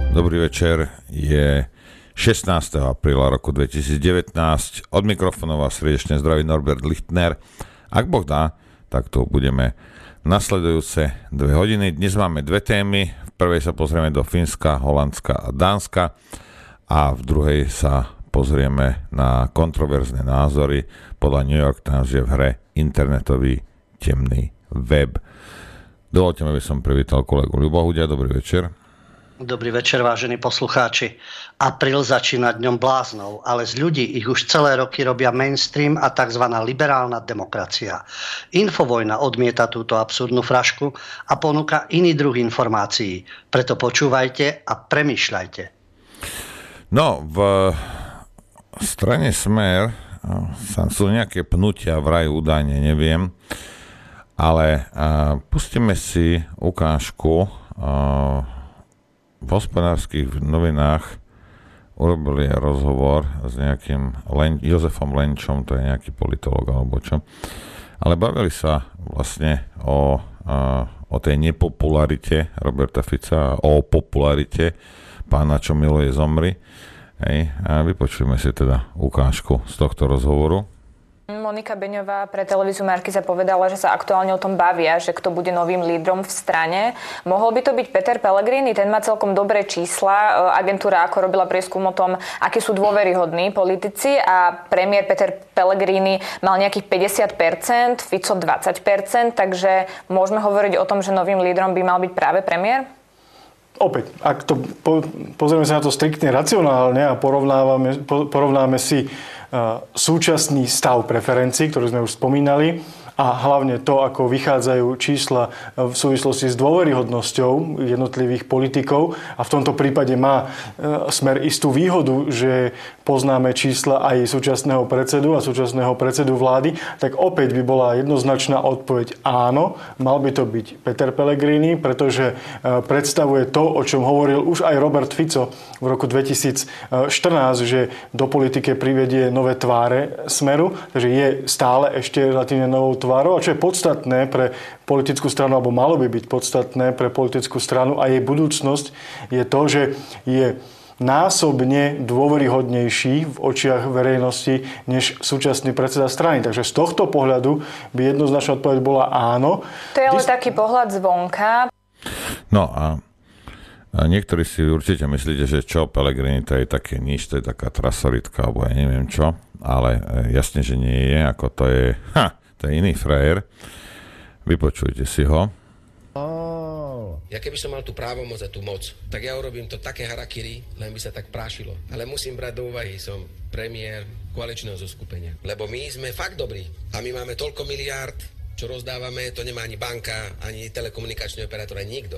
Dobrý večer, je 16. apríla roku 2019. Od mikrofónu vás srdečne zdraví Norbert Lichtner. Ak Boh dá, tak to budeme nasledujúce 2 hodiny. Dnes máme 2 témy. V prvej sa pozrieme do Fínska, Holandska a Dánska a v druhej sa pozrieme na kontroverzné názory. Podľa New York Times je v hre internetový temný web. Dovoľte mi, aby som privítal kolegu Ľubo Hudia. Dobrý večer. Dobrý večer, vážení poslucháči. Apríl začína dňom bláznov, ale z ľudí ich už celé roky robia mainstream a tzv. Liberálna demokracia. Infovojna odmieta túto absurdnú frašku a ponúka iný druh informácií. Preto počúvajte a premýšľajte. No, v strane Smer sú nejaké pnutia, vraj údajne, neviem, ale pustíme si ukážku. V Hospodárskych novinách urobili rozhovor s nejakým Jozefom Lenčom, to je nejaký politolog alebo čo. Ale bavili sa vlastne o tej nepopularite Roberta Fica, o popularite pána, čo miluje zomri. Hej, a vypočujeme si teda ukážku z tohto rozhovoru. Monika Beňová pre televíziu Markíza povedala, že sa aktuálne o tom bavia, že kto bude novým lídrom v strane. Mohol by to byť Peter Pellegrini, ten má celkom dobré čísla. Agentúra ako robila prieskum o tom, akí sú dôveryhodní politici a premiér Peter Pellegrini mal nejakých 50%, Fico 20%, takže môžeme hovoriť o tom, že novým lídrom by mal byť práve premiér? Opäť, ak to pozrieme sa na to striktne racionálne a porovnáme si súčasný stav preferencií, ktorý sme už spomínali, a hlavne to, ako vychádzajú čísla v súvislosti s dôveryhodnosťou jednotlivých politikov. A v tomto prípade má Smer istú výhodu, že poznáme čísla aj súčasného predsedu a súčasného predsedu vlády, tak opäť by bola jednoznačná odpoveď áno, mal by to byť Peter Pellegrini, pretože predstavuje to, o čom hovoril už aj Robert Fico v roku 2014, že do politike privedie nové tváre Smeru, takže je stále ešte relatívne novou tvárou. A čo je podstatné pre politickú stranu, alebo malo by byť podstatné pre politickú stranu a jej budúcnosť, je to, že je násobne dôveryhodnejší v očiach verejnosti než súčasný predseda strany. Takže z tohto pohľadu by jednoznačná odpoveď bola áno. To je ale taký pohľad zvonka. No a niektorí si určite myslíte, že čo, Pellegrini, to je také nič, to je taká trasoritka, alebo ja neviem čo, ale jasne, že nie je, ako to je, to je iný frajer. Vypočujte si ho. Ja keby som mal tú právomoc a tú moc, tak ja urobím to také harakiri, len by sa tak prášilo. Ale musím brať do úvahy, som premiér koaličného zoskupenia. Lebo my sme fakt dobrí a my máme toľko miliárd, čo rozdávame, to nemá ani banka, ani telekomunikačný operátor, ani nikto.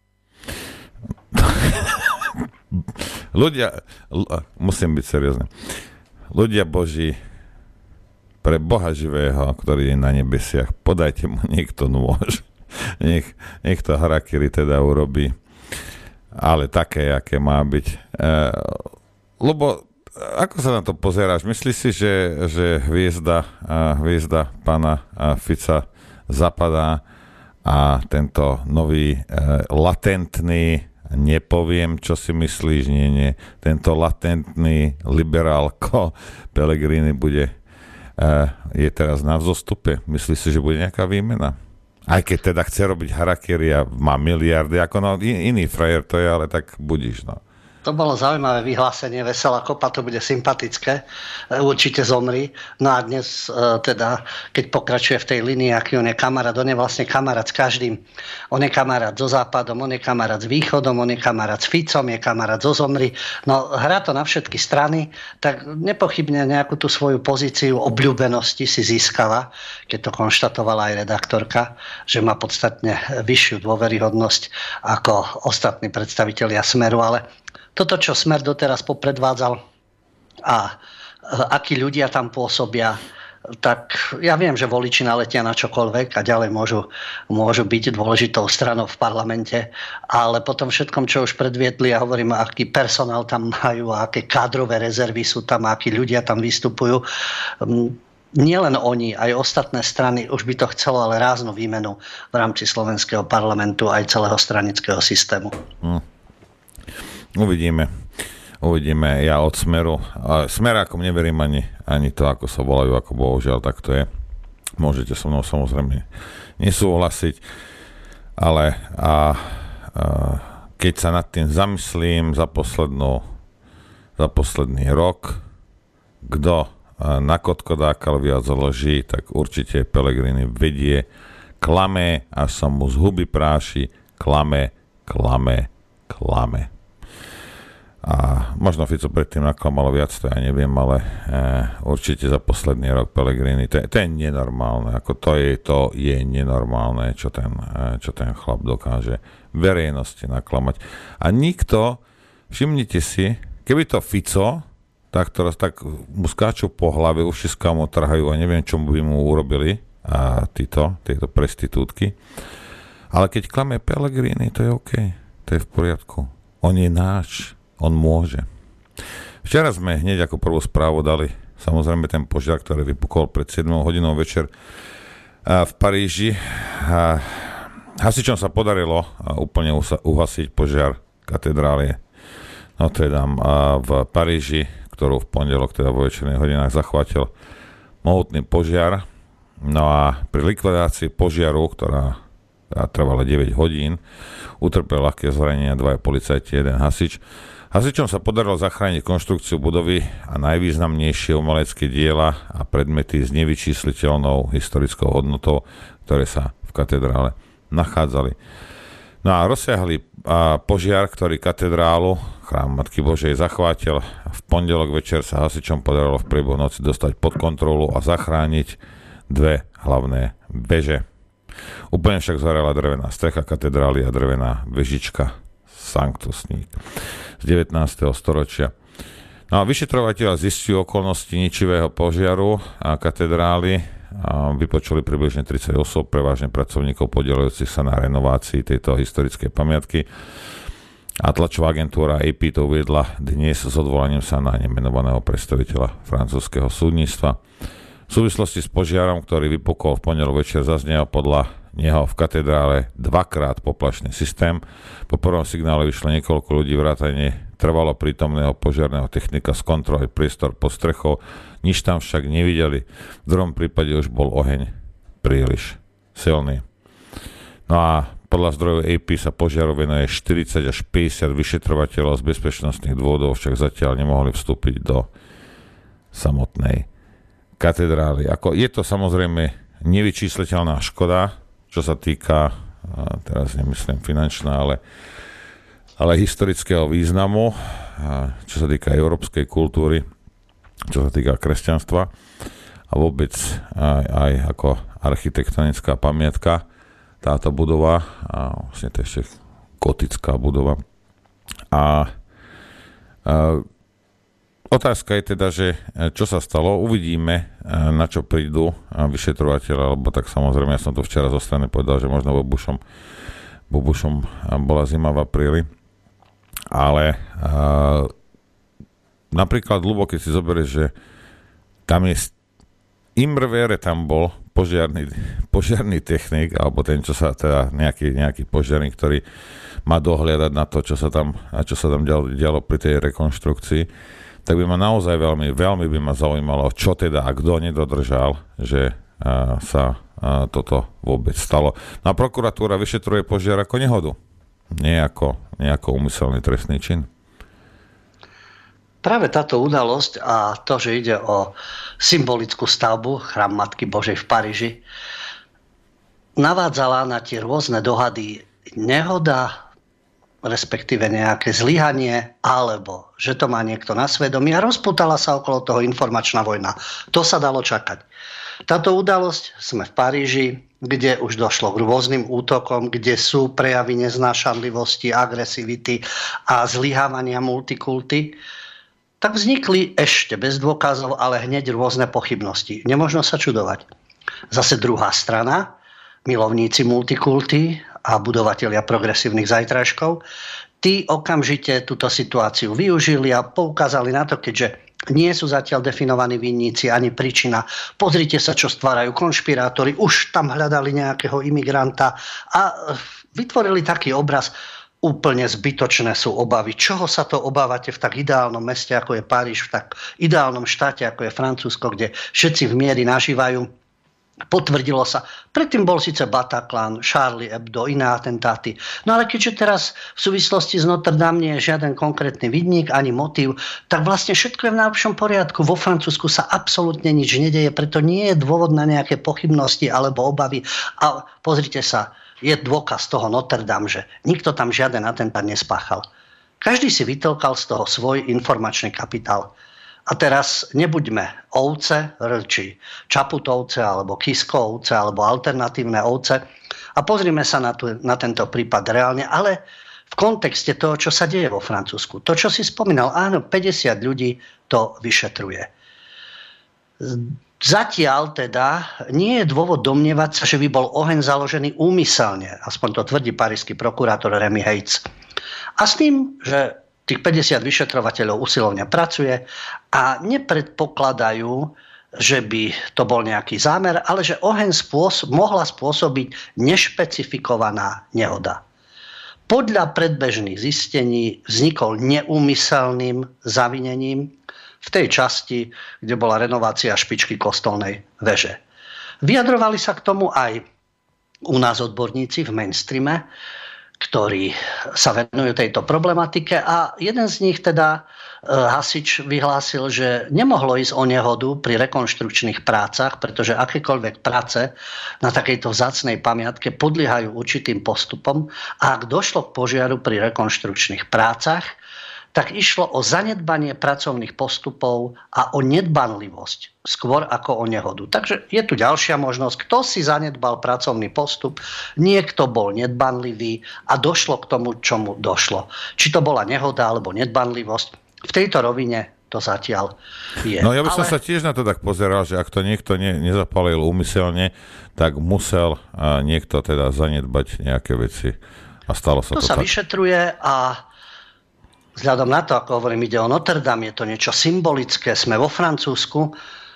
Musím byť seriózny. Ľudia Boží, pre Boha živého, ktorý je na nebesiach, podajte mu niekto nôž. Nech to harakiri teda urobí. Ale také, aké má byť. Lebo ako sa na to pozeráš? Myslíš si, že hviezda pána Fica zapadá a tento nový latentný, nepoviem, čo si myslíš, nie, tento latentný liberálko Pellegrini je teraz na vzostupe. Myslíš si, že bude nejaká výmena? Aj keď teda chce robiť harakiri a má miliardy, ako iný frajer to je, ale tak budíš, no. To bolo zaujímavé vyhlásenie, veselá kopa, to bude sympatické, určite zomri. No a dnes teda, keď pokračuje v tej línii, aký on je kamarát, on je vlastne kamarát s každým. On je kamarát so Západom, on je kamarát s Východom, on je kamarát s Ficom, je kamarát so zomri. No hrá to na všetky strany, tak nepochybne nejakú tú svoju pozíciu obľúbenosti si získala, keď to konštatovala aj redaktorka, že má podstatne vyššiu dôveryhodnosť ako ostatní predstavitelia Smeru, ale toto, čo Smer doteraz popredvádzal a akí ľudia tam pôsobia, tak ja viem, že voliči naletia na čokoľvek a ďalej môžu byť dôležitou stranou v parlamente, ale potom všetkom, čo už predviedli, ja hovorím, aký personál tam majú, aké kádrové rezervy sú tam, akí ľudia tam vystupujú. Nielen oni, aj ostatné strany už by to chcelo, ale ráznu výmenu v rámci slovenského parlamentu aj celého stranického systému. Uvidíme, ja od Smeru. Smerákom neverím ani to, ako sa volajú, ako bohužiaľ tak to je. Môžete so mnou samozrejme nesúhlasiť, ale keď sa nad tým zamyslím za posledný rok, kto na Kotkodákal viac loží, tak určite Pellegrini vedie, klame, až sa mu z huby práši, klame. A možno Fico predtým naklamalo viac, to ja neviem, ale určite za posledný rok Pellegrini, to je nenormálne, ako to je nenormálne, čo ten chlap dokáže verejnosti naklamať. A nikto, všimnite si, keby to Fico, tak mu skáču po hlave, ušiska mu trhajú a neviem, čo by mu urobili tieto prestitútky. Ale keď klame Pellegrini, to je OK, to je v poriadku. On je náš. On môže. Včera sme hneď ako prvú správu dali samozrejme ten požiar, ktorý vypukol pred 7 hodinou večer v Paríži. Hasičom sa podarilo úplne uhasiť požiar katedrály Notre Dame v Paríži, ktorú v pondelok, teda vo večerných hodinách zachvátil mohutný požiar. No a pri likvidácii požiaru, ktorá trvala 9 hodín, utrpel ľahké zranenia 2 policajti, 1 hasič. Hasičom sa podarilo zachrániť konštrukciu budovy a najvýznamnejšie umelecké diela a predmety s nevyčísliteľnou historickou hodnotou, ktoré sa v katedrále nachádzali. No a rozsiahli požiar, ktorý katedrálu, chrám Matky Božej, zachvátil. V pondelok večer sa hasičom podarilo v priebehu noci dostať pod kontrolu a zachrániť 2 hlavné veže. Úplne však zhorela drevená strecha katedrály a drevená vežička Sanktusník z 19. storočia. No a vyšetrovateľa zistujú okolnosti ničivého požiaru a katedrály a vypočuli približne 30 osôb, prevažne pracovníkov podielujúcich sa na renovácii tejto historickej pamiatky. A tlačová agentúra AP to uviedla dnes s odvolaním sa na nemenovaného predstaviteľa francúzskeho súdnictva. V súvislosti s požiarom, ktorý vypukol v pondelok večer, zaznel podľa neho v katedrále 2-krát poplašný systém. Po prvom signále vyšlo niekoľko ľudí, vrátane trvalo prítomného požiarného technika z kontroly priestor pod strechou, nič tam však nevideli. V druhom prípade už bol oheň príliš silný. No a podľa zdrojov AP sa požiaru venuje 40 až 50 vyšetrovateľov, z bezpečnostných dôvodov však zatiaľ nemohli vstúpiť do samotnej katedrály. Je to samozrejme nevyčísliteľná škoda, čo sa týka, teraz nemyslím finančná, ale historického významu, čo sa týka európskej kultúry, čo sa týka kresťanstva a vôbec aj ako architektonická pamiatka táto budova, a vlastne to je ešte gotická budova. Otázka je teda, že čo sa stalo, uvidíme, na čo prídu vyšetrovateľe, lebo tak samozrejme, ja som to včera zo strany povedal, že možno Bobušom bola zima v apríli, ale napríklad ľubo, keď si zoberieš, že tam je Imrvere, tam bol požiarný technik, alebo ten, čo sa teda nejaký požiarník, ktorý má dohliadať na to, čo sa tam dialo pri tej rekonštrukcii, tak by ma naozaj veľmi by ma zaujímalo, čo teda a kto nedodržal, že sa toto vôbec stalo. No a prokuratúra vyšetruje požiar ako nehodu, nie ako úmyselný trestný čin. Práve táto udalosť a to, že ide o symbolickú stavbu, chrám Matky Božej v Paríži, navádzala na tie rôzne dohady nehoda, respektíve nejaké zlyhanie, alebo že to má niekto na svedomí a rozputala sa okolo toho informačná vojna. To sa dalo čakať. Táto udalosť, sme v Paríži, kde už došlo k rôznym útokom, kde sú prejavy neznášanlivosti, agresivity a zlyhávania multikulty, tak vznikli ešte bez dôkazov, ale hneď rôzne pochybnosti. Nemožno sa čudovať. Zase druhá strana, milovníci multikulty a budovatelia progresívnych zajtrajškov, tí okamžite túto situáciu využili a poukázali na to, keďže nie sú zatiaľ definovaní vinníci ani príčina. Pozrite sa, čo stvárajú konšpirátori, už tam hľadali nejakého imigranta a vytvorili taký obraz, úplne zbytočné sú obavy. Čoho sa to obávate v tak ideálnom meste, ako je Paríž, v tak ideálnom štáte, ako je Francúzsko, kde všetci v miery nažívajú? Potvrdilo sa. Predtým bol síce Bataclan, Charlie Hebdo, iné atentáty. No ale keďže teraz v súvislosti s Notre Dame nie je žiaden konkrétny vidník ani motív, tak vlastne všetko je v najlepšom poriadku. Vo Francúzsku sa absolútne nič nedeje, preto nie je dôvod na nejaké pochybnosti alebo obavy. A pozrite sa, je dôkaz toho Notre Dame, že nikto tam žiaden atentát nespáchal. Každý si vytlkal z toho svoj informačný kapitál. A teraz nebuďme ovce, či Čaputovce, alebo Kiskovce, alebo alternatívne ovce a pozrime sa na tento prípad reálne, ale v kontexte toho, čo sa deje vo Francúzsku. To, čo si spomínal, áno, 50 ľudí to vyšetruje. Zatiaľ teda nie je dôvod domnievať sa, že by bol oheň založený úmyselne, aspoň to tvrdí parížsky prokurátor Remy Heitz. A s tým, že tých 50 vyšetrovateľov usilovne pracuje a nepredpokladajú, že by to bol nejaký zámer, ale že oheň mohla spôsobiť nešpecifikovaná nehoda. Podľa predbežných zistení vznikol neúmyselným zavinením v tej časti, kde bola renovácia špičky kostolnej veže. Vyjadrovali sa k tomu aj u nás odborníci v mainstreame, ktorí sa venujú tejto problematike a jeden z nich teda hasič vyhlásil, že nemohlo ísť o nehodu pri rekonštrukčných prácach, pretože akékoľvek práce na takejto vzácnej pamiatke podliehajú určitým postupom a ak došlo k požiaru pri rekonštrukčných prácach, tak išlo o zanedbanie pracovných postupov a o nedbanlivosť, skôr ako o nehodu. Takže je tu ďalšia možnosť. Kto si zanedbal pracovný postup, niekto bol nedbanlivý a došlo k tomu, čomu došlo. Či to bola nehoda alebo nedbanlivosť, v tejto rovine to zatiaľ je. No ja by som sa tiež na to tak pozeral, že ak to niekto nezapálil úmyselne, tak musel niekto teda zanedbať nejaké veci. A stalo sa to sa tak. Vyšetruje a vzhľadom na to, ako hovorím, ide o Notre Dame, je to niečo symbolické, sme vo Francúzsku,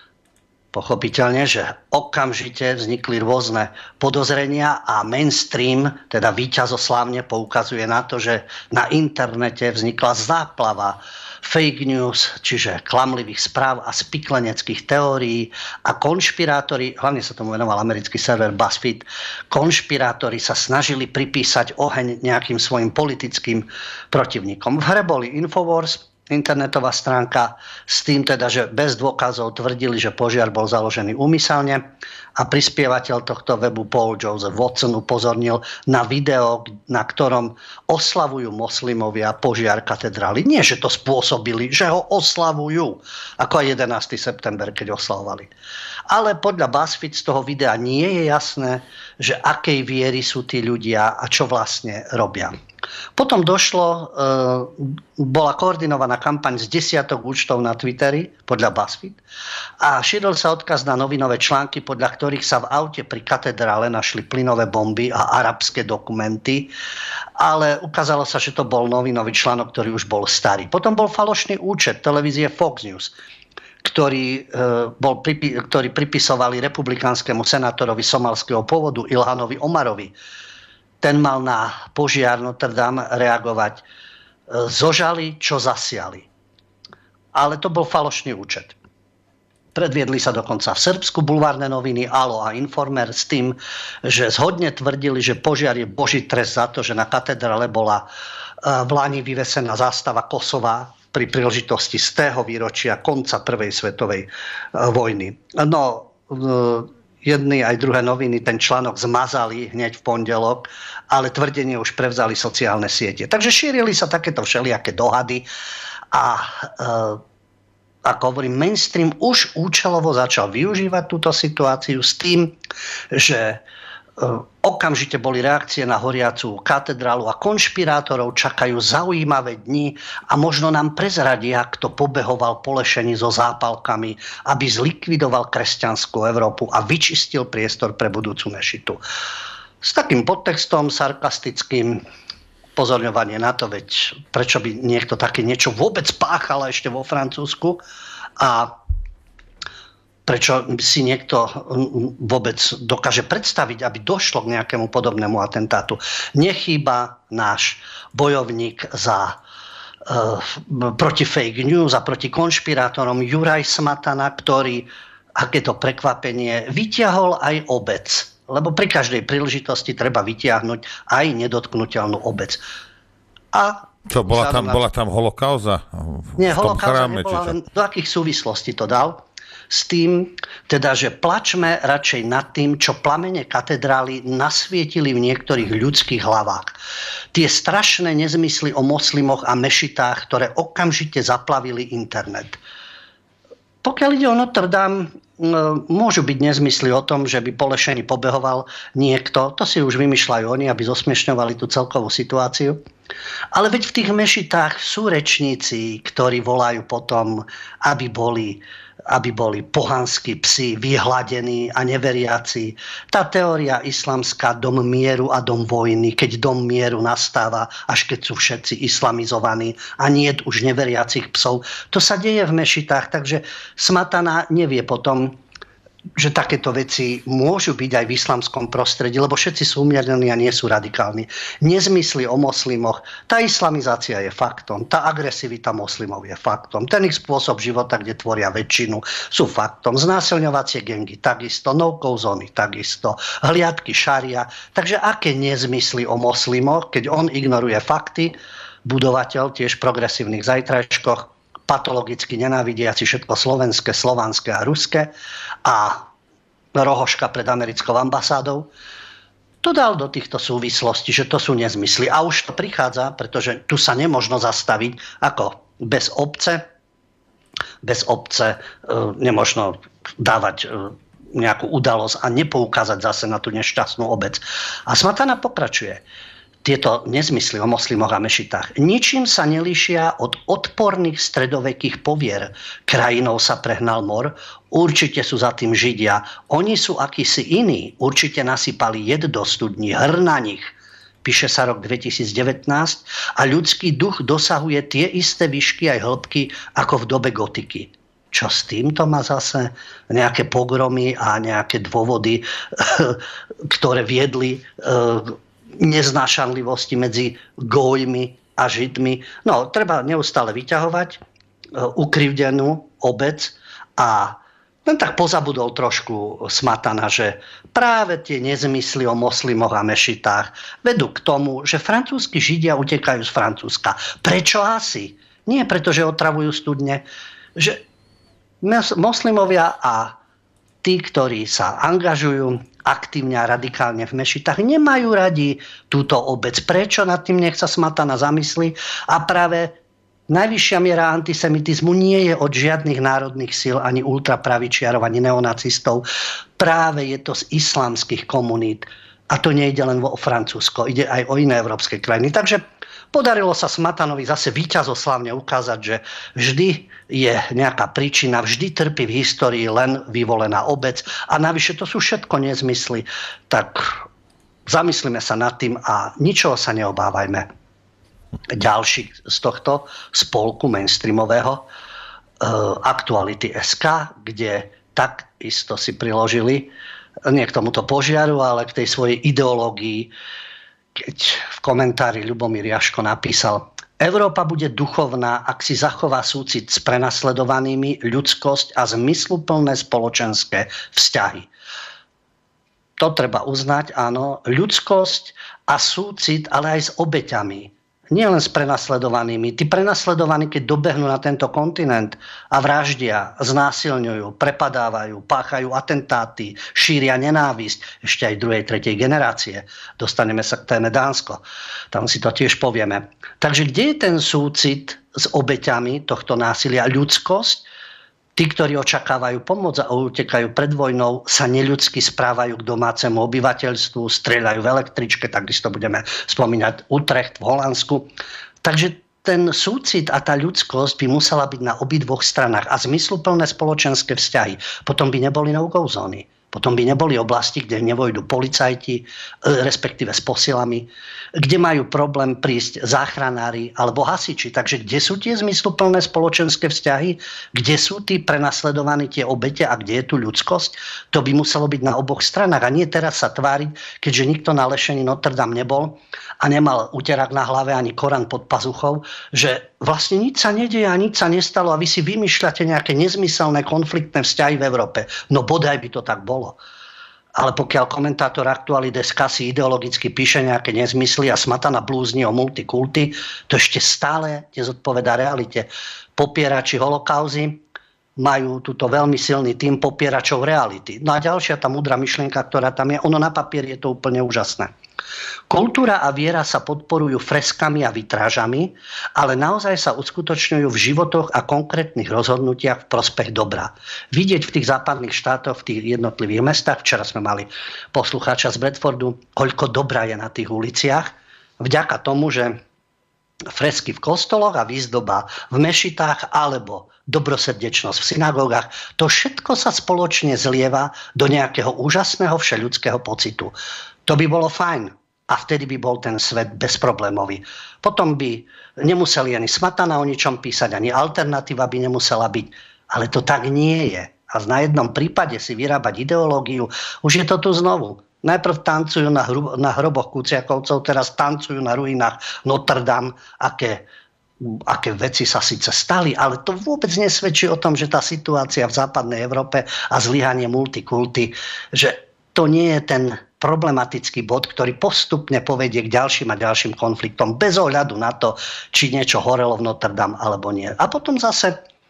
pochopiteľne, že okamžite vznikli rôzne podozrenia a mainstream, teda víťazoslávne poukazuje na to, že na internete vznikla záplava fake news, čiže klamlivých správ a spikleneckých teórií a konšpirátori, hlavne sa tomu venoval americký server BuzzFeed, konšpirátori sa snažili pripísať oheň nejakým svojim politickým protivníkom. V hre boli Infowars, internetová stránka, s tým teda, že bez dôkazov tvrdili, že požiar bol založený úmyselne a prispievateľ tohto webu Paul Joseph Watson upozornil na video, na ktorom oslavujú moslimovia požiar katedrály. Nie, že to spôsobili, že ho oslavujú, ako aj 11. september, keď oslavovali. Ale podľa BuzzFeed z toho videa nie je jasné, že akej viery sú tí ľudia a čo vlastne robia. Potom bola koordinovaná kampaň z desiatok účtov na Twitteri, podľa BuzzFeed, a šíril sa odkaz na novinové články, podľa ktorých sa v aute pri katedrále našli plynové bomby a arabské dokumenty, ale ukázalo sa, že to bol novinový článok, ktorý už bol starý. Potom bol falošný účet televízie Fox News, ktorý pripisovali republikánskemu senátorovi somalského pôvodu Ilhanovi Omarovi. Ten mal na požiar Notre Dame reagovať zožali, čo zasiali. Ale to bol falošný účet. Predviedli sa dokonca v Srbsku bulvárne noviny Alo a Informer s tým, že zhodne tvrdili, že požiar je boží trest za to, že na katedrále bola v Lani vyvesená zástava Kosova pri príležitosti z tého výročia konca prvej svetovej vojny. No, jedny aj druhé noviny ten článok zmazali hneď v pondelok, ale tvrdenie už prevzali sociálne siete. Takže šírili sa takéto všelijaké dohady a ako hovorím, mainstream už účelovo začal využívať túto situáciu s tým, že okamžite boli reakcie na horiacu katedrálu a konšpirátorov čakajú zaujímavé dni a možno nám prezradia, kto pobehoval po lešení so zápalkami, aby zlikvidoval kresťanskú Európu a vyčistil priestor pre budúcu mešitu. S takým podtextom sarkastickým, pozorňovanie na to, veď prečo by niekto také niečo vôbec páchal ešte vo Francúzsku. A Prečo si niekto vôbec dokáže predstaviť, aby došlo k nejakému podobnému atentátu. Nechýba náš bojovník proti fake news a proti konšpirátorom Juraj Smatana, ktorý, aké to prekvapenie, vyťahol aj obec. Lebo pri každej príležitosti treba vytiahnuť aj nedotknuteľnú obec. A čo, bola tam holokauza? Nie, holokauza nebola, len do akých súvislostí to dal? S tým, teda, že plačme radšej nad tým, čo plamene katedrály nasvietili v niektorých ľudských hlavách. Tie strašné nezmysly o moslimoch a mešitách, ktoré okamžite zaplavili internet. Pokiaľ ide o Notre Dame, môžu byť nezmysly o tom, že by polešený pobehoval niekto. To si už vymýšľajú oni, aby zosmiešňovali tú celkovú situáciu. Ale veď v tých mešitách sú rečníci, ktorí volajú potom, aby boli pohanskí psi vyhladení a neveriaci. Tá teória islamská, dom mieru a dom vojny, keď dom mieru nastáva, až keď sú všetci islamizovaní a nie už neveriacich psov. To sa deje v mešitách, takže Smatana nevie potom, že takéto veci môžu byť aj v islamskom prostredí, lebo všetci sú umiernení a nie sú radikálni. Nezmysly o moslimoch, tá islamizácia je faktom, tá agresivita moslimov je faktom, ten ich spôsob života, kde tvoria väčšinu, sú faktom, znásilňovacie gengy takisto, no-go zóny takisto, hliadky šaria. Takže aké nezmysly o moslimoch, keď on ignoruje fakty, budovateľ tiež progresívnych zajtrajškoch, patologicky nenávidiaci všetko slovenské, slovanské a ruské a rohoška pred americkou ambasádou, to dal do týchto súvislostí, že to sú nezmysly. A už to prichádza, pretože tu sa nemožno zastaviť ako bez obce. Bez obce nemožno dávať nejakú udalosť a nepoukázať zase na tú nešťastnú obec. A Smatana pokračuje. Tieto nezmysly o moslimoch a mešitách ničím sa nelíšia od odporných stredovekých povier. Krajinou sa prehnal mor, určite sú za tým Židia. Oni sú akýsi iní, určite nasypali jed do studní, hr na nich. Píše sa rok 2019 a ľudský duch dosahuje tie isté výšky aj hĺbky ako v dobe gotiky. Čo s týmto má zase nejaké pogromy a nejaké dôvody, ktoré viedli neznášanlivosti medzi gójmi a židmi. No, treba neustále vyťahovať ukrivdenú obec a len tak pozabudol trošku Smatana, že práve tie nezmysly o moslimoch a mešitách vedú k tomu, že francúzski židia utekajú z Francúzska. Prečo asi? Nie preto, že otravujú studne. Že moslimovia a tí, ktorí sa angažujú aktívne a radikálne v mešitách, nemajú radi túto obec. Prečo nad tým nech sa Smatana zamyslí? A práve najvyššia miera antisemitizmu nie je od žiadnych národných síl, ani ultrapravičiarov, ani neonacistov. Práve je to z islamských komunít. A to nejde len o Francúzsko, ide aj o iné európske krajiny. Takže podarilo sa Smatanovi zase víťazoslavne ukázať, že vždy je nejaká príčina, vždy trpí v histórii len vyvolená obec a navyše to sú všetko nezmysly. Tak zamyslíme sa nad tým a ničoho sa neobávajme. Ďalší z tohto spolku mainstreamového Aktuality.sk, kde takisto si priložili nie k tomuto požiaru, ale k tej svojej ideológii, keď v komentári Ľubomír Jaško napísal: Európa bude duchovná, ak si zachová súcit s prenasledovanými, ľudskosť a zmysluplné spoločenské vzťahy. To treba uznať, áno, ľudskosť a súcit, ale aj s obeťami. Nie len s prenasledovanými. Tí prenasledovaní, keď dobehnú na tento kontinent a vraždia, znásilňujú, prepadávajú, páchajú atentáty, šíria nenávisť, ešte aj druhej, tretej generácie. Dostaneme sa k téme Dánsko. Tam si to tiež povieme. Takže kde je ten súcit s obeťami tohto násilia? Ľudskosť? Tí, ktorí očakávajú pomoc a utekajú pred vojnou, sa neľudsky správajú k domácemu obyvateľstvu, strieľajú v električke, takisto budeme spomínať Utrecht v Holandsku. Takže ten súcit a tá ľudskosť by musela byť na obidvoch stranách a zmysluplné spoločenské vzťahy. Potom by neboli no-go zóny. Potom by neboli oblasti, kde nevojdu policajti, respektíve s posilami, kde majú problém prísť záchranári alebo hasiči. Takže kde sú tie zmysluplné spoločenské vzťahy? Kde sú tí prenasledovaní, tie obete a kde je tu ľudskosť? To by muselo byť na oboch stranách. A nie teraz sa tváriť, keďže nikto na lešení Notre Dame nebol a nemal uterák na hlave ani Korán pod pazuchou, že vlastne nič sa nedieje a nič sa nestalo a vy si vymýšľate nejaké nezmyselné konfliktné vzťahy v Európe. No bodaj by to tak bolo. Ale pokiaľ komentátor Aktuality.sk si ideologicky píše nejaké nezmysly a Smatana blúzni o multikulty, to ešte stále nezodpovedá realite. Popierači holokauzy majú túto veľmi silný tým popieračov reality. No a ďalšia tá múdra myšlienka, ktorá tam je, ono na papieri je to úplne úžasné. Kultúra a viera sa podporujú freskami a vitrážami, ale naozaj sa uskutočňujú v životoch a konkrétnych rozhodnutiach v prospech dobra. Vidieť v tých západných štátoch, v tých jednotlivých mestách, včera sme mali poslucháča z Bradfordu, koľko dobra je na tých uliciach, vďaka tomu, že fresky v kostoloch a výzdoba v mešitách alebo dobrosrdečnosť v synagógach, to všetko sa spoločne zlieva do nejakého úžasného všeľudského pocitu. To by bolo fajn a vtedy by bol ten svet bezproblémový. Potom by nemuseli ani Smatana o ničom písať, ani alternatíva by nemusela byť. Ale to tak nie je. A na jednom prípade si vyrábať ideológiu, už je to tu znovu. Najprv tancujú na hroboch Kuciakovcov, teraz tancujú na ruinách Notre Dame, aké veci sa síce stali, ale to vôbec nesvedčí o tom, že tá situácia v západnej Európe a zlyhanie multikulty, že to nie je ten problematický bod, ktorý postupne povedie k ďalším a ďalším konfliktom bez ohľadu na to, či niečo horelo v Notre Dame alebo nie. A potom zase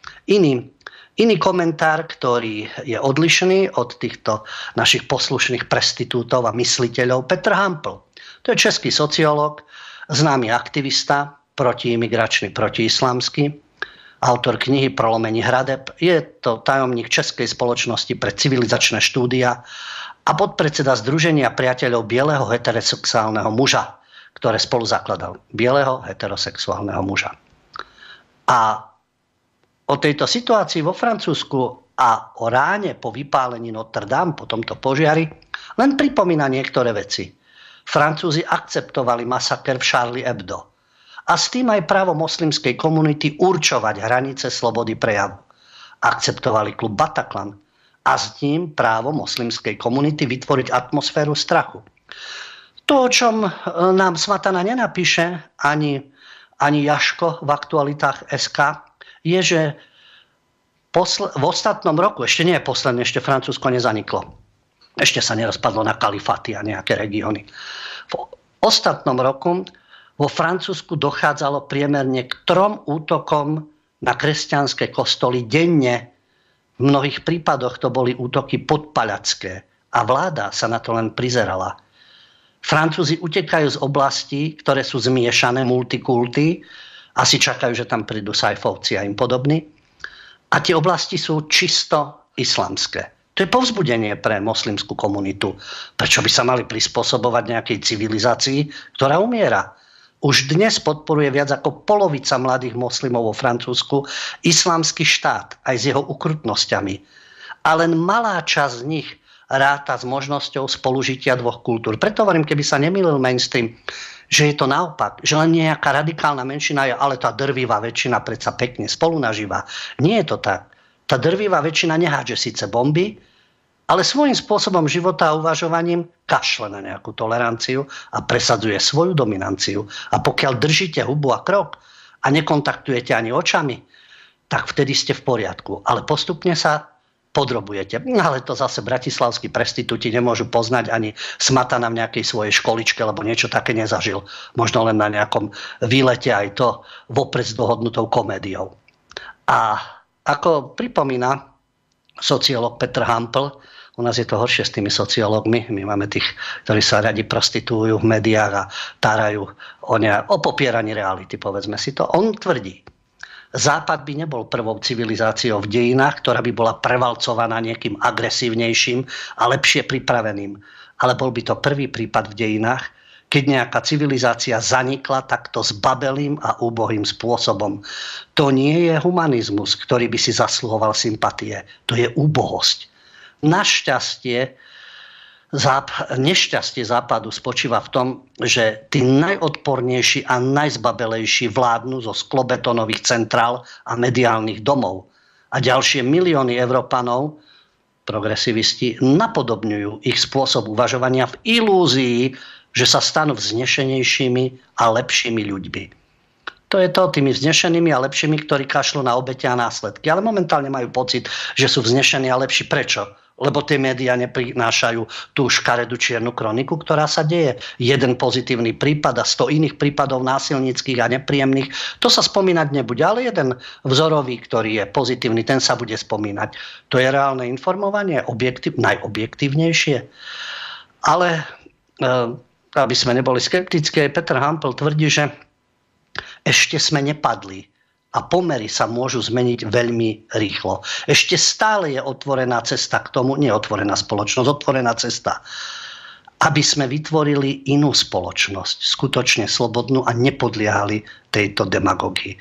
iný komentár, ktorý je odlišný od týchto našich poslušných prestitútov a mysliteľov, Petr Hampl. To je český sociológ, známy aktivista, protiimigračný, protiislamský, autor knihy Prolomení hradeb. Je to tajomník Českej spoločnosti pre civilizačné štúdia a podpredseda Združenia priateľov bieleho heterosexuálneho muža, ktoré spolu zakladal. Bieleho heterosexuálneho muža. A o tejto situácii vo Francúzsku a o ráne po vypálení Notre Dame, po tomto požiari, len pripomína niektoré veci. Francúzi akceptovali masaker v Charlie Hebdo a s tým aj právo moslimskej komunity určovať hranice slobody prejavu. Akceptovali klub Bataclan a s ním právo moslimskej komunity vytvoriť atmosféru strachu. To, o čom nám Smatana nenapíše, ani Jaško v Aktualitách SK, je, že v ostatnom roku, ešte nie je posledné, ešte Francúzsko nezaniklo. Ešte sa nerozpadlo na kalifáty a nejaké regióny. V ostatnom roku vo Francúzsku dochádzalo priemerne k 3 útokom na kresťanské kostoly denne. V mnohých prípadoch to boli útoky podpaľacké a vláda sa na to len prizerala. Francúzi utekajú z oblastí, ktoré sú zmiešané multikulty, asi čakajú, že tam prídu sajfovci a im podobní. A tie oblasti sú čisto islamské. To je povzbudenie pre moslimskú komunitu. Prečo by sa mali prispôsobovať nejakej civilizácii, ktorá umiera? Už dnes podporuje viac ako polovica mladých moslimov vo Francúzsku islamský štát aj s jeho ukrutnosťami. A len malá časť z nich ráta s možnosťou spolužitia dvoch kultúr. Preto hovorím, keby sa nemýlil mainstream, že je to naopak, že len nejaká radikálna menšina je, ale tá drvivá väčšina predsa pekne spolu nažíva. Nie je to tak. Tá drvivá väčšina nehádže síce bomby, ale svojím spôsobom života a uvažovaním kašle na nejakú toleranciu a presadzuje svoju dominanciu. A pokiaľ držíte hubu a krok a nekontaktujete ani očami, tak vtedy ste v poriadku. Ale postupne sa podrobujete. Ale to zase bratislavskí prestitúti nemôžu poznať ani Smatana v nejakej svojej školičke, lebo niečo také nezažil. Možno len na nejakom výlete, aj to vopred s dohodnutou komédiou. A ako pripomína sociológ Petr Hampl, u nás je to horšie s tými sociológmi. My máme tých, ktorí sa radi prostitujú v médiách a tárajú o popieraní reality, povedzme si to. On tvrdí, Západ by nebol prvou civilizáciou v dejinách, ktorá by bola prevalcovaná niekým agresívnejším a lepšie pripraveným. Ale bol by to prvý prípad v dejinách, keď nejaká civilizácia zanikla takto zbabelým a úbohým spôsobom. To nie je humanizmus, ktorý by si zasluhoval sympatie. To je úbohosť. Našťastie, nešťastie Západu spočíva v tom, že tí najodpornejší a najzbabelejší vládnu zo sklobetónových centrál a mediálnych domov. A ďalšie milióny Európanov, progresivisti, napodobňujú ich spôsob uvažovania v ilúzii, že sa stanú vznešenejšími a lepšími ľuďmi. To je to tými vznešenými a lepšími, ktorí kašľú na obete a následky. Ale momentálne majú pocit, že sú vznešení a lepší. Prečo? Lebo tie médiá neprinášajú tú škaredú čiernu kroniku, ktorá sa deje. Jeden pozitívny prípad a 100 iných prípadov násilníckych a nepríjemných. To sa spomínať nebude, ale jeden vzorový, ktorý je pozitívny, ten sa bude spomínať. To je reálne informovanie, najobjektívnejšie. Ale aby sme neboli skeptické, Peter Hampel tvrdí, že ešte sme nepadli a pomery sa môžu zmeniť veľmi rýchlo. Ešte stále je otvorená cesta k tomu, nie otvorená spoločnosť, otvorená cesta, aby sme vytvorili inú spoločnosť, skutočne slobodnú a nepodliehali tejto demagógii.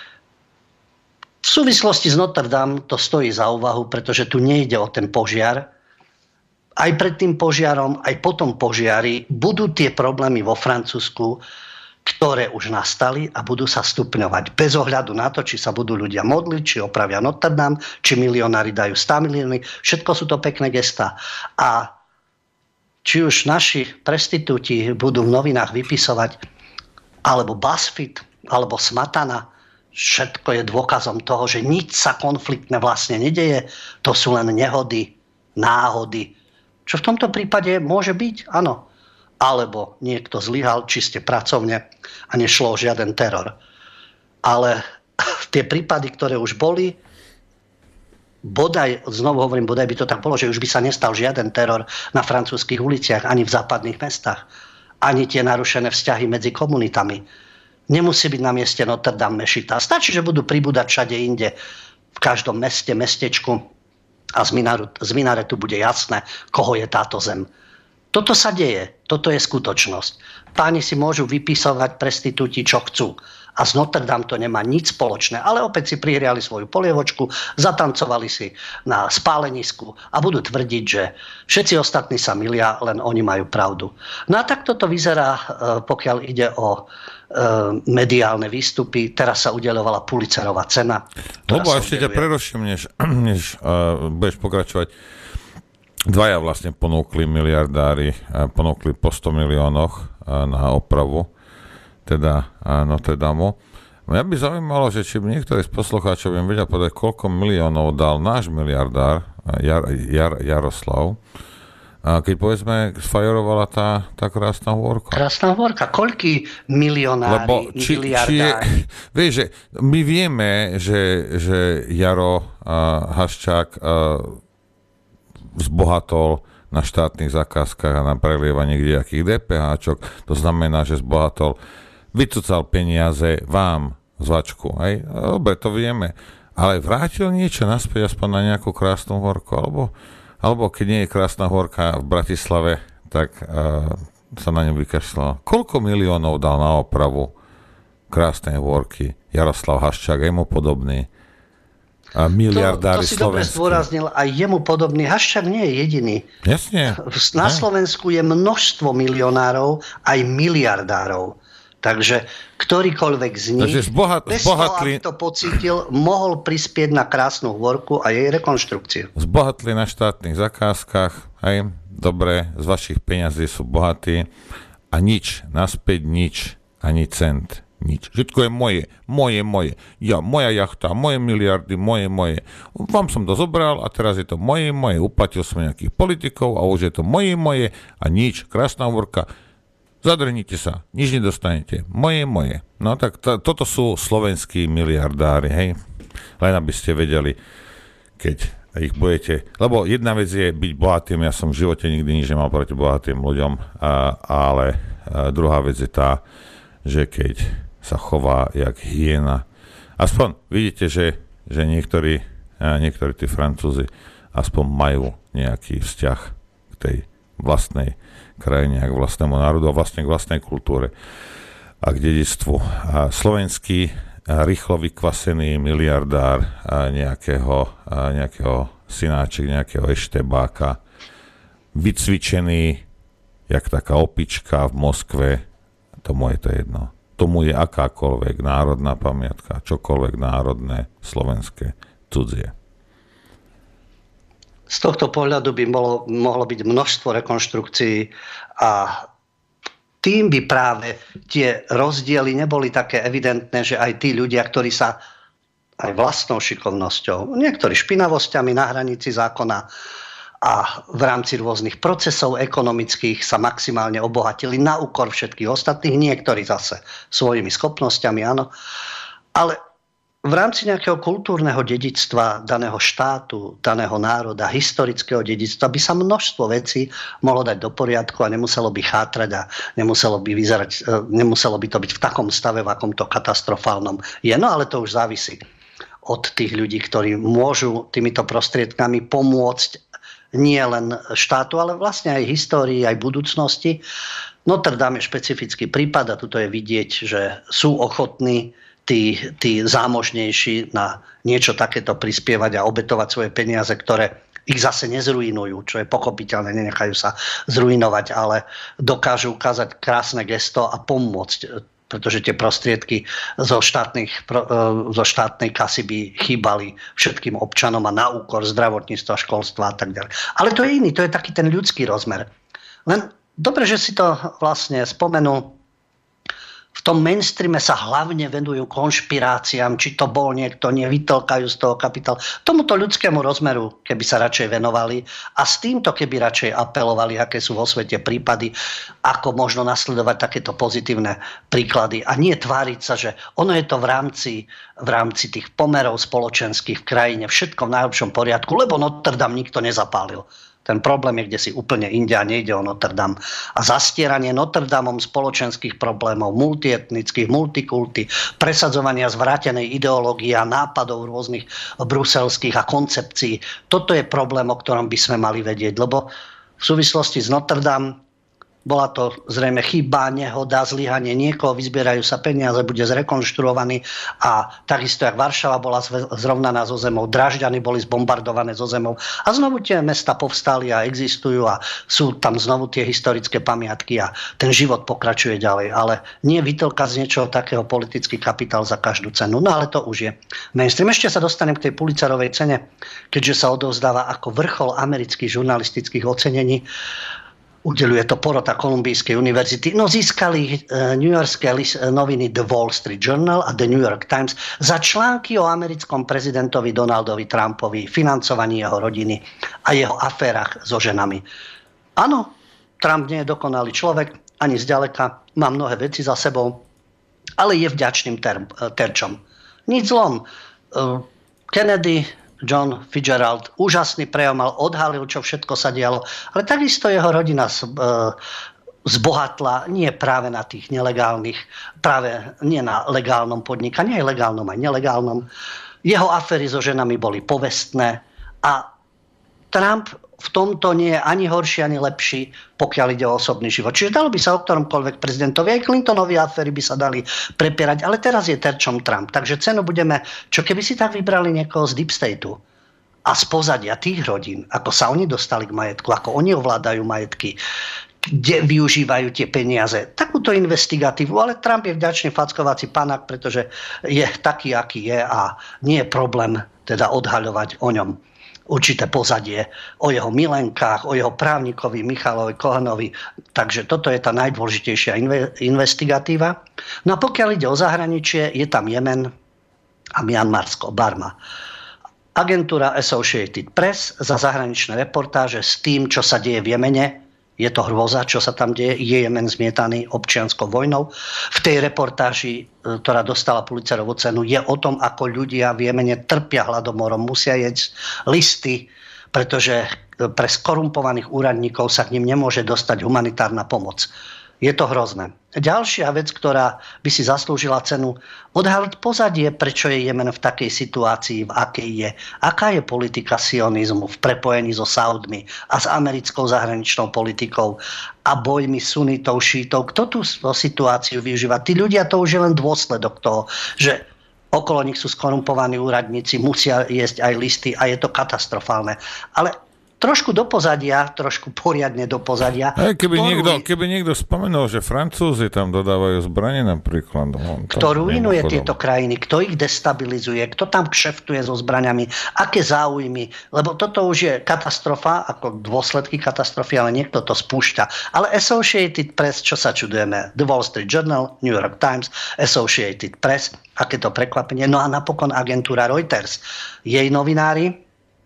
V súvislosti s Notre Dame to stojí za úvahu, pretože tu nejde o ten požiar. Aj pred tým požiarom, aj po tom požiari budú tie problémy vo Francúzsku, ktoré už nastali a budú sa stupňovať. Bez ohľadu na to, či sa budú ľudia modliť, či opravia Notre Dame, či milionári dajú 100 milióny. Všetko sú to pekné gestá. A či už naši prestitúti budú v novinách vypisovať, alebo BuzzFeed, alebo Smatana, všetko je dôkazom toho, že nič sa konfliktné vlastne nedeje. To sú len nehody, náhody. Čo v tomto prípade môže byť? Áno. Alebo niekto zlyhal čiste pracovne a nešlo o žiaden teror. Ale tie prípady, ktoré už boli, znovu hovorím, bodaj by to tak bolo, že už by sa nestal žiaden teror na francúzskych uliciach, ani v západných mestách, ani tie narušené vzťahy medzi komunitami. Nemusí byť na mieste Notre Dame mešita. Stačí, že budú pribúdať všade inde, v každom meste, mestečku a z minaretu bude jasné, koho je táto zem. Toto sa deje, toto je skutočnosť. Páni si môžu vypisovať prestitúti, čo chcú. A z Notre Dame to nemá nič spoločné. Ale opäť si prihriali svoju polievočku, zatancovali si na spálenisku a budú tvrdiť, že všetci ostatní sa milia, len oni majú pravdu. No a takto to vyzerá, pokiaľ ide o mediálne výstupy. Teraz sa udeľovala Pulitzerová cena. Lebo ešte ťa preruším, než budeš pokračovať. Dvaja vlastne ponúkli miliardári, ponúkli po 100 miliónoch na opravu, teda Notre Dame. Mňa by zaujímalo, že či niektorý z poslucháčov im vedia povedať, koľko miliónov dal náš miliardár Jaroslav, keď povedzme sfajerovala tá krásna hôrka. Krásna hôrka, koľký milionári, miliardári? Vieš, že my vieme, že Jaro Haščák zbohatol na štátnych zákazkách a na prelievanie kdejakých DPHčok. To znamená, že zbohatol, vycúcal peniaze vám z vačku. Dobre, to vieme. Ale vrátil niečo naspäť aspoň na nejakú krásnu horku. Alebo keď nie je krásna horka v Bratislave, tak sa na ňu vykašľal. Koľko miliónov dal na opravu krásnej horky Jaroslav Haščák, je mu podobný? A miliardári to si dobre zdôraznil, aj jemu podobný. Haščák nie je jediný. Jasne. Na Slovensku je množstvo milionárov, aj miliardárov. Takže ktorýkoľvek z nich, bez toho, aby to pocítil, mohol prispieť na krásnu hôrku a jej rekonštrukciu. Zbohatli na štátnych zakázkach, dobre, z vašich peňazí sú bohatí a nič, naspäť nič, ani cent. Nič. Všetko je moje. Ja, moja jachta, moje miliardy, moje. Vám som to zobral a teraz je to moje. Uplatil som nejakých politikov a už je to moje a nič. Krásna hovorka. Zadrhnite sa. Nič nedostanete. Moje. No tak toto sú slovenskí miliardári, hej. Len aby ste vedeli, keď ich budete... Lebo jedna vec je byť bohatým. Ja som v živote nikdy nič nemal proti bohatým ľuďom, ale druhá vec je tá, že keď sa chová jak hyena. Aspoň vidíte, že niektorí tí Francúzi aspoň majú nejaký vzťah k tej vlastnej krajine, k vlastnému národu a vlastne k vlastnej kultúre a k dedičstvu. A slovenský rýchlo vykvasený miliardár nejakého synáčik nejakého eštebáka, vycvičený jak taká opička v Moskve, tomu je to jedno. Tomu je akákoľvek národná pamiatka, čokoľvek národné, slovenské, cudzie. Z tohto pohľadu by mohlo byť množstvo rekonštrukcií a tým by práve tie rozdiely neboli také evidentné, že aj tí ľudia, ktorí sa aj vlastnou šikovnosťou, niektorí špinavosťami na hranici zákona a v rámci rôznych procesov ekonomických sa maximálne obohatili na úkor všetkých ostatných, niektorí zase svojimi schopnosťami, áno. Ale v rámci nejakého kultúrneho dedičstva daného štátu, daného národa, historického dedičstva by sa množstvo vecí mohlo dať do poriadku a nemuselo by chátrať a nemuselo by to byť v takom stave, v akomto katastrofálnom je. No ale to už závisí od tých ľudí, ktorí môžu týmito prostriedkami pomôcť nie len štátu, ale vlastne aj histórii, aj budúcnosti. Notre Dame je špecifický prípad a tuto je vidieť, že sú ochotní tí zámožnejší na niečo takéto prispievať a obetovať svoje peniaze, ktoré ich zase nezruinujú, čo je pochopiteľné, nenechajú sa zruinovať, ale dokážu ukázať krásne gesto a pomôcť, pretože tie prostriedky zo štátnej kasy by chýbali všetkým občanom a na úkor zdravotníctva, školstva a tak ďalej. Ale to je iný, to je taký ten ľudský rozmer. Len dobre, že si to vlastne spomenul. V tom mainstreame sa hlavne venujú konšpiráciám, či to bol niekto, nevytlkajú z toho kapitálu. Tomuto ľudskému rozmeru, keby sa radšej venovali a s týmto, keby radšej apelovali, aké sú vo svete prípady, ako možno nasledovať takéto pozitívne príklady a nie tváriť sa, že ono je to v rámci tých pomerov spoločenských v krajine všetko v najlepšom poriadku, lebo Notre Dame nikto nezapálil. Ten problém je kdesi úplne inde a nejde o Notre Dame. A zastieranie Notre Dameom spoločenských problémov, multietnických, multikulty, presadzovania zvrátenej ideológie a nápadov rôznych bruselských a koncepcií. Toto je problém, o ktorom by sme mali vedieť, lebo v súvislosti s Notre Dame bola to zrejme chyba, nehoda, zlyhanie niekoho, vyzbierajú sa peniaze, bude zrekonštruovaný a takisto, jak Varšava bola zrovnaná so zemou, Drážďany boli zbombardované so zemou a znovu tie mesta povstali a existujú a sú tam znovu tie historické pamiatky a ten život pokračuje ďalej. Ale nie vytlkať z niečoho takého politický kapitál za každú cenu. No ale to už je mainstream. Ešte sa dostanem k tej Pulitzerovej cene, keďže sa odovzdáva ako vrchol amerických žurnalistických ocenení. Udeľuje to porota Kolumbijskej univerzity. No získali newyorské noviny The Wall Street Journal a The New York Times za články o americkom prezidentovi Donaldovi Trumpovi, financovaní jeho rodiny a jeho aférach so ženami. Áno, Trump nie je dokonalý človek, ani zďaleka, má mnohé veci za sebou, ale je vďačným terčom. Nič zlom. Kennedy, John Fitzgerald, úžasný prejav mal, odhalil, čo všetko sa dialo, ale takisto jeho rodina zbohatla nie práve na tých nelegálnych, práve nie na legálnom podnikaní, aj legálnom, aj nelegálnom. Jeho aféry so ženami boli povestné a Trump v tomto nie je ani horší, ani lepší, pokiaľ ide o osobný život. Čiže dalo by sa o ktoromkoľvek prezidentovi, aj Clintonovi aféry by sa dali prepierať, ale teraz je terčom Trump. Takže cenu budeme, čo keby si tak vybrali niekoho z Deep Stateu a z pozadia tých rodín, ako sa oni dostali k majetku, ako oni ovládajú majetky, kde využívajú tie peniaze. Takúto investigatívu, ale Trump je vďačný fackovací panák, pretože je taký, aký je a nie je problém teda odhaľovať o ňom určité pozadie, o jeho milenkách, o jeho právnikovi Michalovi Kohanovi. Takže toto je tá najdôležitejšia investigatíva. No a pokiaľ ide o zahraničie, je tam Jemen a Mianmarsko, Barma. Agentúra Associated Press za zahraničné reportáže s tým, čo sa deje v Jemene. Je to hrôza, čo sa tam deje. Je Jemen zmietaný občianskou vojnou. V tej reportáži, ktorá dostala Pulitzerovú cenu, je o tom, ako ľudia v Jemene trpia hladomorom, musia jesť listy, pretože pre skorumpovaných úradníkov sa k nim nemôže dostať humanitárna pomoc. Je to hrozné. Ďalšia vec, ktorá by si zaslúžila cenu, odhaliť pozadie, prečo je Jemen v takej situácii, v akej je. Aká je politika sionizmu v prepojení so Saudmi a s americkou zahraničnou politikou a bojmi sunitov, šítov. Kto tú situáciu využíva? Tí ľudia, to už je len dôsledok toho, že okolo nich sú skorumpovaní úradníci, musia jesť aj listy a je to katastrofálne. Ale trošku do pozadia, trošku poriadne do pozadia. Keby niekto spomenul, že Francúzi tam dodávajú zbranie napríklad. Kto ruinuje tieto krajiny, kto ich destabilizuje, kto tam kšeftuje so zbraňami, aké záujmy, lebo toto už je katastrofa, ako dôsledky katastrofy, ale niekto to spúšťa. Ale Associated Press, čo sa čudujeme? The Wall Street Journal, New York Times, Associated Press, aké to prekvapenie. No a napokon agentúra Reuters. Jej novinári,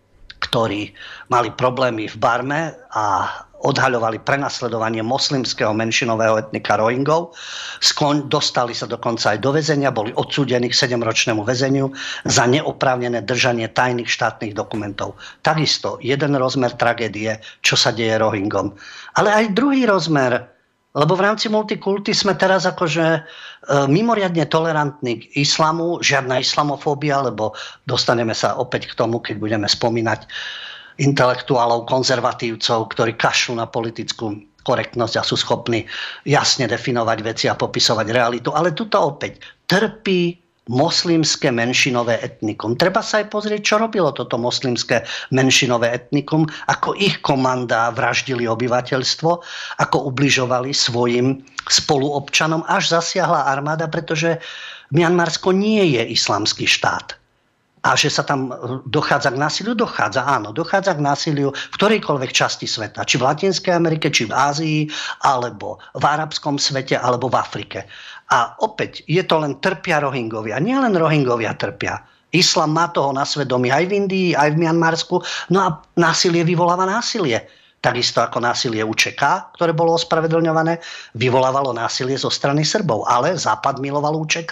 ktorí mali problémy v Barme a odhaľovali prenasledovanie moslimského menšinového etnika Rohingov. Dostali sa dokonca aj do väzenia, boli odsúdení k 7-ročnému väzeniu za neoprávnené držanie tajných štátnych dokumentov. Takisto jeden rozmer tragédie, čo sa deje Rohingom. Ale aj druhý rozmer, lebo v rámci multikulty sme teraz akože mimoriadne tolerantní k islamu, žiadna islamofóbia, lebo dostaneme sa opäť k tomu, keď budeme spomínať intelektuálov, konzervatívcov, ktorí kašľú na politickú korektnosť a sú schopní jasne definovať veci a popisovať realitu. Ale tuto opäť trpí moslimské menšinové etnikum. Treba sa aj pozrieť, čo robilo toto moslimské menšinové etnikum, ako ich komandá vraždili obyvateľstvo, ako ubližovali svojim spoluobčanom, až zasiahla armáda, pretože Mianmarsko nie je islamský štát. A že sa tam dochádza k násiliu? Dochádza k násiliu v ktorejkoľvek časti sveta. Či v Latinskej Amerike, či v Ázii, alebo v arabskom svete, alebo v Afrike. A opäť je to len trpia Rohingovia. Nie len Rohingovia trpia. Islam má toho na svedomí aj v Indii, aj v Mianmarsku. No a násilie vyvoláva násilie. Takisto ako násilie UČK, ktoré bolo ospravedlňované, vyvolávalo násilie zo strany Srbov. Ale Západ miloval UČK.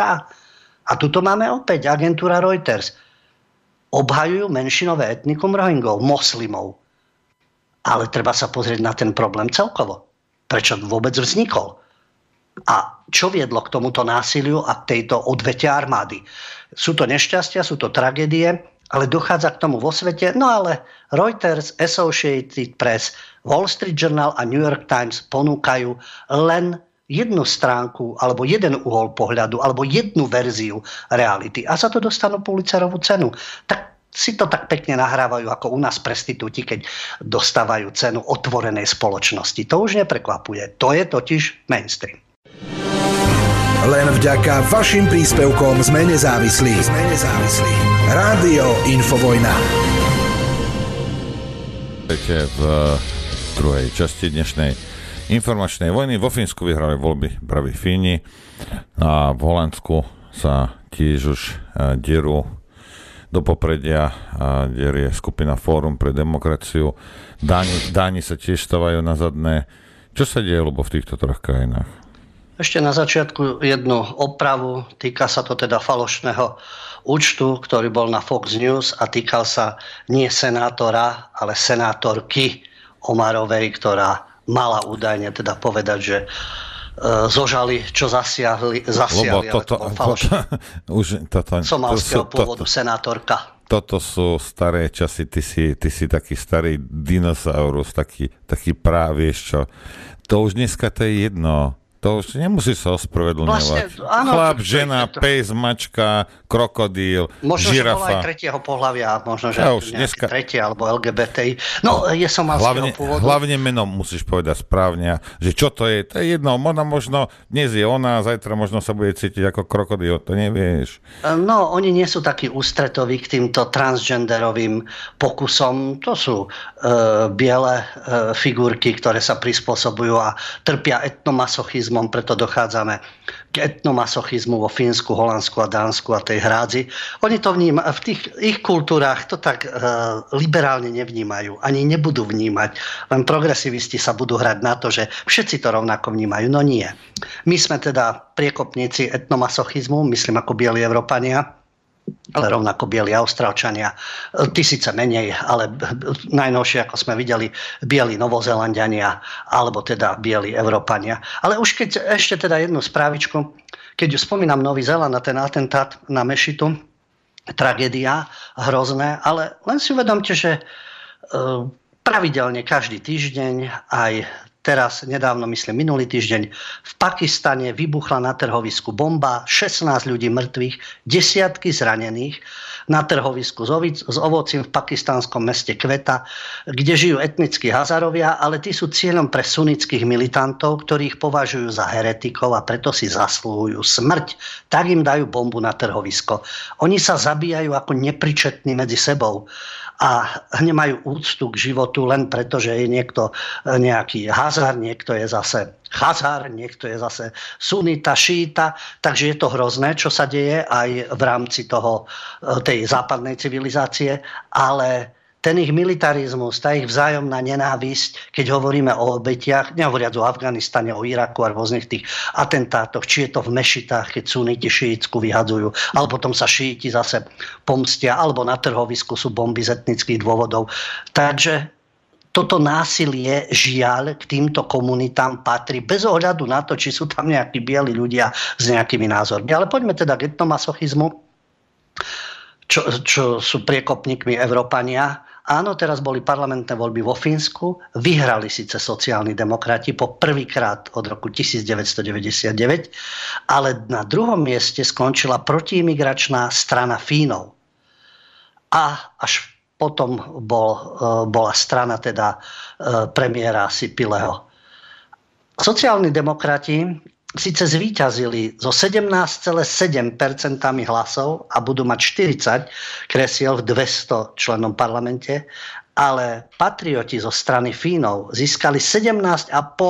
A tuto máme opäť agentúra Reuters. Obhajujú menšinové etnikum Rohingov, moslimov. Ale treba sa pozrieť na ten problém celkovo. Prečo vôbec vznikol? A čo viedlo k tomuto násiliu a tejto odvete armády? Sú to nešťastia, sú to tragédie, ale dochádza k tomu vo svete. No ale Reuters, Associated Press, Wall Street Journal a New York Times ponúkajú len jednu stránku, alebo jeden uhol pohľadu, alebo jednu verziu reality. A za to dostanú Pulitzerovú cenu. Tak si to tak pekne nahrávajú, ako u nás prestitúti, keď dostávajú cenu otvorenej spoločnosti. To už neprekvapuje. To je totiž mainstream. Len vďaka vašim príspevkom sme nezávislí. Rádio Infovojna. V druhej časti dnešnej informačnej vojny vo Fínsku vyhrali voľby praví Fíni a v Holandsku sa tiež už derú do popredia a derie skupina Fórum pre demokraciu. Dáni sa tiež stavajú na zadné. Čo sa deje, Ľubo, v týchto troch krajinách? Ešte na začiatku jednu opravu. Týka sa to teda falošného účtu, ktorý bol na Fox News a týkal sa nie senátora, ale senátorky Omarovej, ktorá mala údajne teda povedať, že zožali, čo zasiahli ale to bol falošný somalského pôvodu senátorka. Toto sú staré časy, ty si taký starý dinosaurus, taký vieš čo. To už dneska to je jedno. To už nemusí sa ospravedlňovať. Vlastne, chlap, žena, pes, mačka, krokodíl, možno, žirafa. Možno, že bol aj tretieho pohľavia, možno, že dneska tretie, alebo LGBTI. No, je somalského pôvodu. Hlavne menom musíš povedať správne, že čo to je jedno. Možno dnes je ona, zajtra možno sa bude cítiť ako krokodíl, to nevieš. No, oni nie sú takí ústretoví k týmto transgenderovým pokusom. To sú biele figurky, ktoré sa prispôsobujú a trpia etnomasochizmom. Preto dochádzame k etnomasochizmu vo Fínsku, Holandsku a Dánsku a tej hrádzi. Oni to vnímajú, v tých ich kultúrách to tak liberálne nevnímajú, ani nebudú vnímať. Len progresivisti sa budú hrať na to, že všetci to rovnako vnímajú. No nie. My sme teda priekopníci etnomasochizmu, myslím ako bieli Európania, ale rovnako bieli Austrálčania, tí síce menej, ale najnovšie, ako sme videli, bieli Novozélanďania, alebo teda bieli Európania. Ale už keď ešte teda jednu správičku, keď spomínam Nový Zéland a ten atentát na mešitu, tragédia, hrozné, ale len si uvedomte, že pravidelne každý týždeň aj teraz nedávno, myslím minulý týždeň, v Pakistane vybuchla na trhovisku bomba, 16 ľudí mŕtvych, desiatky zranených na trhovisku s ovocím v pakistanskom meste Kveta, kde žijú etnickí Hazarovia, ale tí sú cieľom pre sunnických militantov, ktorých považujú za heretikov a preto si zaslúhujú smrť. Tak im dajú bombu na trhovisko. Oni sa zabíjajú ako nepričetní medzi sebou a nemajú úctu k životu len preto, že je niekto nejaký Hazar, niekto je zase Chazar, niekto je zase sunita, šíta, takže je to hrozné, čo sa deje aj v rámci tej západnej civilizácie, ale ten ich militarizmus, tá ich vzájomná nenávisť, keď hovoríme o obetiach, nehovoriac o Afganistane, o Iraku a rôznych tých atentátoch, či je to v mešitách, keď suniti šíitsku vyhadzujú, alebo potom sa šíiti zase pomstia, alebo na trhovisku sú bomby z etnických dôvodov. Takže toto násilie, žiaľ, k týmto komunitám patrí bez ohľadu na to, či sú tam nejakí bieli ľudia s nejakými názormi. Ale poďme teda k etnomasochizmu, čo sú priekopníkmi Európania. Áno, teraz boli parlamentné voľby vo Fínsku, vyhrali síce sociálni demokrati po prvýkrát od roku 1999, ale na druhom mieste skončila protiimigračná strana Fínov. A až potom bola strana teda premiéra Sipileho. Sociálni demokrati síce zvíťazili so 17,7% hlasov a budú mať 40 kresiel v 200 členom parlamente, ale patrioti zo strany Fínov získali 17,5%,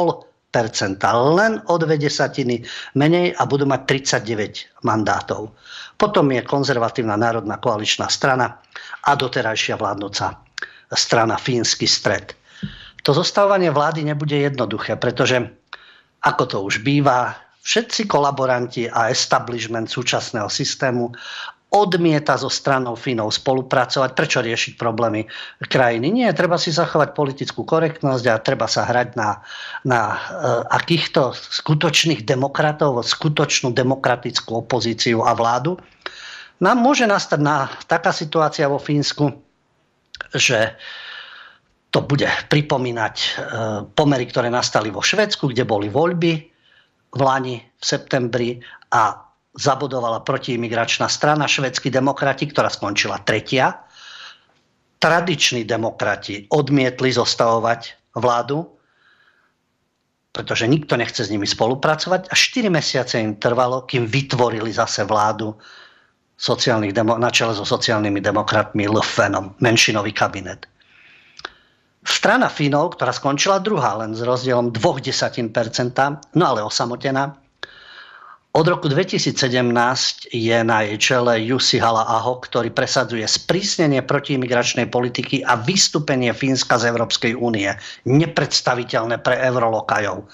len o 0,2 menej a budú mať 39 mandátov. Potom je konzervatívna národná koaličná strana a doterajšia vládnúca strana Fínsky stred. To zostavovanie vlády nebude jednoduché, pretože ako to už býva, všetci kolaboranti a establishment súčasného systému odmieta so stranou Fínov spolupracovať. Prečo riešiť problémy krajiny? Nie, treba si zachovať politickú korektnosť a treba sa hrať na akýchto skutočných demokratov, skutočnú demokratickú opozíciu a vládu. Nám môže nastať taká situácia vo Fínsku, že to bude pripomínať pomery, ktoré nastali vo Švédsku, kde boli voľby v lani, v septembri a zabudovala protiimigračná strana švédski demokrati, ktorá skončila tretia. Tradiční demokrati odmietli zostavovať vládu, pretože nikto nechce s nimi spolupracovať a 4 mesiace im trvalo, kým vytvorili zase vládu na čele so sociálnymi demokratmi Le Penom, menšinový kabinet. Strana Fínov, ktorá skončila druhá, len s rozdielom 0,2%, no ale osamotená. Od roku 2017 je na jej čele Jussi Halla-aho, ktorý presadzuje sprísnenie protiimigračnej politiky a vystúpenie Fínska z Európskej únie. Nepredstaviteľné pre eurolokajov.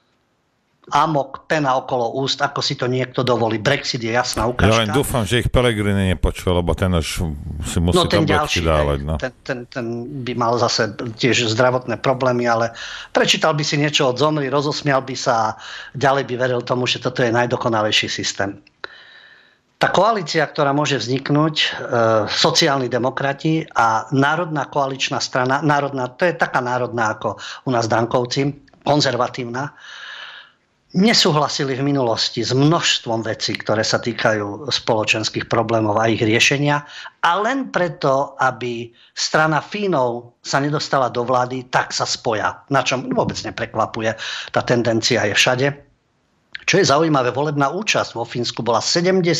Amok, pena okolo úst, ako si to niekto dovolí. Brexit je jasná ukážka. Ja len dúfam, že ich Pellegrini nepočul, lebo ten už si musí tabletky dávať. No. Ten by mal zase tiež zdravotné problémy, ale prečítal by si niečo od Zomri, rozosmial by sa a ďalej by veril tomu, že toto je najdokonalejší systém. Tá koalícia, ktorá môže vzniknúť, sociálni demokrati a národná koaličná strana, to je taká národná ako u nás Dankovci, konzervatívna, nesúhlasili v minulosti s množstvom vecí, ktoré sa týkajú spoločenských problémov a ich riešenia a len preto, aby strana Fínov sa nedostala do vlády, tak sa spoja. Na čom vôbec neprekvapuje. Tá tendencia je všade. Čo je zaujímavé, volebná účasť vo Fínsku bola 72%.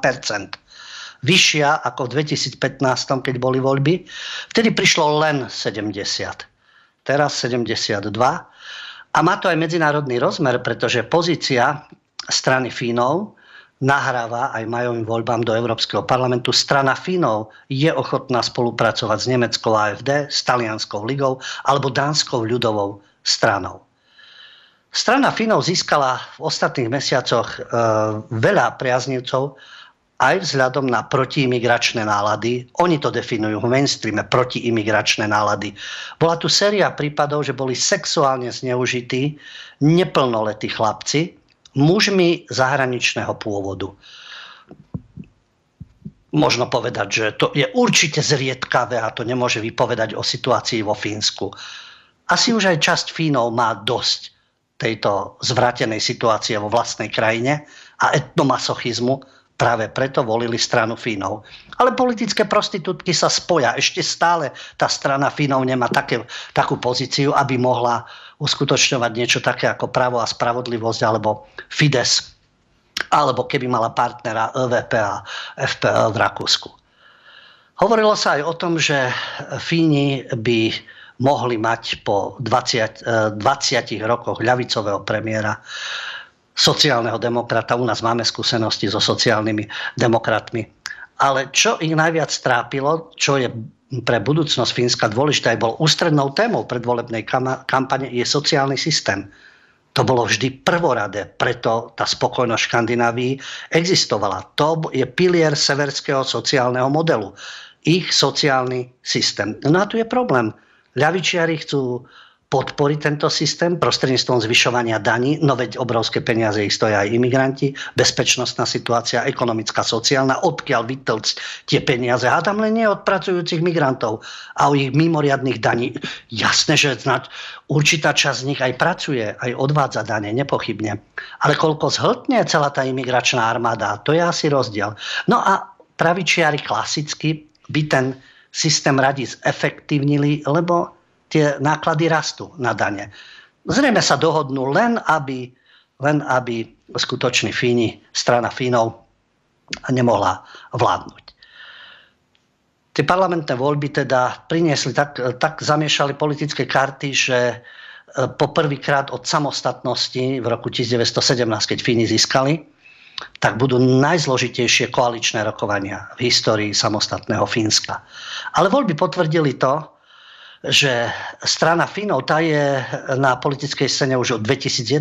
Vyššia ako v 2015, keď boli voľby. Vtedy prišlo len 70. Teraz 72%. A má to aj medzinárodný rozmer, pretože pozícia strany Fínov nahráva aj majovým voľbám do Európskeho parlamentu. Strana Fínov je ochotná spolupracovať s nemeckou AfD, s talianskou ligou alebo dánskou ľudovou stranou. Strana Fínov získala v ostatných mesiacoch veľa priaznivcov aj vzhľadom na protiimigračné nálady. Oni to definujú v mainstreame, protiimigračné nálady. Bola tu séria prípadov, že boli sexuálne zneužití neplnoletí chlapci mužmi zahraničného pôvodu. Možno povedať, že to je určite zriedkavé a to nemôže vypovedať o situácii vo Fínsku. Asi už aj časť Fínov má dosť tejto zvrátenej situácie vo vlastnej krajine a etnomasochizmu, práve preto volili stranu Fínov. Ale politické prostitútky sa spoja. Ešte stále tá strana Fínov nemá takú pozíciu, aby mohla uskutočňovať niečo také ako Právo a spravodlivosť alebo Fides, alebo keby mala partnera ÖVP a FPÖ v Rakúsku. Hovorilo sa aj o tom, že Fíni by mohli mať po 20 rokoch ľavicového premiéra sociálneho demokrata. U nás máme skúsenosti so sociálnymi demokratmi. Ale čo ich najviac trápilo, čo je pre budúcnosť Fínska dôležité, aj bol ústrednou témou predvolebnej kampane, je sociálny systém. To bolo vždy prvoradé, preto tá spokojnosť v Škandinávii existovala. To je pilier severského sociálneho modelu. Ich sociálny systém. No a tu je problém. Ľavičiari chcú podporiť tento systém prostredníctvom zvyšovania daní, no veď obrovské peniaze ich stoja aj imigranti, bezpečnostná situácia, ekonomická, sociálna, odkiaľ vytlcť tie peniaze. A tam len nie od pracujúcich migrantov a o ich mimoriadnych daní. Jasné, že určitá časť z nich aj pracuje, aj odvádza dane, nepochybne. Ale koľko zhltne celá tá imigračná armáda, to je asi rozdiel. No a pravičiari klasicky by ten systém radi zefektívnili, lebo tie náklady rastú na dane. Zrejme sa dohodnú len aby skutoční Fíni, strana Fínov nemohla vládnuť. Tie parlamentné voľby teda priniesli, tak zamiešali politické karty, že po prvýkrát od samostatnosti v roku 1917, keď Fíni získali, tak budú najzložitejšie koaličné rokovania v histórii samostatného Fínska. Ale voľby potvrdili to, že strana Fínov, tá je na politickej scéne už od 2011.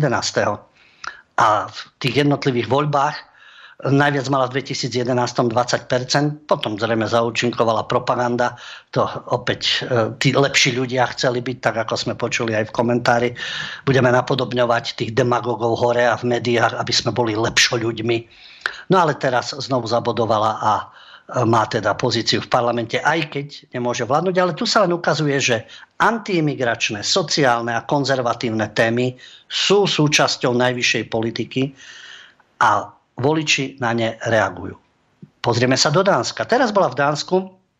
A v tých jednotlivých voľbách najviac mala v 2011 20%, potom zrejme zaúčinkovala propaganda, to opäť tí lepší ľudia chceli byť, tak ako sme počuli aj v komentári. Budeme napodobňovať tých demagogov hore a v médiách, aby sme boli lepšo ľuďmi. No ale teraz znovu zabodovala a má teda pozíciu v parlamente, aj keď nemôže vládnuť. Ale tu sa len ukazuje, že antiimigračné, sociálne a konzervatívne témy sú súčasťou najvyššej politiky a voliči na ne reagujú. Pozrieme sa do Dánska. Teraz bola v Dánsku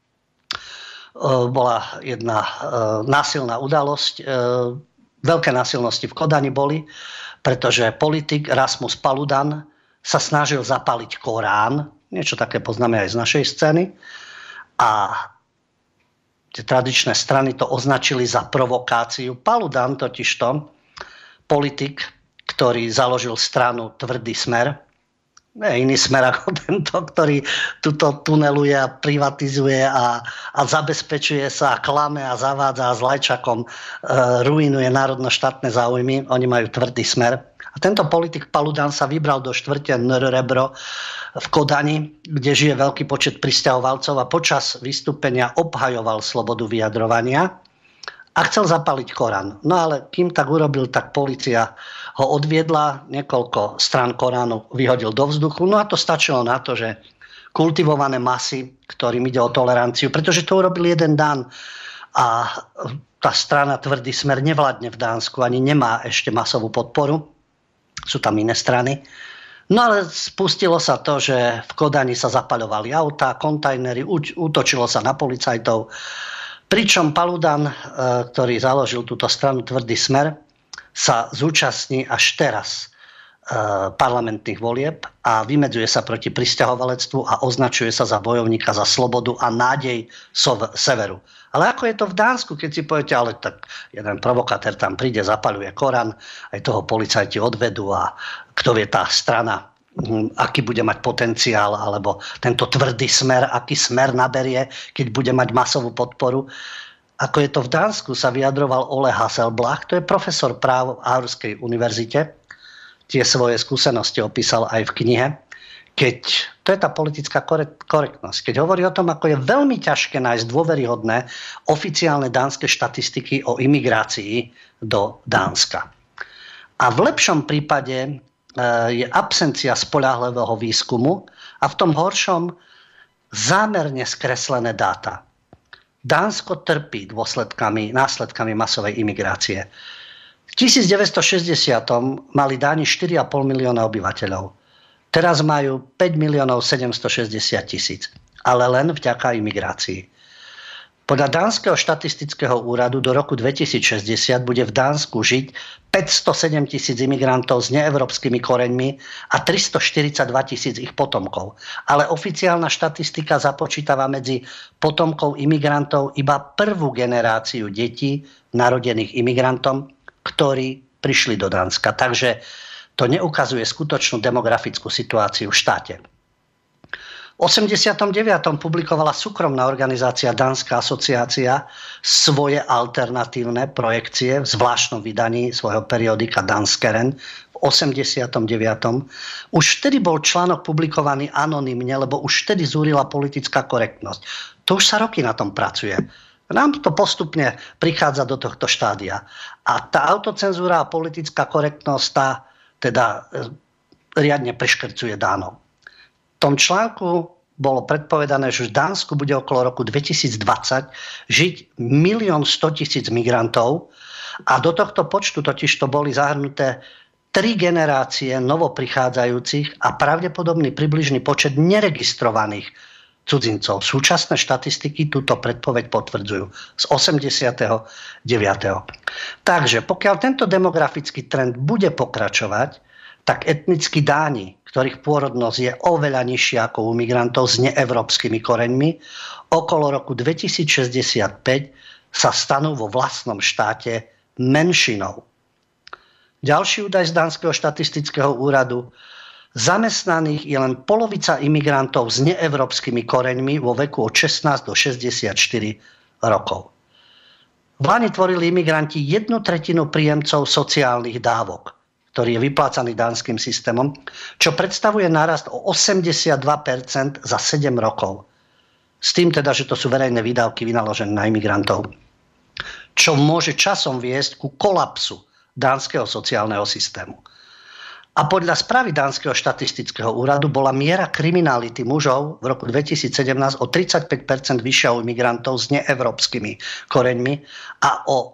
jedna násilná udalosť. Veľké násilnosti v Kodani boli, pretože politik Rasmus Paludan sa snažil zapaliť Korán. Niečo také poznáme aj z našej scény. A tie tradičné strany to označili za provokáciu. Paludan totižto, politik, ktorý založil stranu Tvrdý smer, iný smer ako tento, ktorý tuto tuneluje a privatizuje a zabezpečuje sa a klame a zavádza a s Lajčakom ruinuje národno-štátne záujmy. Oni majú Tvrdý smer. A tento politik Paludan sa vybral do štvrte Nr-Rebro v Kodani, kde žije veľký počet prisťahovalcov a počas vystúpenia obhajoval slobodu vyjadrovania a chcel zapaliť Korán. No ale kým tak urobil, tak polícia ho odviedla, niekoľko strán Koránu vyhodil do vzduchu. No a to stačilo na to, že kultivované masy, ktorým ide o toleranciu, pretože to urobil jeden Dan a tá strana Tvrdý smer nevládne v Dánsku, ani nemá ešte masovú podporu. Sú tam iné strany. No ale spustilo sa to, že v Kodani sa zapaľovali autá, kontajnery, útočilo sa na policajtov. Pričom Paludan, ktorý založil túto stranu Tvrdý smer, sa zúčastní až teraz parlamentných volieb a vymedzuje sa proti prisťahovalectvu a označuje sa za bojovníka za slobodu a nádej severu. Ale ako je to v Dánsku, keď si poviete, ale tak jeden provokatér tam príde, zapaľuje Korán, aj toho policajti odvedú a kto vie tá strana, aký bude mať potenciál, alebo tento Tvrdý smer, aký smer naberie, keď bude mať masovú podporu. Ako je to v Dánsku, sa vyjadroval Ole Hasselblad, to je profesor práv v Aarhuskej univerzite. Tie svoje skúsenosti opísal aj v knihe. To je tá politická korektnosť. Keď hovorí o tom, ako je veľmi ťažké nájsť dôveryhodné oficiálne dánske štatistiky o imigrácii do Dánska. A v lepšom prípade je absencia spoľahlivého výskumu a v tom horšom zámerne skreslené dáta. Dánsko trpí následkami masovej imigrácie. V 1960 mali Dáni 4,5 milióna obyvateľov. Teraz majú 5 760 000, ale len vďaka imigrácii. Podľa Dánskeho štatistického úradu do roku 2060 bude v Dánsku žiť 507 000 imigrantov s neevropskými koreňmi a 342 000 ich potomkov. Ale oficiálna štatistika započítava medzi potomkov imigrantov iba prvú generáciu detí narodených imigrantom, ktorí prišli do Dánska. Takže to neukazuje skutočnú demografickú situáciu v štáte. V 89. publikovala súkromná organizácia Dánska asociácia svoje alternatívne projekcie v zvláštnom vydaní svojho periodika Danskeren v 89. Už vtedy bol článok publikovaný anonymne, lebo už vtedy zúrila politická korektnosť. To už sa roky na tom pracuje. Nám to postupne prichádza do tohto štádia. A tá autocenzúra a politická korektnosť tá teda riadne preškrcuje Dánov. V tom článku bolo predpovedané, že v Dánsku bude okolo roku 2020 žiť 1 100 000 migrantov a do tohto počtu totiž to boli zahrnuté 3 generácie novoprichádzajúcich a pravdepodobný približný počet neregistrovaných cudzincov. Súčasné štatistiky túto predpoveď potvrdzujú z 89. Takže pokiaľ tento demografický trend bude pokračovať, tak etnickí Dáni, ktorých pôrodnosť je oveľa nižšia ako u migrantov s neevropskými koreňmi, okolo roku 2065 sa stanú vo vlastnom štáte menšinou. Ďalší údaj z Dánskeho štatistického úradu. Zamestnaných je len polovica imigrantov s neevropskými koreňmi vo veku od 16 do 64 rokov. V Lani tvorili imigranti 1/3 príjemcov sociálnych dávok, ktorý je vyplácaný dánskym systémom, čo predstavuje nárast o 82% za 7 rokov. S tým teda, že to sú verejné výdavky vynaložené na imigrantov, čo môže časom viesť ku kolapsu dánskeho sociálneho systému. A podľa správy Dánskeho štatistického úradu bola miera kriminality mužov v roku 2017 o 35% vyššia u imigrantov s neevropskými koreňmi a o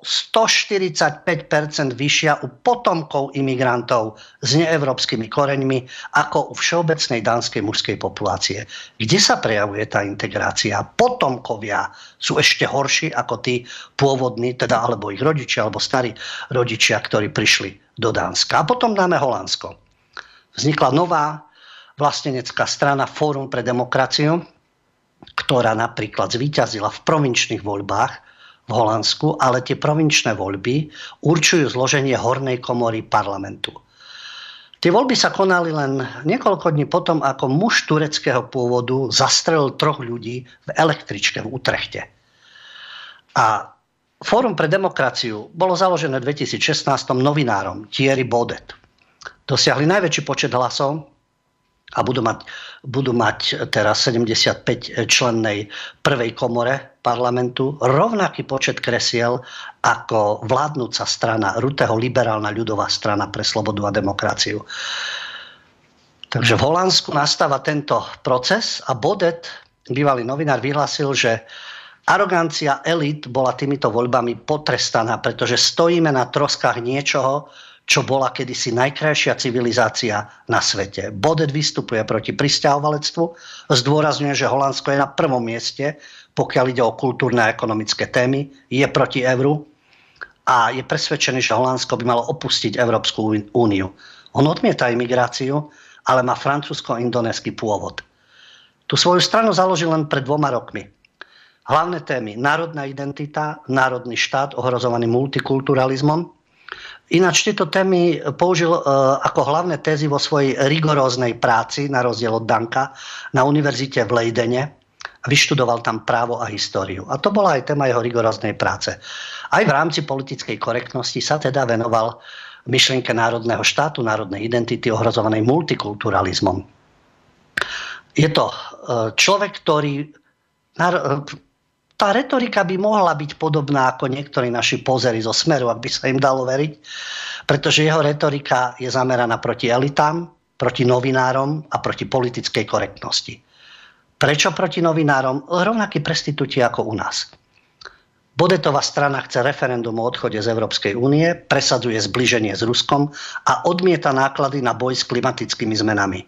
145% vyššia u potomkov imigrantov s neevropskými koreňmi ako u všeobecnej dánskej mužskej populácie. Kde sa prejavuje tá integrácia? Potomkovia sú ešte horší ako tí pôvodní, teda alebo ich rodičia, alebo starí rodičia, ktorí prišli do Dánska. A potom dáme Holandsko. Vznikla nová vlastenecká strana Fórum pre demokraciu, ktorá napríklad zvíťazila v provinčných voľbách v Holandsku, ale tie provinčné voľby určujú zloženie hornej komory parlamentu. Tie voľby sa konali len niekoľko dní potom, ako muž tureckého pôvodu zastrelil 3 ľudí v električke v Utrechte. A Fórum pre demokraciu bolo založené v 2016 novinárom Thierry Baudet. Dosiahli najväčší počet hlasov a budú mať teraz 75 člennej prvej komore parlamentu rovnaký počet kresiel ako vládnúca strana Rutteho liberálna ľudová strana pre slobodu a demokraciu. Takže v Holandsku nastáva tento proces a Baudet, bývalý novinár, vyhlásil, že arogancia elít bola týmito voľbami potrestaná, pretože stojíme na troskách niečoho, čo bola kedysi najkrajšia civilizácia na svete. Baudet vystupuje proti prisťahovalectvu, zdôrazňuje, že Holandsko je na prvom mieste, pokiaľ ide o kultúrne a ekonomické témy, je proti euru a je presvedčený, že Holandsko by malo opustiť Európsku úniu. On odmieta imigráciu, ale má francúzsko-indonésky pôvod. Tú svoju stranu založil len pred 2 rokmi. Hlavné témy: národná identita, národný štát ohrozovaný multikulturalizmom. Ináč tieto témy použil ako hlavné tézy vo svojej rigoróznej práci, na rozdiel od Danka, na univerzite v Leidene. Vyštudoval tam právo a históriu. A to bola aj téma jeho rigoróznej práce. Aj v rámci politickej korektnosti sa teda venoval myšlienke národného štátu, národnej identity ohrozovanej multikulturalizmom. Je to človek, ktorý... Tá retorika by mohla byť podobná ako niektorí naši pozery zo Smeru, ak by sa im dalo veriť, pretože jeho retorika je zameraná proti elitám, proti novinárom a proti politickej korektnosti. Prečo proti novinárom? Rovnakí prestitúti ako u nás. Bodetová strana chce referendum o odchode z Európskej únie, presadzuje zbliženie s Ruskom a odmieta náklady na boj s klimatickými zmenami.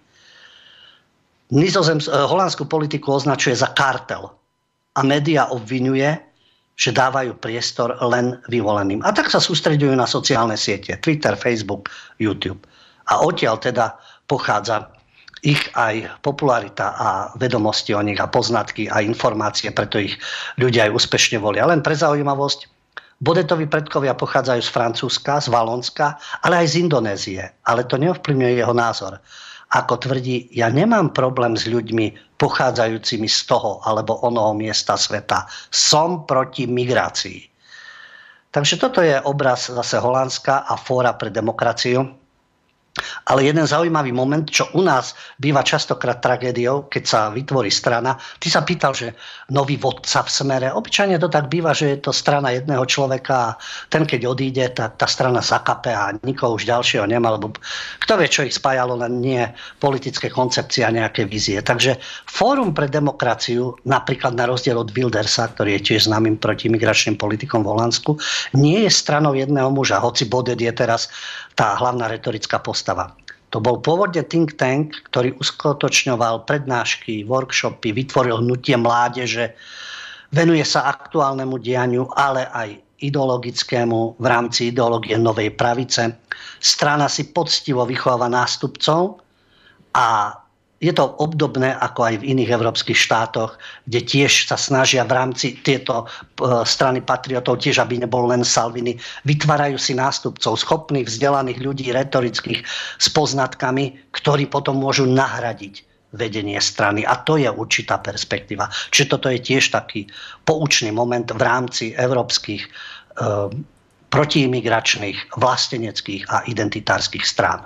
Holandskú politiku označuje za kartel a média obvinuje, že dávajú priestor len vyvoleným. A tak sa sústreďujú na sociálne siete, Twitter, Facebook, YouTube. A odtiaľ teda pochádza ich aj popularita a vedomosti o nich a poznatky a informácie, preto ich ľudia aj úspešne volia. Len pre zaujímavosť, Bodetovi predkovia pochádzajú z Francúzska, z Valonska, ale aj z Indonézie. Ale to neovplyvňuje jeho názor. Ako tvrdí, ja nemám problém s ľuďmi pochádzajúcimi z toho alebo onoho miesta sveta. Som proti migrácii. Takže toto je obraz zase Holandska a Fóra pre demokraciu. Ale jeden zaujímavý moment, čo u nás býva častokrát tragédiou, keď sa vytvorí strana. Ty sa pýtal, že nový vodca v Smere. Obyčajne to tak býva, že je to strana jedného človeka a ten, keď odíde, tak tá strana zakape a nikoho už ďalšieho nemá, lebo kto vie, čo ich spájalo, len nie politické koncepcie a nejaké vízie. Takže Fórum pre demokraciu, napríklad na rozdiel od Wildersa, ktorý je tiež známym protimigračným politikom v Holandsku, nie je stranou jedného muža, hoci Bodet je teraz tá hlavná retorická postava. To bol pôvodne think tank, ktorý uskutočňoval prednášky, workshopy, vytvoril hnutie mládeže, venuje sa aktuálnemu dianiu, ale aj ideologickému v rámci ideológie novej pravice. Strana si poctivo vychováva nástupcov a je to obdobné ako aj v iných európskych štátoch, kde tiež sa snažia v rámci tieto strany patriotov, tiež aby nebol len Salvini, vytvárajú si nástupcov, schopných, vzdelaných ľudí, retorických, s poznatkami, ktorí potom môžu nahradiť vedenie strany. A to je určitá perspektíva. Čiže toto je tiež taký poučný moment v rámci európskych protiimigračných, vlasteneckých a identitárskych strán.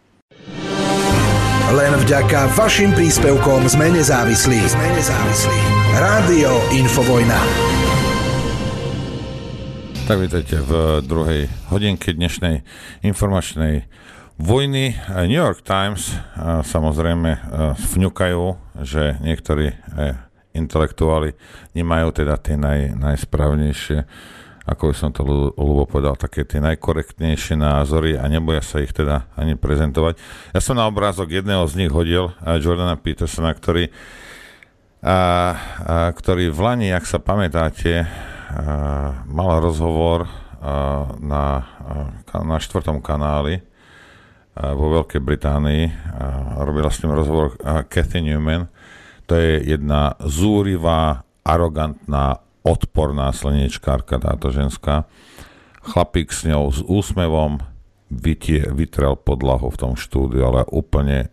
Len vďaka vašim príspevkom sme nezávislí. Rádio Infovojna. Tak vítajte v druhej hodinke dnešnej informačnej vojny. New York Times samozrejme vňukajú, že niektorí intelektuáli nemajú teda tie najsprávnejšie, ako by som to ľubo povedal, také tie najkorektnejšie názory a neboja sa ich teda ani prezentovať. Ja som na obrázok jedného z nich hodil, Jordana Petersona, ktorý v lani, ak sa pamätáte, mal rozhovor na 4. kanáli vo Veľkej Británii. Robila s ním rozhovor Cathy Newman. To je jedna zúrivá, arogantná, odporná slniečkárka, táto ženská. Chlapík s ňou s úsmevom vytrel podlahu v tom štúdiu, ale úplne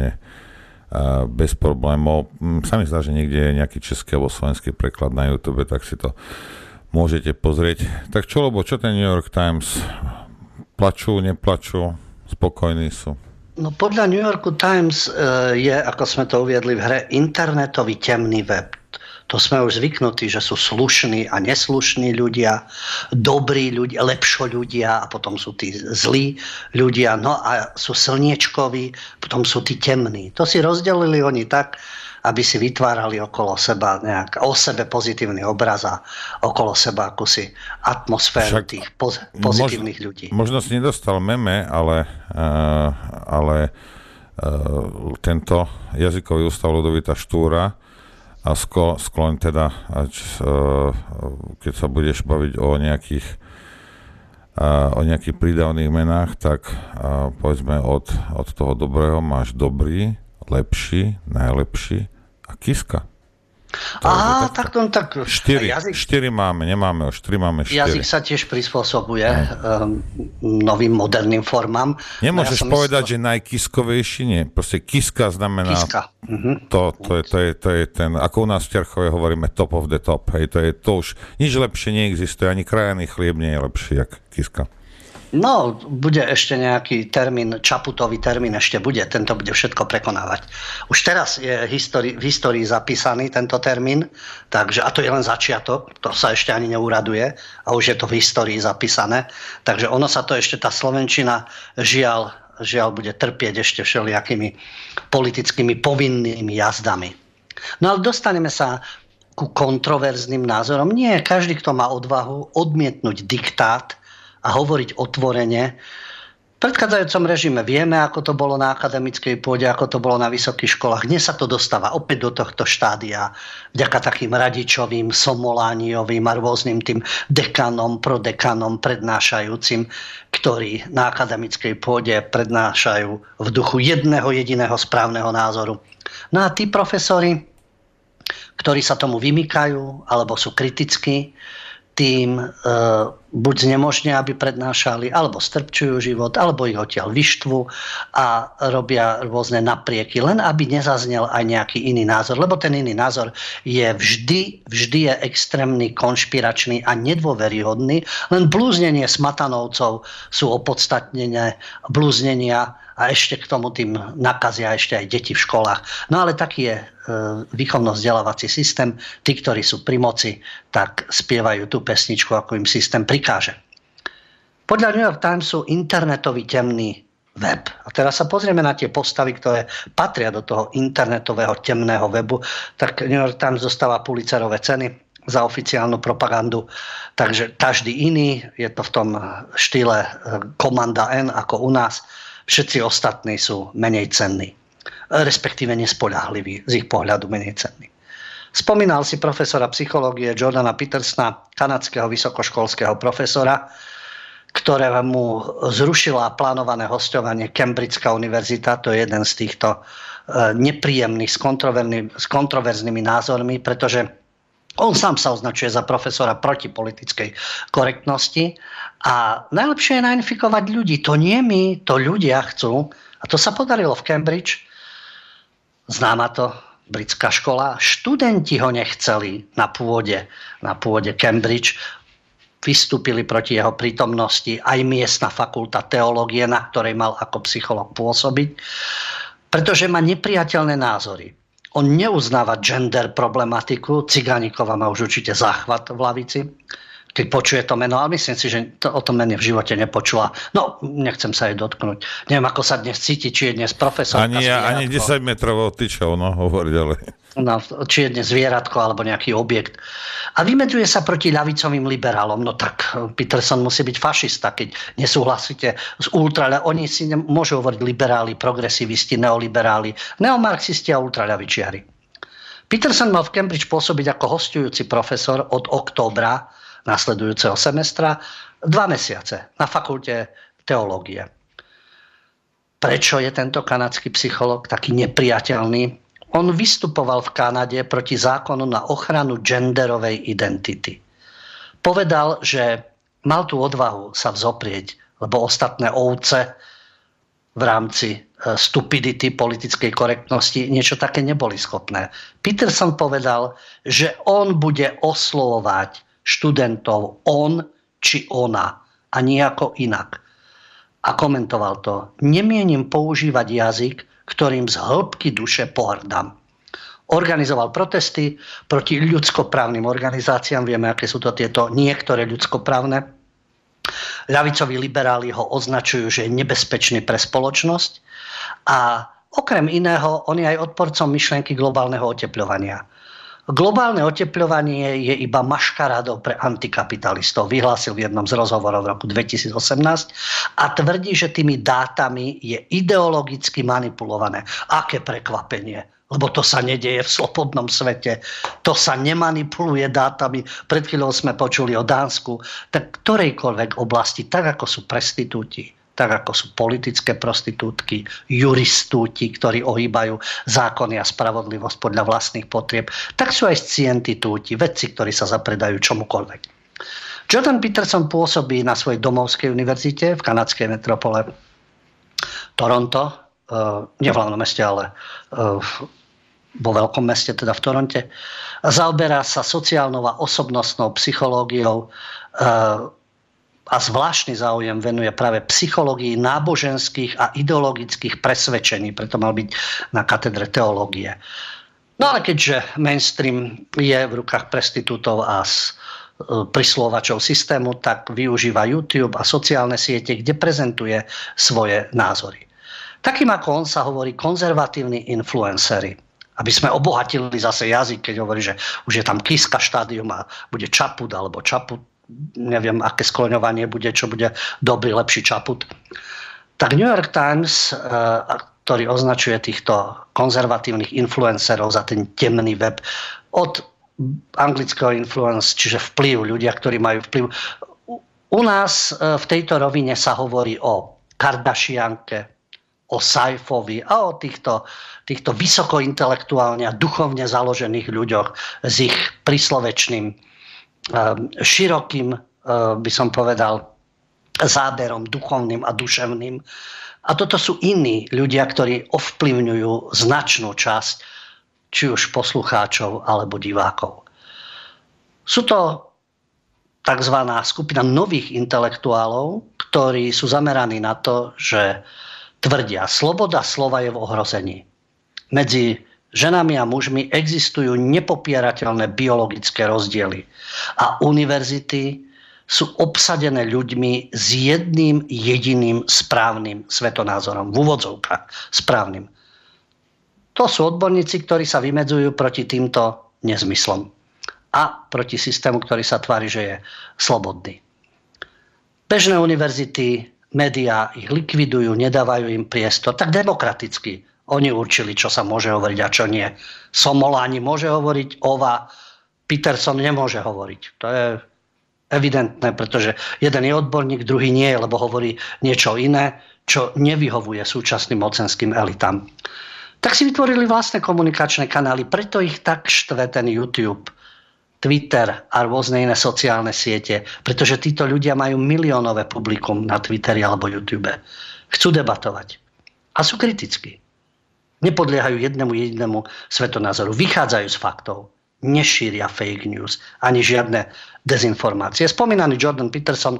bez problémov. Sa mi zdá, že niekde je nejaký český alebo slovenský preklad na YouTube, tak si to môžete pozrieť. Tak čo, lebo čo ten New York Times? Plačú, neplačú, spokojní sú? No podľa New Yorku Times je, ako sme to uviedli v hre, internetový temný web. To sme už zvyknutí, že sú slušní a neslušní ľudia, dobrí ľudia, lepšo ľudia a potom sú tí zlí ľudia, no a sú slniečkoví, potom sú tí temní. To si rozdelili oni tak, aby si vytvárali okolo seba o sebe pozitívny obraz a okolo seba akúsi atmosféru tých pozitívnych ľudí. Možno si nedostal meme, ale tento jazykový ústav Ludovita Štúra a skloň teda, keď sa budeš baviť o nejakých prídavných menách, tak povedzme od toho dobrého máš dobrý, lepší, najlepší a Kiska. Aha, tak. 4 máme, nemáme už 3, máme 4. Jazyk sa tiež prispôsobuje novým moderným formám. Nemôžeš povedať, že najkiskovejší, nie. Proste Kiska znamená... Kiska. To je ten, ako u nás v Terchove hovoríme top of the top. Hej, to už nič lepšie neexistuje, ani krajaný chlieb nie je lepší, jak Kiska. No, bude ešte nejaký termín, Čaputový termín ešte bude, tento bude všetko prekonávať. Už teraz je v histórii zapísaný tento termín, takže, a to je len začiatok, to sa ešte ani neuraduje a už je to v histórii zapísané, takže ono sa to ešte, tá slovenčina žiaľ bude trpieť ešte všelijakými politickými povinnými jazdami. No ale dostaneme sa ku kontroverzným názorom. Nie, každý, kto má odvahu odmietnúť diktát a hovoriť otvorene. V predchádzajúcom režime vieme, ako to bolo na akademickej pôde, ako to bolo na vysokých školách. Dnes sa to dostáva opäť do tohto štádia vďaka takým Radičovým, Somolániovým a rôznym tým dekanom, prodekanom, prednášajúcim, ktorí na akademickej pôde prednášajú v duchu jedného jediného správneho názoru. No a tí profesori, ktorí sa tomu vymykajú alebo sú kritickí, tým buď znemožnia, aby prednášali, alebo strpčujú život, alebo ich odtiaľ vyštvú a robia rôzne naprieky, len aby nezaznel aj nejaký iný názor. Lebo ten iný názor je vždy je extrémny, konšpiračný a nedôveryhodný. Len blúznenie smatanovcov sú opodstatnené blúznenia a ešte k tomu tým nakazia ešte aj deti v školách. No ale taký je výchovno-vzdelávací systém. Tí, ktorí sú pri moci, tak spievajú tú pesničku, ako im systém prikáže. Podľa New York Timesu internetový temný web. A teraz sa pozrieme na tie postavy, ktoré patria do toho internetového temného webu. Tak New York Times dostáva Pulitzerove ceny za oficiálnu propagandu. Takže každý iný, je to v tom štýle komanda N ako u nás, všetci ostatní sú menej cenní, respektíve nespoľahliví, z ich pohľadu menej cenní. Spomínal si profesora psychológie Jordana Petersona, kanadského vysokoškolského profesora, ktorému zrušila plánované hosťovanie Cambridgeská univerzita. To je jeden z týchto nepríjemných s kontroverznými názormi, pretože on sám sa označuje za profesora proti politickej korektnosti a najlepšie je nainfikovať ľudí. To nie my, to ľudia chcú. A to sa podarilo v Cambridge. Známa to britská škola. Študenti ho nechceli na pôde Cambridge. Vystúpili proti jeho prítomnosti aj miestna fakulta teológie, na ktorej mal ako psychológ pôsobiť, pretože má nepriateľné názory. On neuznáva gender problematiku. Cigánikova má už určite záchvat v lavici, keď počuje to meno, ale myslím si, že o tom mene v živote nepočula. No, nechcem sa jej dotknúť. Neviem, ako sa dnes cíti, či je dnes profesor. Ani 10 metrov tyčou, hovoriť, ale... No, či je dnes zvieratko alebo nejaký objekt. A vymedzuje sa proti ľavicovým liberálom. No tak Peterson musí byť fašista, keď nesúhlasíte s Oni si môžu hovoriť liberáli, progresivisti, neoliberáli, neomarxisti a ultraľavičiari. Peterson mal v Cambridge pôsobiť ako hosťujúci profesor od októbra nasledujúceho semestra 2 mesiace na fakulte teológie. Prečo je tento kanadský psychológ taký nepriateľný? On vystupoval v Kanade proti zákonu na ochranu genderovej identity. Povedal, že mal tú odvahu sa vzoprieť, lebo ostatné ovce v rámci stupidity, politickej korektnosti niečo také neboli schopné. Peterson povedal, že on bude oslovovať študentov on či ona a nejako inak. A komentoval to: nemienim používať jazyk, ktorým z hĺbky duše pohrdám. Organizoval protesty proti ľudskoprávnym organizáciám. Vieme, aké sú to tieto niektoré ľudskoprávne. Ľavicoví liberáli ho označujú, že je nebezpečný pre spoločnosť. A okrem iného, on je aj odporcom myšlienky globálneho otepľovania. Globálne otepľovanie je iba maškarádou pre antikapitalistov, vyhlásil v jednom z rozhovorov v roku 2018 a tvrdí, že tými dátami je ideologicky manipulované. Aké prekvapenie, lebo to sa nedieje v slobodnom svete, to sa nemanipuluje dátami. Pred chvíľou sme počuli o Dánsku, tak ktorejkoľvek oblasti, tak ako sú prostitúti, tak ako sú politické prostitútky, juristúti, ktorí ohýbajú zákony a spravodlivosť podľa vlastných potrieb, tak sú aj scientitúti, vedci, ktorí sa zapredajú čomukoľvek. Jordan Peterson pôsobí na svojej domovskej univerzite v kanadskej metropole Toronto, nie v hlavnom meste, ale vo veľkom meste, teda v Toronte. Zaoberá sa sociálnou a osobnostnou psychológiou a zvláštny záujem venuje práve psychológii náboženských a ideologických presvedčení, preto mal byť na katedre teológie. No ale keďže mainstream je v rukách prostitútov a prisluhovačov systému, tak využíva YouTube a sociálne siete, kde prezentuje svoje názory. Takým ako on sa hovorí konzervatívni influenceri. Aby sme obohatili zase jazyk, keď hovorí, že už je tam Kiska štádium a bude Čaput alebo Čaput, neviem, aké skloňovanie bude, čo bude dobrý, lepší Čaput. Tak New York Times, ktorý označuje týchto konzervatívnych influencerov za ten temný web, od anglického influence, čiže vplyv, ľudia, ktorí majú vplyv. U nás v tejto rovine sa hovorí o Kardashianke, o Saifovi a o týchto vysokointelektuálne a duchovne založených ľuďoch s ich príslovečným, širokým, by som povedal, záberom duchovným a duševným. A toto sú iní ľudia, ktorí ovplyvňujú značnú časť či už poslucháčov alebo divákov. Sú to tzv. Skupina nových intelektuálov, ktorí sú zameraní na to, že tvrdia, sloboda slova je v ohrození. Medzi ženami a mužmi existujú nepopierateľné biologické rozdiely a univerzity sú obsadené ľuďmi s jedným jediným správnym svetonázorom, v úvodzovkách správnym. To sú odborníci, ktorí sa vymedzujú proti týmto nezmyslom a proti systému, ktorý sa tvári, že je slobodný. Bežné univerzity, médiá ich likvidujú, nedávajú im priestor, tak demokraticky. Oni určili, čo sa môže hovoriť a čo nie. Somoláni môže hovoriť, Ova, Peterson nemôže hovoriť. To je evidentné, pretože jeden je odborník, druhý nie, lebo hovorí niečo iné, čo nevyhovuje súčasným mocenským elitám. Tak si vytvorili vlastné komunikačné kanály, preto ich tak štve ten YouTube, Twitter a rôzne iné sociálne siete, pretože títo ľudia majú miliónové publikum na Twitteri alebo YouTube. Chcú debatovať a sú kritickí. Nepodliehajú jednému jedinému svetonázoru, vychádzajú z faktov, nešíria fake news ani žiadne dezinformácie. Spomínaný Jordan Peterson,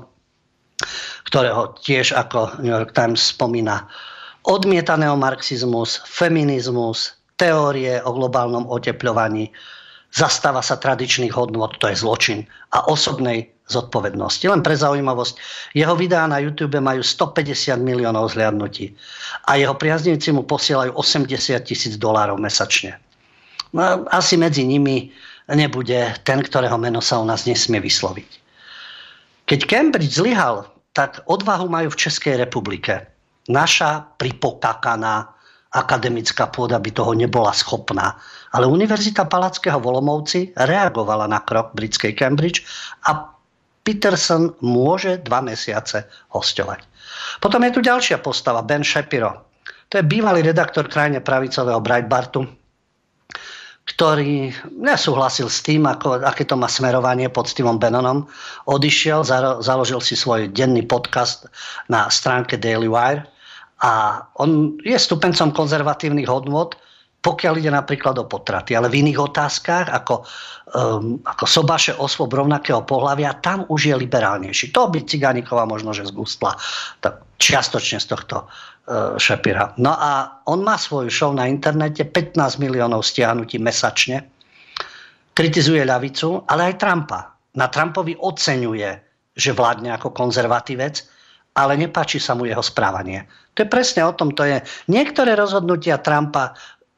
ktorého tiež ako New York Times spomína, odmieta neomarxizmus, feminizmus, teórie o globálnom otepľovaní, zastáva sa tradičných hodnôt, to je zločin, a osobnej zodpovednosti. Len pre zaujímavosť, jeho videá na YouTube majú 150 miliónov zhliadnutí a jeho priaznivci mu posielajú $80,000 mesačne. No, asi medzi nimi nebude ten, ktorého meno sa u nás nesmie vysloviť. Keď Cambridge zlyhal, tak odvahu majú v Českej republike. Naša pripokakaná akademická pôda by toho nebola schopná. Ale Univerzita Palackého v Olomouci reagovala na krok britskej Cambridge a Peterson môže 2 mesiace hosťovať. Potom je tu ďalšia postava, Ben Shapiro. To je bývalý redaktor krajne pravicového Breitbartu, ktorý nesúhlasil s tým, aké to má smerovanie pod Stevom Bannonom. Odišiel, založil si svoj denný podcast na stránke Daily Wire a on je stupencom konzervatívnych hodnôt, pokiaľ ide napríklad o potraty. Ale v iných otázkach, ako sobaše osôb rovnakého pohlavia, tam už je liberálnejší. To by Cigániková možno, že zgustla tak čiastočne z tohto Shapira. No a on má svoju show na internete, 15 miliónov stiahnutí mesačne, kritizuje ľavicu, ale aj Trumpa. Na Trumpovi oceňuje, že vládne ako konzervatívec, ale nepáči sa mu jeho správanie. To je presne o tom, to je. Niektoré rozhodnutia Trumpa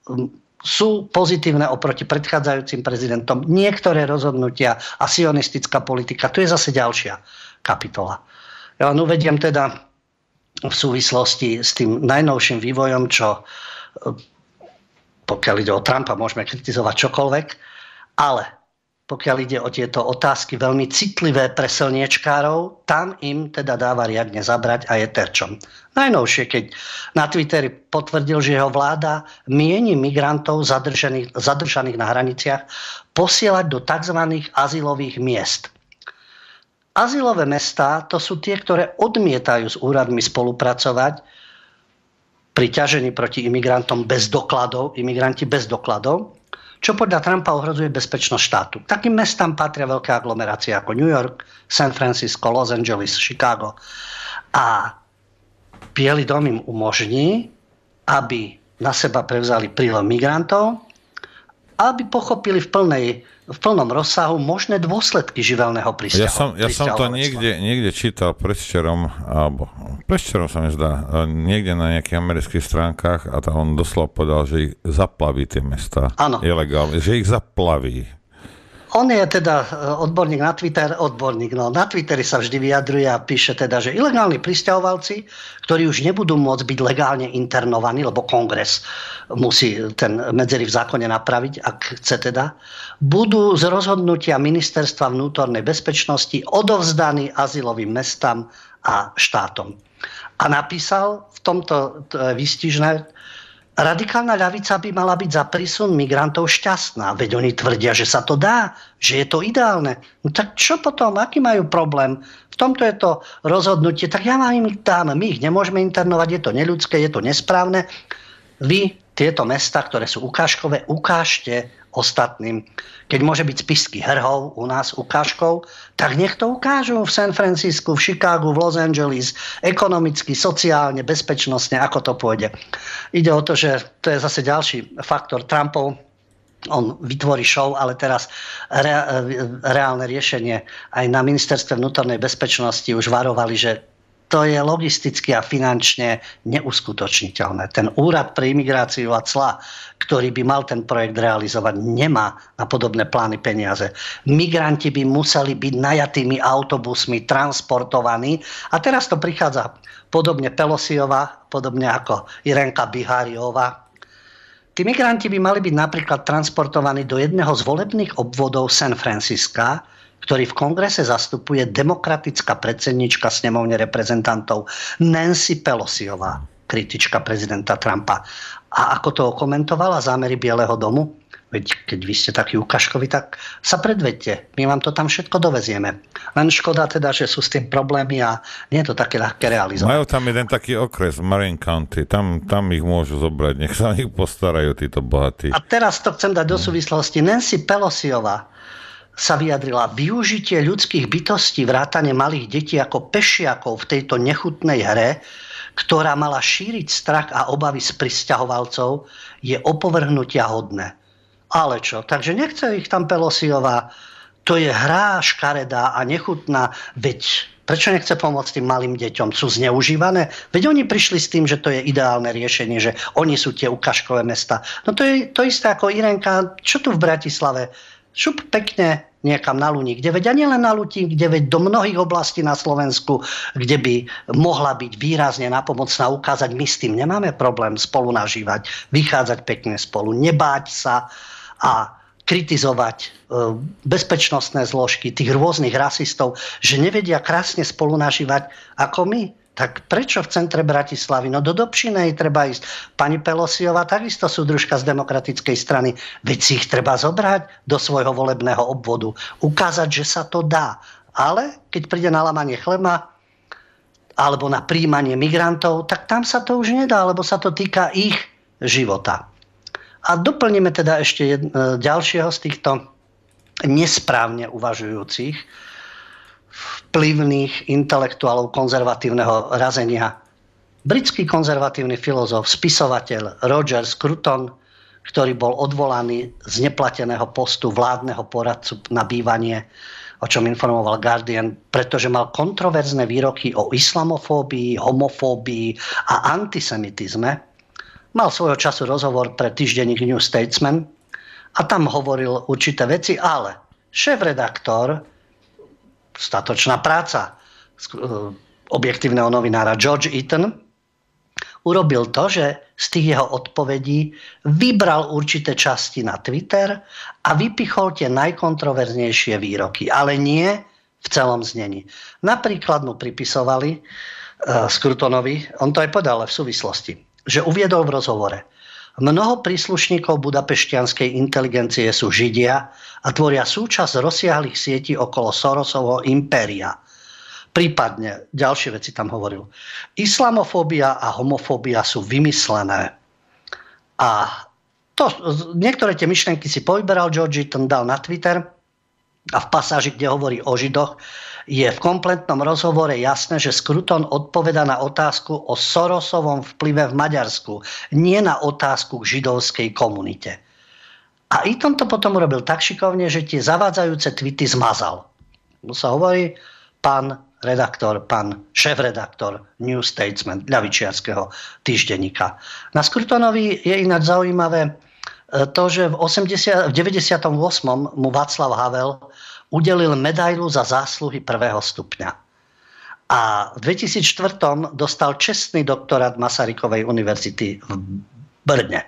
sú pozitívne oproti predchádzajúcim prezidentom. Niektoré rozhodnutia a sionistická politika, to je zase ďalšia kapitola. Ja len uvediem teda v súvislosti s tým najnovším vývojom, čo pokiaľ ide o Trumpa, môžeme kritizovať čokoľvek, ale pokiaľ ide o tieto otázky veľmi citlivé pre silniečkárov, tam im teda dáva riadne zabrať a je terčom. Najnovšie, keď na Twitteri potvrdil, že jeho vláda mieni migrantov zadržaných na hraniciach posielať do tzv. Azylových miest. Azylové mestá to sú tie, ktoré odmietajú s úradmi spolupracovať pri ťažení proti imigrantom bez dokladov, imigranti bez dokladov, čo podľa Trumpa ohrozuje bezpečnosť štátu. Takým mestám patria veľké aglomerácie ako New York, San Francisco, Los Angeles, Chicago. A Bielý dom im umožní, aby na seba prevzali prílev migrantov aby pochopili v plnom rozsahu možné dôsledky živelného prisťahovalstva. Ja som to niekde čítal predvčerom sa mi zdá, niekde na nejakých amerických stránkach a on doslova povedal, že ich zaplaví tie mestá. Áno. Ilegálne, že ich zaplaví. On je teda odborník na Twitter, na Twitteri sa vždy vyjadruje a píše teda, že ilegálni prisťahovalci, ktorí už nebudú môcť byť legálne internovaní, lebo kongres musí ten medzery v zákone napraviť, ak chce teda, budú z rozhodnutia Ministerstva vnútornej bezpečnosti odovzdaní azylovým mestám a štátom. A napísal v tomto výstižné: radikálna ľavica by mala byť za prísun migrantov šťastná. Veď oni tvrdia, že sa to dá, že je to ideálne. No tak čo potom? Aký majú problém? V tomto je to rozhodnutie. Tak ja vám ich dám. My ich nemôžeme internovať. Je to neľudské, je to nesprávne. Vy tieto mesta, ktoré sú ukážkové, ukážte ostatným. Keď môže byť Spišský Hrhov u nás ukážkou, tak nech to ukážu v San Francisku, v Chicagu, v Los Angeles, ekonomicky, sociálne, bezpečnostne, ako to pôjde. Ide o to, že to je zase ďalší faktor Trumpov. On vytvorí show, ale teraz reálne riešenie aj na ministerstve vnútornej bezpečnosti už varovali, že to je logisticky a finančne neuskutočniteľné. Ten úrad pre imigráciu a clá, ktorý by mal ten projekt realizovať, nemá na podobné plány peniaze. Migranti by museli byť najatými autobusmi transportovaní a teraz to prichádza podobne Pelosiová, podobne ako Irenka Biháriová. Tí migranti by mali byť napríklad transportovaní do jedného z volebných obvodov San Francisca, ktorý v kongrese zastupuje demokratická predsednička snemovne reprezentantov Nancy Pelosiová, kritička prezidenta Trumpa. A ako to komentovala zámery Bieleho domu? Veď keď vy ste takí ukážkoví, tak sa predvedte. My vám to tam všetko dovezieme. Len škoda teda, že sú s tým problémy a nie je to také ľahké realizovať. Majú tam jeden taký okres, Marin County. Tam ich môžu zobrať. Nech sa nich postarajú títo bohatí. A teraz to chcem dať do súvislosti. Nancy Pelosiová sa vyjadrila: využitie ľudských bytostí, vrátane malých detí ako pešiakov v tejto nechutnej hre, ktorá mala šíriť strach a obavy z prisťahovalcov, je opovrhnutia hodné. Ale čo? Takže nechce ich tam Pelosiová. To je hra škaredá a nechutná. Veď prečo nechce pomôcť tým malým deťom? Sú zneužívané? Veď oni prišli s tým, že to je ideálne riešenie, že oni sú tie ukážkové mesta. No to je to isté ako Irenka. Čo tu v Bratislave? Šup pekne niekam na Luník, kde veď ani len na Luník, kde veď do mnohých oblastí na Slovensku, kde by mohla byť výrazne napomocná, ukázať, my s tým nemáme problém spolu nažívať, vychádzať pekne spolu, nebáť sa a kritizovať bezpečnostné zložky tých rôznych rasistov, že nevedia krásne spolu nažívať ako my. Tak prečo v centre Bratislavy? No do Dobšinej treba ísť. Pani Pelosiová takisto súdružka z Demokratickej strany. Veď si ich treba zobrať do svojho volebného obvodu. Ukázať, že sa to dá. Ale keď príde na lamanie chleba alebo na príjmanie migrantov, tak tam sa to už nedá, lebo sa to týka ich života. A doplníme teda ešte ďalšieho z týchto nesprávne uvažujúcich vplyvných intelektuálov konzervatívneho razenia. Britský konzervatívny filozof, spisovateľ Roger Scruton, ktorý bol odvolaný z neplateného postu vládneho poradcu na bývanie, o čom informoval Guardian, pretože mal kontroverzné výroky o islamofóbii, homofóbii a antisemitizme, mal svojho času rozhovor pre týždenník New Statesman a tam hovoril určité veci, ale šéf-redaktor, statočná práca objektívneho novinára George Eaton urobil to, že z tých jeho odpovedí vybral určité časti na Twitter a vypichol tie najkontroverznejšie výroky, ale nie v celom znení. Napríklad mu pripisovali Scrutonovi, on to aj povedal v súvislosti, že uviedol v rozhovore: mnoho príslušníkov budapešťanskej inteligencie sú Židia a tvoria súčasť rozsiahlych sietí okolo Sorosovho impéria. Prípadne, ďalšie veci tam hovoril, islamofóbia a homofóbia sú vymyslené. A niektoré tie myšlenky si povyberal George Eaton, dal na Twitter a v pasáži, kde hovorí o Židoch, je v kompletnom rozhovore jasné, že Scruton odpoveda na otázku o Sorosovom vplyve v Maďarsku, nie na otázku k židovskej komunite. A Eaton to potom urobil tak šikovne, že tie zavádzajúce tweety zmazal. To sa hovorí pán šéf-redaktor New Statesman, ľavičiarskeho týždenníka. Na Scrutonovi je ináč zaujímavé to, že v 98. mu Václav Havel udelil medailu za zásluhy 1. stupňa. A v 2004. dostal čestný doktorát Masarykovej univerzity v Brne.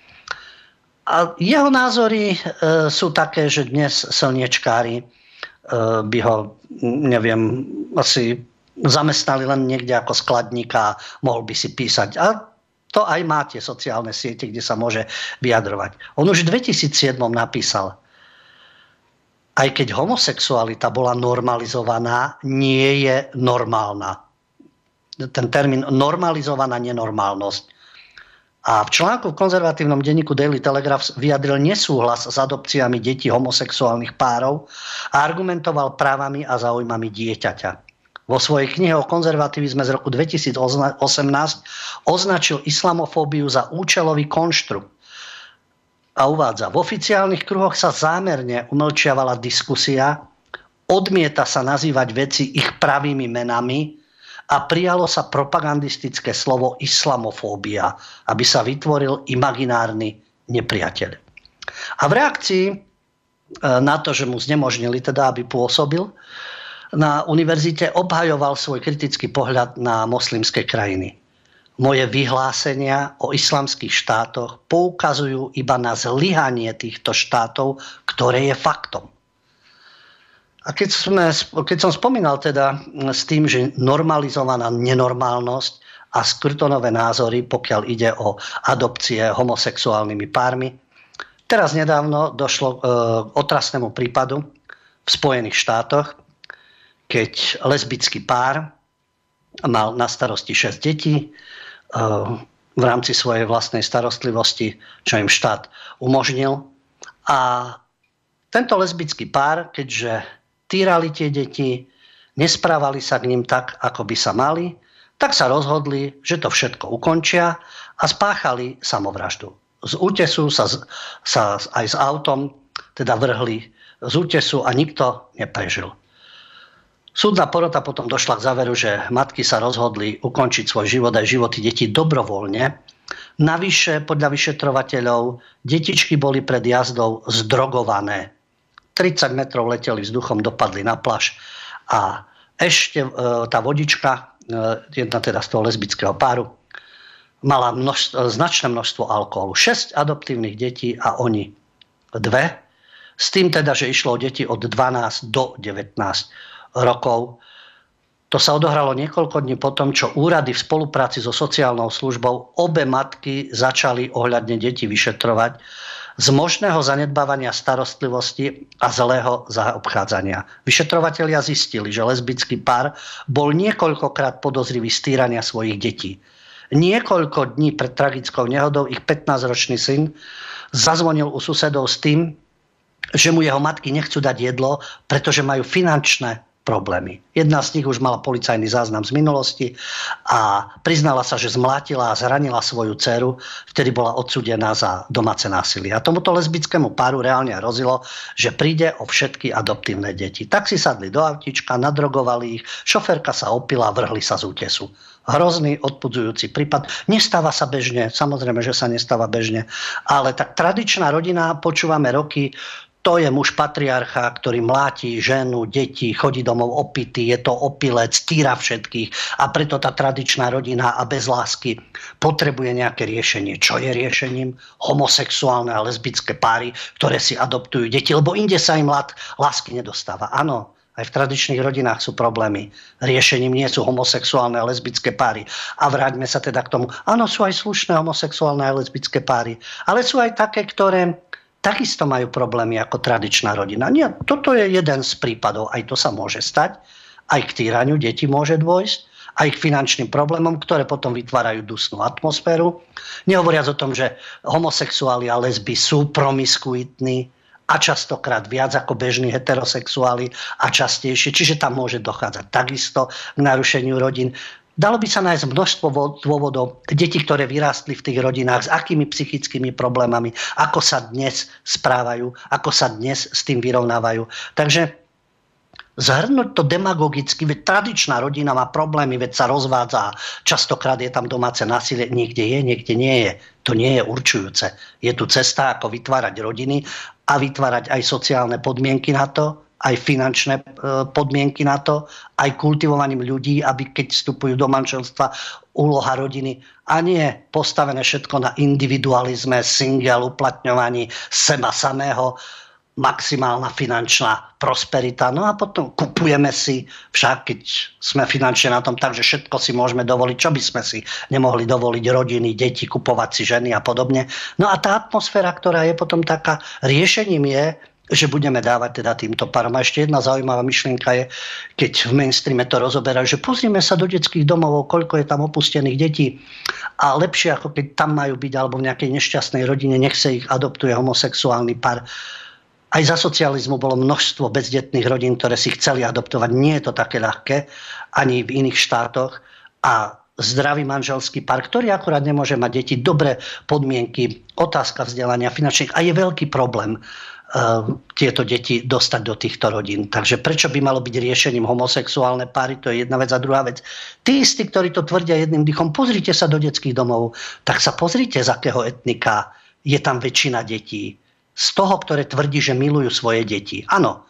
A jeho názory sú také, že dnes slniečkári by ho, neviem, asi zamestnali len niekde ako skladníka a mohol by si písať. A to aj má tie sociálne siete, kde sa môže vyjadrovať. On už v 2007 napísal: aj keď homosexualita bola normalizovaná, nie je normálna. Ten termín normalizovaná nenormálnosť. A v článku v konzervatívnom denníku Daily Telegraph vyjadril nesúhlas s adopciami detí homosexuálnych párov a argumentoval právami a záujmami dieťaťa. Vo svojej knihe o konzervativizme z roku 2018 označil islamofóbiu za účelový konštrukt. A uvádza: v oficiálnych kruhoch sa zámerne umlčiavala diskusia, odmieta sa nazývať veci ich pravými menami a prijalo sa propagandistické slovo islamofóbia, aby sa vytvoril imaginárny nepriateľ. A v reakcii na to, že mu znemožnili teda, aby pôsobil na univerzite, obhajoval svoj kritický pohľad na moslimské krajiny. Moje vyhlásenia o islamských štátoch poukazujú iba na zlyhanie týchto štátov, ktoré je faktom. A keď som spomínal teda s tým, že normalizovaná nenormálnosť a Scrutonové názory, pokiaľ ide o adopcie homosexuálnymi pármi, teraz nedávno došlo k otrasnému prípadu v Spojených štátoch, keď lesbický pár mal na starosti 6 detí v rámci svojej vlastnej starostlivosti, čo im štát umožnil. A tento lesbický pár, keďže týrali tie deti, nesprávali sa k ním tak, ako by sa mali, tak sa rozhodli, že to všetko ukončia a spáchali samovraždu. Z útesu sa aj s autom teda vrhli z útesu a nikto neprežil. Súdna porota potom došla k záveru, že matky sa rozhodli ukončiť svoj život aj životy detí dobrovoľne. Navyše, podľa vyšetrovateľov, detičky boli pred jazdou zdrogované. 30 metrov leteli vzduchom, dopadli na pláž a ešte tá vodička, jedna teda z toho lesbického páru, mala značné množstvo alkoholu. 6 adoptívnych detí a oni 2. S tým teda, že išlo o deti od 12 do 19 rokov. To sa odohralo niekoľko dní potom, čo úrady v spolupráci so sociálnou službou obe matky začali ohľadne detí vyšetrovať z možného zanedbávania starostlivosti a zlého zaobchádzania. Vyšetrovatelia zistili, že lesbický pár bol niekoľkokrát podozrivý z týrania svojich detí. Niekoľko dní pred tragickou nehodou ich 15-ročný syn zazvonil u susedov s tým, že mu jeho matky nechcú dať jedlo, pretože majú finančné problémy. Jedna z nich už mala policajný záznam z minulosti a priznala sa, že zmlátila a zranila svoju dceru, vtedy bola odsúdená za domáce násilie. A tomuto lesbickému páru reálne hrozilo, že príde o všetky adoptívne deti. Tak si sadli do autíčka, nadrogovali ich, šoférka sa opila a vrhli sa z útesu. Hrozný, odpudzujúci prípad. Nestáva sa bežne, samozrejme, že sa nestáva bežne, ale tak tradičná rodina, počúvame roky, to je muž patriarcha, ktorý mláti ženu, deti, chodí domov opitý, je to opilec, týra všetkých a preto tá tradičná rodina a bez lásky potrebuje nejaké riešenie. Čo je riešením? Homosexuálne a lesbické páry, ktoré si adoptujú deti, lebo inde sa im lásky nedostáva. Áno, aj v tradičných rodinách sú problémy. Riešením nie sú homosexuálne a lesbické páry. A vráťme sa teda k tomu. Áno, sú aj slušné homosexuálne a lesbické páry, ale sú aj také, ktoré takisto majú problémy ako tradičná rodina. Nie, toto je jeden z prípadov, aj to sa môže stať, aj k týraniu detí môže dôjsť, aj k finančným problémom, ktoré potom vytvárajú dusnú atmosféru. Nehovoriac o tom, že homosexuáli a lesby sú promiskuitní a častokrát viac ako bežní heterosexuáli a častejšie, čiže tam môže dochádzať takisto k narušeniu rodín. Dalo by sa nájsť množstvo dôvodov. Deti, ktoré vyrástli v tých rodinách, s akými psychickými problémami, ako sa dnes správajú, ako sa dnes s tým vyrovnávajú. Takže zhrnúť to demagogicky, veď tradičná rodina má problémy, veď sa rozvádza, častokrát je tam domáce násilie, niekde je, niekde nie je. To nie je určujúce. Je tu cesta, ako vytvárať rodiny a vytvárať aj sociálne podmienky na to, aj finančné podmienky na to, aj kultivovaním ľudí, aby keď vstupujú do manželstva, úloha rodiny a nie postavené všetko na individualizme, single, uplatňovaní seba samého, maximálna finančná prosperita. No a potom kupujeme si, však keď sme finančne na tom tak, že všetko si môžeme dovoliť, čo by sme si nemohli dovoliť, rodiny, deti, kupovať si ženy a podobne. No a tá atmosféra, ktorá je potom taká, riešením je, že budeme dávať teda týmto párom. A ešte jedna zaujímavá myšlienka je, keď v mainstreame to rozoberajú, že pozrime sa do detských domov, koľko je tam opustených detí a lepšie ako keď tam majú byť alebo v nejakej nešťastnej rodine, nech sa ich adoptuje homosexuálny pár. Aj za socializmu bolo množstvo bezdetných rodín, ktoré si chceli adoptovať. Nie je to také ľahké, ani v iných štátoch. A zdravý manželský pár, ktorý akurát nemôže mať deti, dobré podmienky, otázka vzdelania finančných. A je veľký problém tieto deti dostať do týchto rodín. Takže prečo by malo byť riešením homosexuálne páry, to je jedna vec. A druhá vec, tí istí, ktorí to tvrdia jedným dychom, pozrite sa do detských domov, tak sa pozrite, z akého etnika je tam väčšina detí. Z toho, ktoré tvrdí, že milujú svoje deti. Áno,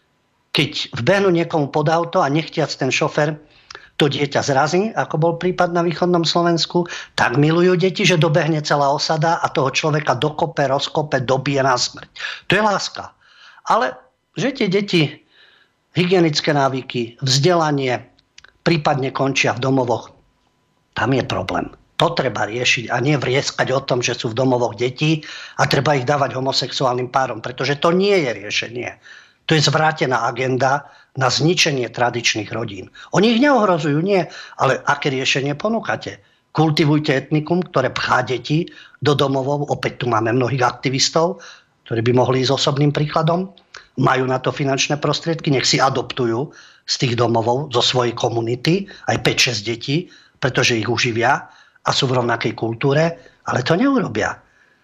keď vbehnú niekomu pod auto a nechtiac ten šofer to dieťa zrazí, ako bol prípad na východnom Slovensku, tak milujú deti, že dobehne celá osada a toho človeka dokope, rozkope, dobije na smrť. To je láska. Ale že tie deti, hygienické návyky, vzdelanie prípadne končia v domovoch, tam je problém. To treba riešiť a nie vrieskať o tom, že sú v domovoch detí a treba ich dávať homosexuálnym párom, pretože to nie je riešenie. To je zvrátená agenda na zničenie tradičných rodín. Oni ich neohrozujú, nie, ale aké riešenie ponúkate? Kultivujte etnikum, ktoré pchá deti do domovov, opäť tu máme mnohých aktivistov, ktorí by mohli ísť osobným príkladom, majú na to finančné prostriedky, nech si adoptujú z tých domovov, zo svojej komunity, aj 5-6 detí, pretože ich uživia a sú v rovnakej kultúre, ale to neurobia.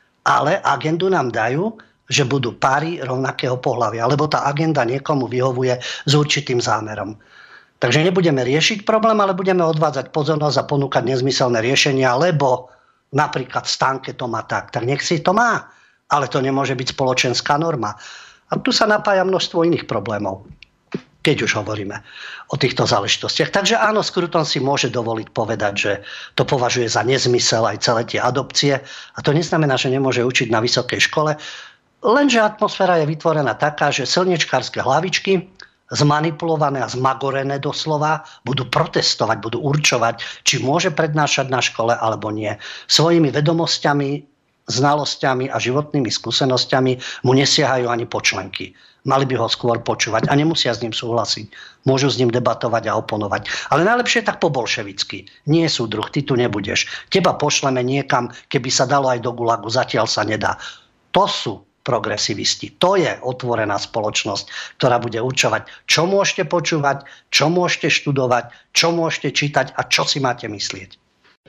Ale agendu nám dajú, že budú páry rovnakého pohlavia, lebo tá agenda niekomu vyhovuje s určitým zámerom. Takže nebudeme riešiť problém, ale budeme odvádzať pozornosť a ponúkať nezmyselné riešenia, lebo napríklad v stánke to má tak nech si to má, ale to nemôže byť spoločenská norma. A tu sa napája množstvo iných problémov, keď už hovoríme o týchto záležitostiach. Takže áno, Scruton si môže dovoliť povedať, že to považuje za nezmysel aj celé tie adopcie. A to neznamená, že nemôže učiť na vysokej škole. Lenže atmosféra je vytvorená taká, že slniečkárske hlavičky, zmanipulované a zmagorené doslova, budú protestovať, budú určovať, či môže prednášať na škole alebo nie. Svojimi vedomosťami, znalosťami a životnými skúsenosťami mu nesiahajú ani počlenky. Mali by ho skôr počúvať a nemusia s ním súhlasiť. Môžu s ním debatovať a oponovať. Ale najlepšie tak po bolševicky. Nie, súdruh, ty tu nebudeš. Teba pošleme niekam, keby sa dalo aj do gulagu, zatiaľ sa nedá. To sú progresivisti. To je otvorená spoločnosť, ktorá bude určovať, čo môžete počúvať, čo môžete študovať, čo môžete čítať a čo si máte myslieť.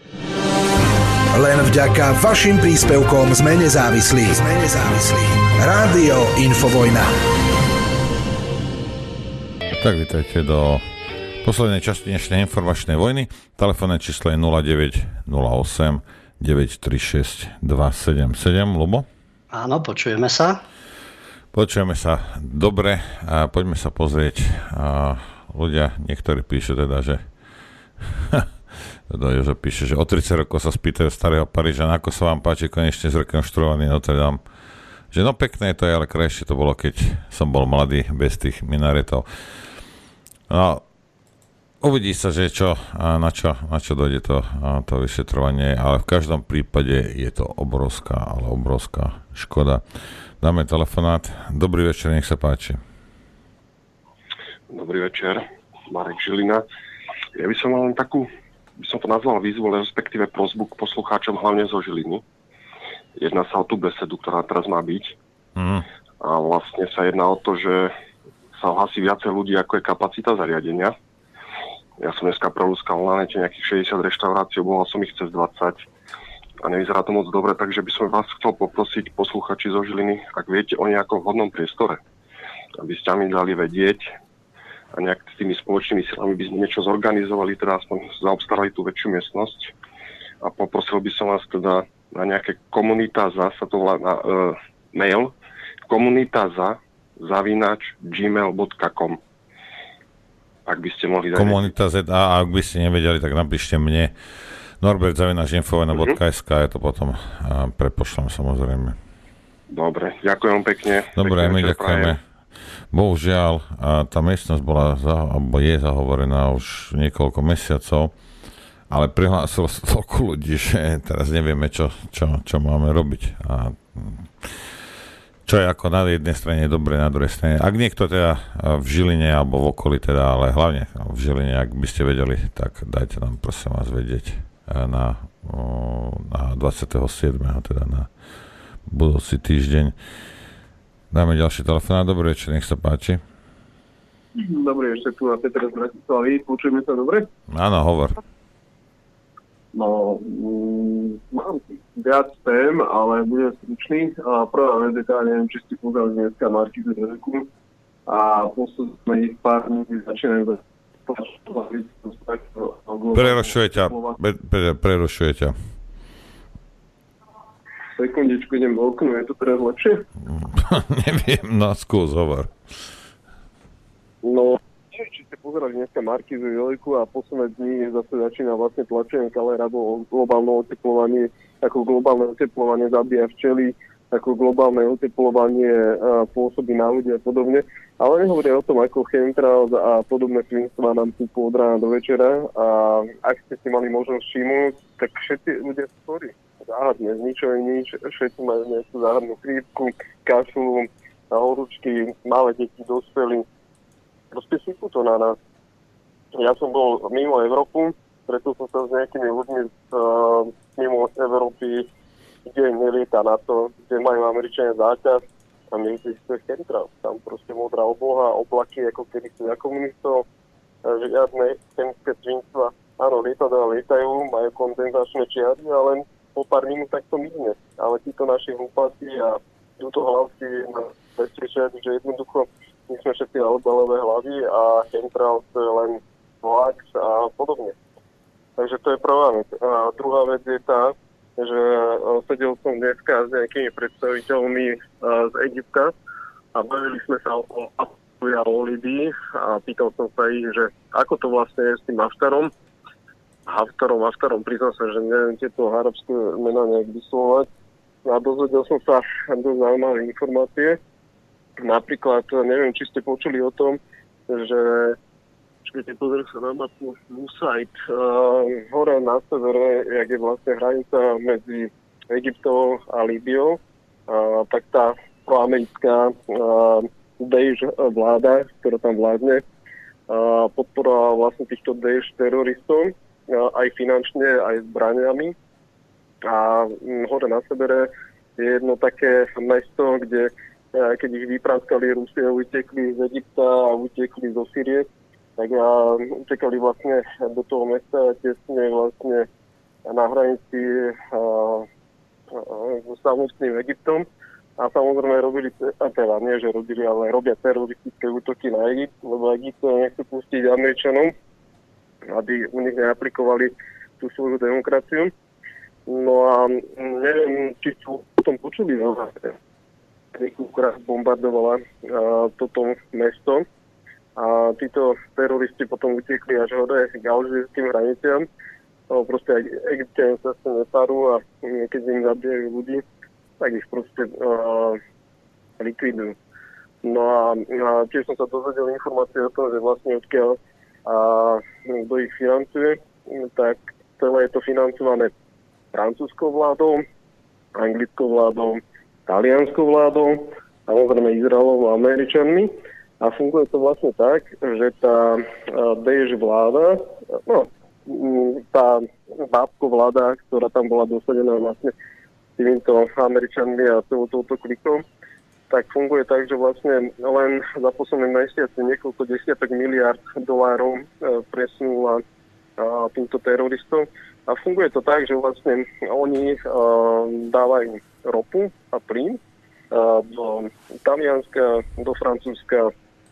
Len vďaka vašim príspevkom sme nezávislí. Rádio Infovojna. Tak vítajte do poslednej časti dnešnej informačnej vojny. Telefónne číslo je 0908 936 277. Ľubo? Áno, počujeme sa. Počujeme sa dobre a poďme sa pozrieť. Ľudia, niektorí píšu teda, že Jožo píše, že o 30 rokov sa spýtajú starého Parížana, ako sa vám páči konečne zrekonštruovaný Notre Dame. Že no pekné to je, ale krajšie to bolo, keď som bol mladý, bez tých minaretov. No, uvidí sa, že na čo dojde to vyšetrovanie, ale v každom prípade je to obrovská škoda. Dáme telefonát. Dobrý večer, nech sa páči. Dobrý večer, Marek Žilina. Ja by som mal len takú, by som to nazval výzvu, respektíve prosbu k poslucháčom hlavne zo Žiliny. Jedná sa o tú besedu, ktorá teraz má byť. A vlastne sa jedná o to, že sa hlasí viacej ľudí, ako je kapacita zariadenia. Ja som dneska prelúskal na nete nejakých 60 reštaurácií, obvolal som ich cez 20 a nevyzerá to moc dobre, takže by som vás chcel poprosiť, posluchači zo Žiliny, ak viete o nejakom vhodnom priestore, aby ste mi dali vedieť a nejak s tými spoločnými silami by sme niečo zorganizovali, teda aspoň zaobstarali tú väčšiu miestnosť a poprosil by som vás teda na nejaké komunitáza, sa to volá na mail, komunitáza@gmail.com. Ak by ste mohli dať... Komunitáza, a ak by ste nevedeli, tak napíšte mne norbert@infovojna.sk, ja to potom prepošlem samozrejme. Dobre, ďakujem pekne. Dobre, my ďakujeme. Bohužiaľ, tá miestnosť bola alebo je zahovorená už niekoľko mesiacov, ale prihlásilo sa toľko ľudí, že teraz nevieme, čo máme robiť. A čo je ako na jednej strane dobre, na druhej strane. Ak niekto teda v Žiline alebo v okolí teda, ale hlavne v Žiline, ak by ste vedeli, tak dajte nám prosím vás vedieť na 27. teda na budúci týždeň. Dáme ďalší telefonát. Dobrý večer, nech sa páči. Dobrý večer, tu na Peter z Bratislavy. Počujeme sa dobre? Áno, hovor. No, mám viac tém, ale budem stručný. Prvá vec je tá, neviem, či ste pozreli dneska Markizu Redeku a posledných pár dní začínajú Prerušuje ťa. Sekundičku, idem v oknu, je to teraz lepšie? Neviem, no skús, hovor. No, či ste pozerali dneska Markizu Jojku a posledné dni zase začína vlastne tlačenie Kalera o globálne oteplovanie, ako globálne oteplovanie zabíja včely, ako globálne oteplovanie pôsobí na ľudí a podobne. Ale nehovoria o tom, ako chemtrails a podobné svinstva nám tu od rána do večera. A ak ste si mali možnosť všimnúť, tak všetci ľudia sú chorí. Záhadne, z ničoho nič, všetci majú nejakú záhadnú chrípku, kašľu, horúčky, malé deti, dospelí. Proste sypú to na nás. Ja som bol mimo Európu, preto som sa s nejakými ľuďmi mimo Európy, kde nelieta na to, kde majú Američania zákaz a my si to je chemtrails. Tam proste modrá obloha, oblaky, ako kedy sú za komunistov, žiadne chemické svinstva. Áno, lietadlá lietajú, majú kondenzačné čiary, ale po pár minútach to mizne. Ale títo naši hlupáci a túto hlavky presvedčia, že jednoducho my sme všetci albalové hlavy a chemtrails to je len vlax a podobne. Takže to je prvá vec. A druhá vec je tá, že sedel som dneska s nejakými predstaviteľmi z Egypta a bavili sme sa o Abduja Oliby a pýtal som sa ich, že ako to vlastne je s tým Haftarom, priznám sa, že neviem tieto arabské mená nejak vyslovať. A dozvedel som sa dosť zaujímavé informácie. Napríklad, neviem, či ste počuli o tom, že počkajte, pozriem sa na mapu Musaid. Hore na severe, jak je vlastne hranica medzi Egyptom a Líbiou, tak tá proamerická Daesh vláda, ktorá tam vládne, podporovala vlastne týchto Daesh teroristov aj finančne, aj zbraniami. A hore na severe je jedno také mesto, kde keď ich vypraskali Rusie, utekli z Egypta a utekli zo Sýrie, tak utekali vlastne do toho mesta tesne vlastne na hranici so samotným Egyptom. A samozrejme robili, teda nie, že robili, ale robia teroristické útoky na Egypt, lebo Egypt nechcú pustiť Američanom, aby u nich neaplikovali tú svoju demokraciu. No a neviem, či sú o tom počuli, niekoľkokrát bombardovala toto mesto. A títo teroristi potom utekli až hore k alžírskym hraniciam. Proste aj Egyptiania sa s tým neparú a keď im zabijajú ľudí, tak ich proste likvidujú. No a tiež som sa dozvedel informácie o tom, že vlastne odkiaľ kto ich financuje, tak celé je to financované francúzskou vládou, anglickou vládou, talianskou vládou, samozrejme Izraelom a Američanmi. A funguje to vlastne tak, že tá Daesh vláda, no, tá bábko vláda, ktorá tam bola dosadená vlastne týmito Američanmi a celou touto klikou, tak funguje tak, že vlastne len za posledné mesiace niekoľko desiatok miliard dolárov presunula týmto teroristom. A funguje to tak, že vlastne oni dávajú ropu a plyn do Talianska, do Francúzska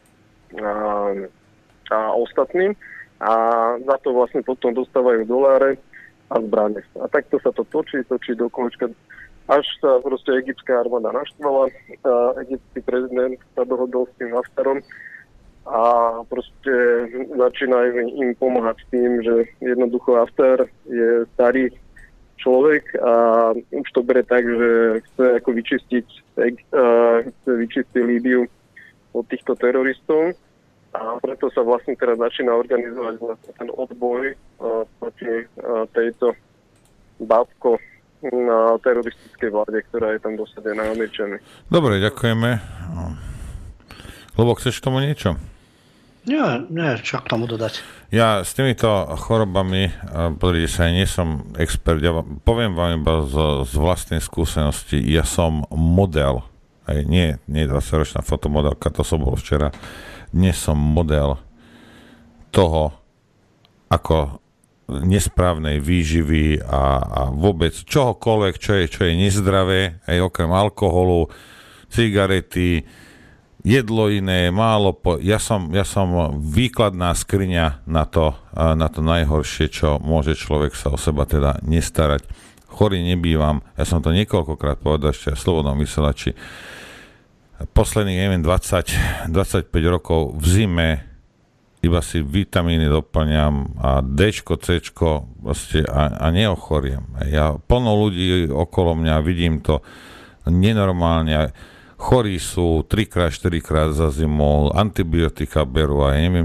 a ostatným. A za to vlastne potom dostávajú doláre a zbrane. A takto sa to točí do kolečka, až sa proste egyptská armáda naštvala. Egyptský prezident sa dohodol s tým Haftarom a proste začínajú im pomáhať tým, že jednoducho Haftar je starý človek a už to bere tak, že chce ako vyčistiť Líbiu od týchto teroristov. A preto sa vlastne teraz začína organizovať vlastne ten odboj proti tejto bábko na teroristickej vláde, ktorá je tam dosadená Američanmi. Dobre, ďakujeme. Lubo, chceš k tomu niečo? Nie, čo k tomu dodať. Ja s týmito chorobami, pozrite sa, ja nie som expert, ja poviem vám iba z vlastnej skúsenosti, ja som model, aj nie 20-ročná fotomodelka, to som bol včera, dnes som model toho, ako nesprávnej výživy a vôbec čohokoľvek, čo je nezdravé, aj okrem alkoholu, cigarety, jedlo iné, ja som výkladná skriňa na to najhoršie, čo môže človek sa o seba teda nestarať. Chorý nebývam, ja som to niekoľkokrát povedal ešte v Slobodnom vysielači. Posledných, 20-25 rokov v zime iba si vitamíny doplňam a Dčko, Cčko a neochoriem. Ja plno ľudí okolo mňa, vidím to nenormálne. Chorí sú 3-4 krát za zimu, antibiotika berú a ja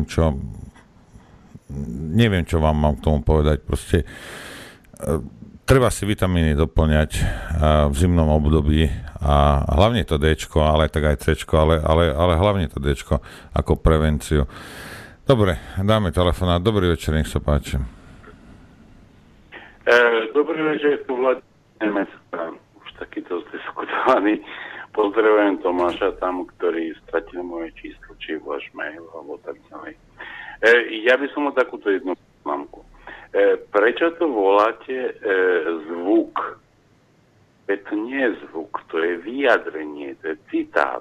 neviem, čo vám mám k tomu povedať. Proste treba si vitamíny doplňať v zimnom období a hlavne to Dčko, ale tak aj Cčko, ale hlavne to Dčko ako prevenciu. Dobre, dáme telefonát. Dobrý večer, nech sa páči. Dobrý večer, tu Vladimír, už takýto diskutovaný. Pozdravujem Tomáša tam, ktorý stratil moje číslo, či váš mail, alebo tak ďalej. Ja by som mal takúto jednu poznámku. Prečo to voláte zvuk? Veď to nie je zvuk, to je vyjadrenie, to je citát.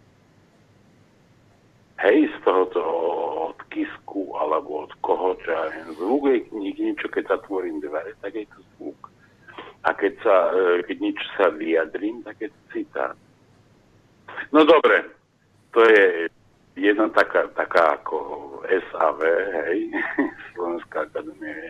Hej, z tohoto od Kisku, alebo od koho, čo ja viem. Zvuk je niečo, keď zatvorím dvere, tak je to zvuk. A keď niečo sa vyjadrím, tak je to citát. No dobre, to je jedna taká ako SAV, hej, Slovenská akadémia.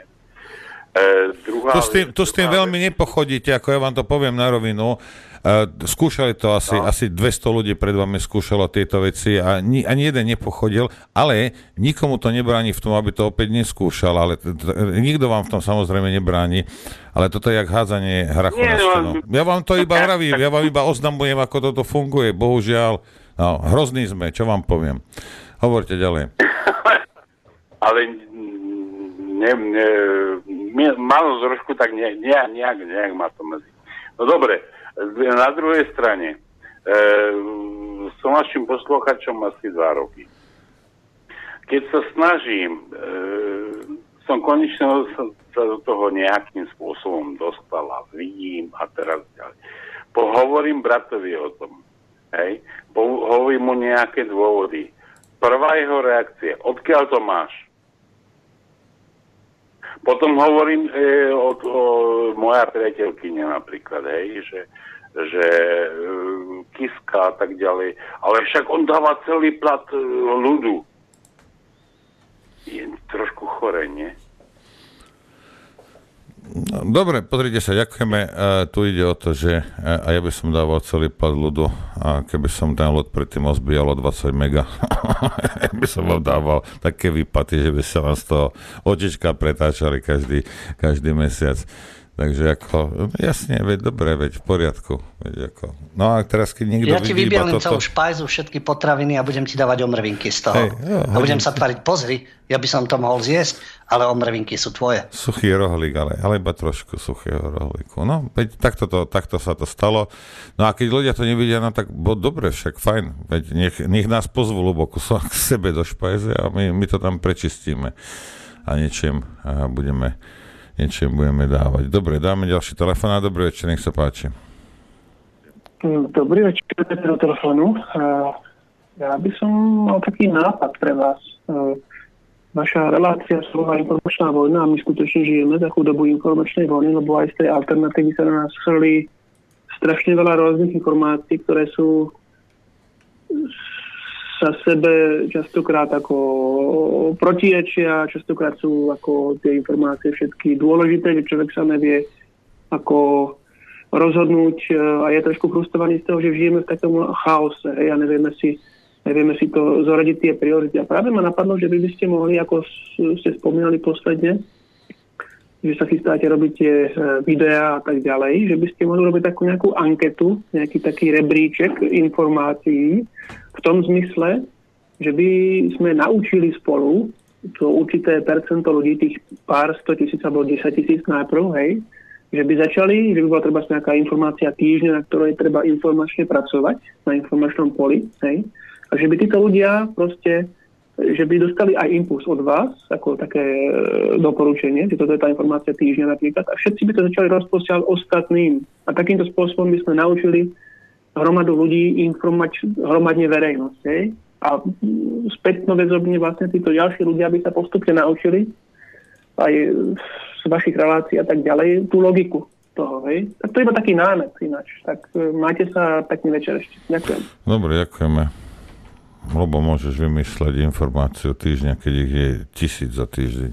Tu s tým veľmi nepochodíte, ako ja vám to poviem na rovinu. Skúšali to asi 200 ľudí pred vami skúšalo tieto veci a ani jeden nepochodil, ale nikomu to nebráni v tom, aby to opäť neskúšal, ale nikto vám v tom samozrejme nebráni, ale toto je jak hádzanie hrachu na stenu. Ja vám to iba vravím, ja vám iba oznamujem, ako toto funguje, bohužiaľ. No, hrozný sme, čo vám poviem. Hovorte ďalej. Ale malo trošku tak nejak ma to mrzí. No dobre, na druhej strane, som vašim posluchačom asi 2 roky. Keď sa snažím, som konečne sa do toho nejakým spôsobom dostal a vidím a teraz ďalej. Pohovorím bratovi o tom. Hej? Hovorím mu nejaké dôvody. Prvá jeho reakcia, odkiaľ to máš? Potom hovorím moja priateľkyňa napríklad, hej, že Kiska a tak ďalej. Ale však on dáva celý plat ľudu. Je trošku chore, nie? Dobre, pozrite sa, ďakujeme. Tu ide o to, že a ja by som dával celý plat ľudu a keby som ten ľud predtým ozbíjal o 20 mega, ja by som vám dával také výplaty, že by sa vám z toho očička pretáčali každý mesiac. Takže ako, jasne, veď dobre, veď v poriadku. Veď ako. No a teraz, keď niekto ja ti vidí iba vybielím toto... celú špajzu, všetky potraviny a budem ti dávať omrvinky z toho. A budem sa tvariť, pozri, ja by som to mohol zjesť, ale omrvinky sú tvoje. Suchý rohlík, ale iba trošku suchého rohlíku. No, veď takto sa to stalo. No a keď ľudia to nevidia, no tak dobre, však fajn. Veď nech nás pozvú hlboko k sebe do špajze a my to tam prečistíme. A niečím budeme dávať. Dobre, dáme ďalší telefón. Dobrý večer, nech sa páči. Dobrý večer, do telefónu. Ja by som mal taký nápad pre vás. Vaša relácia slova informačná vojna a my skutočne žijeme za chudobu informačnej vojny, lebo aj z tej alternatívy sa na nás chrlí strašne veľa rôznych informácií, ktoré sú sa sebe častokrát ako protirečia, častokrát sú ako tie informácie všetky dôležité, že človek sa nevie ako rozhodnúť a je trošku frustrovaný z toho, že žijeme v takom chaose a nevieme si to zoradiť tie priority. A práve ma napadlo, že by ste mohli, ako ste spomínali posledne, že sa chystáte robiť tie videá a tak ďalej, že by ste mohli robiť takú nejakú anketu, nejaký taký rebríček informácií, v tom zmysle, že by sme naučili spolu to určité percento ľudí, tých pár 100 000 alebo 10 000 najprv, hej, že by začali, že by bola treba nejaká informácia týždňa, na ktorej treba informačne pracovať, na informačnom poli, hej, a že by títo ľudia proste, že by dostali aj impuls od vás, ako také doporučenie, že toto je tá informácia týždňa napríklad, a všetci by to začali rozposielať ostatným. A takýmto spôsobom by sme naučili hromadu ľudí informovať hromadne verejnosť. Hej? A spätnoväzobne vlastne títo ďalší ľudia by sa postupne naučili aj z vašich relácií a tak ďalej tú logiku toho. Hej? Tak to je iba taký námet ináč. Tak máte sa pekný večer ešte. Ďakujem. Dobre, ďakujeme. Lebo môžeš vymysleť informáciu týždňa, keď ich je 1000 za týždeň.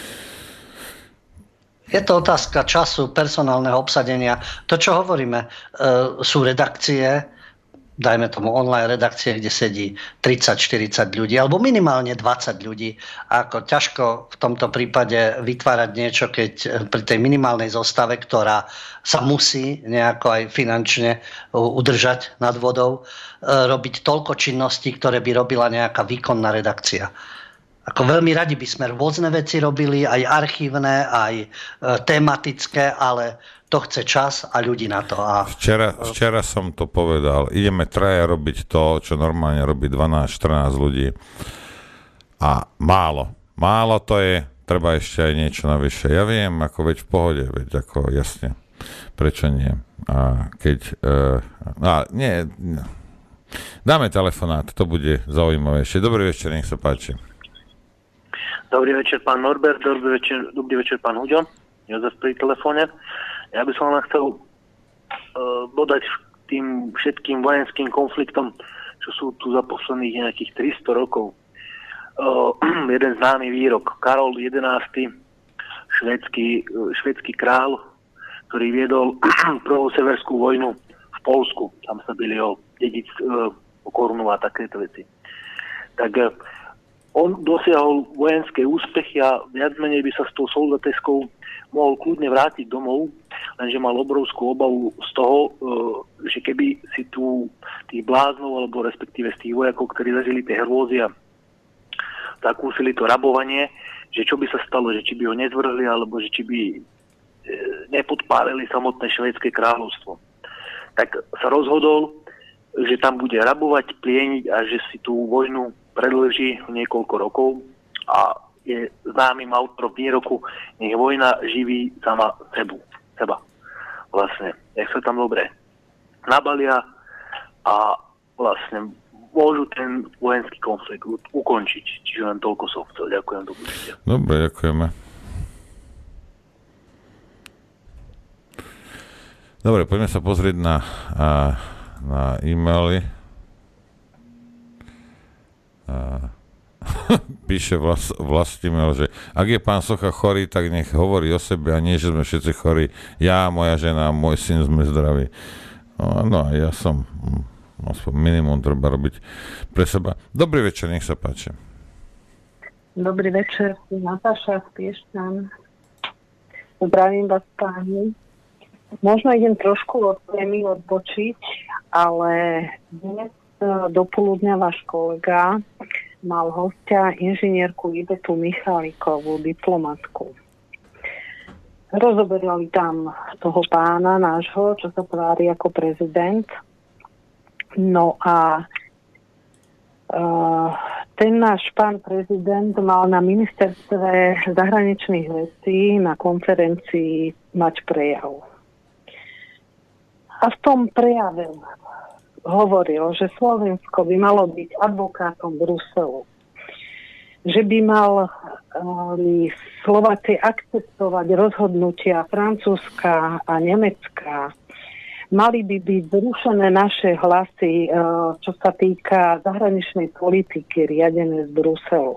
Je to otázka času, personálneho obsadenia. To, čo hovoríme, sú redakcie, dajme tomu online redakcie, kde sedí 30-40 ľudí, alebo minimálne 20 ľudí. A ako ťažko v tomto prípade vytvárať niečo, keď pri tej minimálnej zostave, ktorá sa musí nejako aj finančne udržať nad vodou, robiť toľko činností, ktoré by robila nejaká výkonná redakcia. Ako veľmi radi by sme rôzne veci robili, aj archívne, aj tematické, ale to chce čas a ľudí na to. A... Včera som to povedal. Ideme traja robiť to, čo normálne robí 12-14 ľudí. A málo. Málo to je. Treba ešte aj niečo navyše. Ja viem, ako veď v pohode, veď ako jasne. Prečo nie? A keď... nie. Dáme telefonát, to bude zaujímavejšie. Dobrý večer, nech sa páči. Dobrý večer, pán Norbert, dobrý večer, pán Huďo. Jozef pri telefóne. Ja by som len chcel dodať tým všetkým vojenským konfliktom, čo sú tu za posledných nejakých 300 rokov. Jeden známy výrok. Karol XI, švédsky král, ktorý viedol prvú severskú vojnu v Poľsku. Tam sa byli o korunu a takéto veci. Tak on dosiahol vojenské úspechy a viac menej by sa s tou soldateskou mohol kľudne vrátiť domov, lenže mal obrovskú obavu z toho, že keby si tu tých bláznov, alebo respektíve z tých vojakov, ktorí zažili tie hrôzy a zakúsili to rabovanie, že čo by sa stalo, že či by ho nezvrhli, alebo že či by nepodpálili samotné švédske kráľovstvo. Tak sa rozhodol, že tam bude rabovať, plieniť a že si tú vojnu predĺží niekoľko rokov a je známym autorom výroku, nech vojna živí sama seba. Vlastne, nech sa tam dobre nabalia a vlastne môžu ten vojenský konflikt ukončiť. Čiže len toľko som chcel. Ďakujem, do počutia. Dobre, ďakujeme. Dobre, poďme sa pozrieť na e-maily. Píše Vlastimil, že ak je pán Socha chorý, tak nech hovorí o sebe a nie, že sme všetci chorí. Ja, moja žena, môj syn sme zdraví. No a ja som minimum treba robiť pre seba. Dobrý večer, nech sa páči. Dobrý večer, Natáša z Piešťan. Zdravím vás, páni. Možno idem trošku od témy odbočiť, ale dnes dopoludňa váš kolega mal hostia inžinierku Ivetu Michalíkovú, diplomatku. Rozoberali tam toho pána nášho, čo sa tvári ako prezident. No a ten náš pán prezident mal na ministerstve zahraničných vecí na konferencii mať prejav. A v tom prejave hovoril, že Slovensko by malo byť advokátom Bruselu. Že by mali Slováci akceptovať rozhodnutia Francúzska a Nemecka. Mali by byť zrušené naše hlasy, čo sa týka zahraničnej politiky riadené z Bruselu.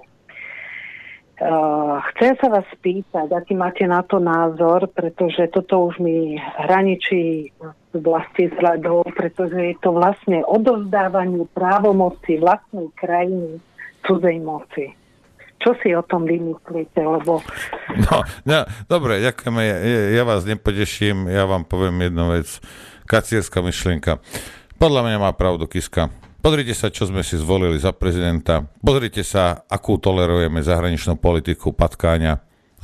Chcem sa vás spýtať, aký máte na to názor, pretože toto už mi hraničí z vlasti vzhľadov, pretože je to vlastne odovzdávanie právomoci vlastnej krajiny cudzej moci. Čo si o tom vymyslíte? Lebo... No, dobre, ďakujeme. Ja vás nepoteším, ja vám poviem jednu vec. Kacierská myšlienka. Podľa mňa má pravdu Kiska. Pozrite sa, čo sme si zvolili za prezidenta. Pozrite sa, akú tolerujeme zahraničnú politiku patkáňa.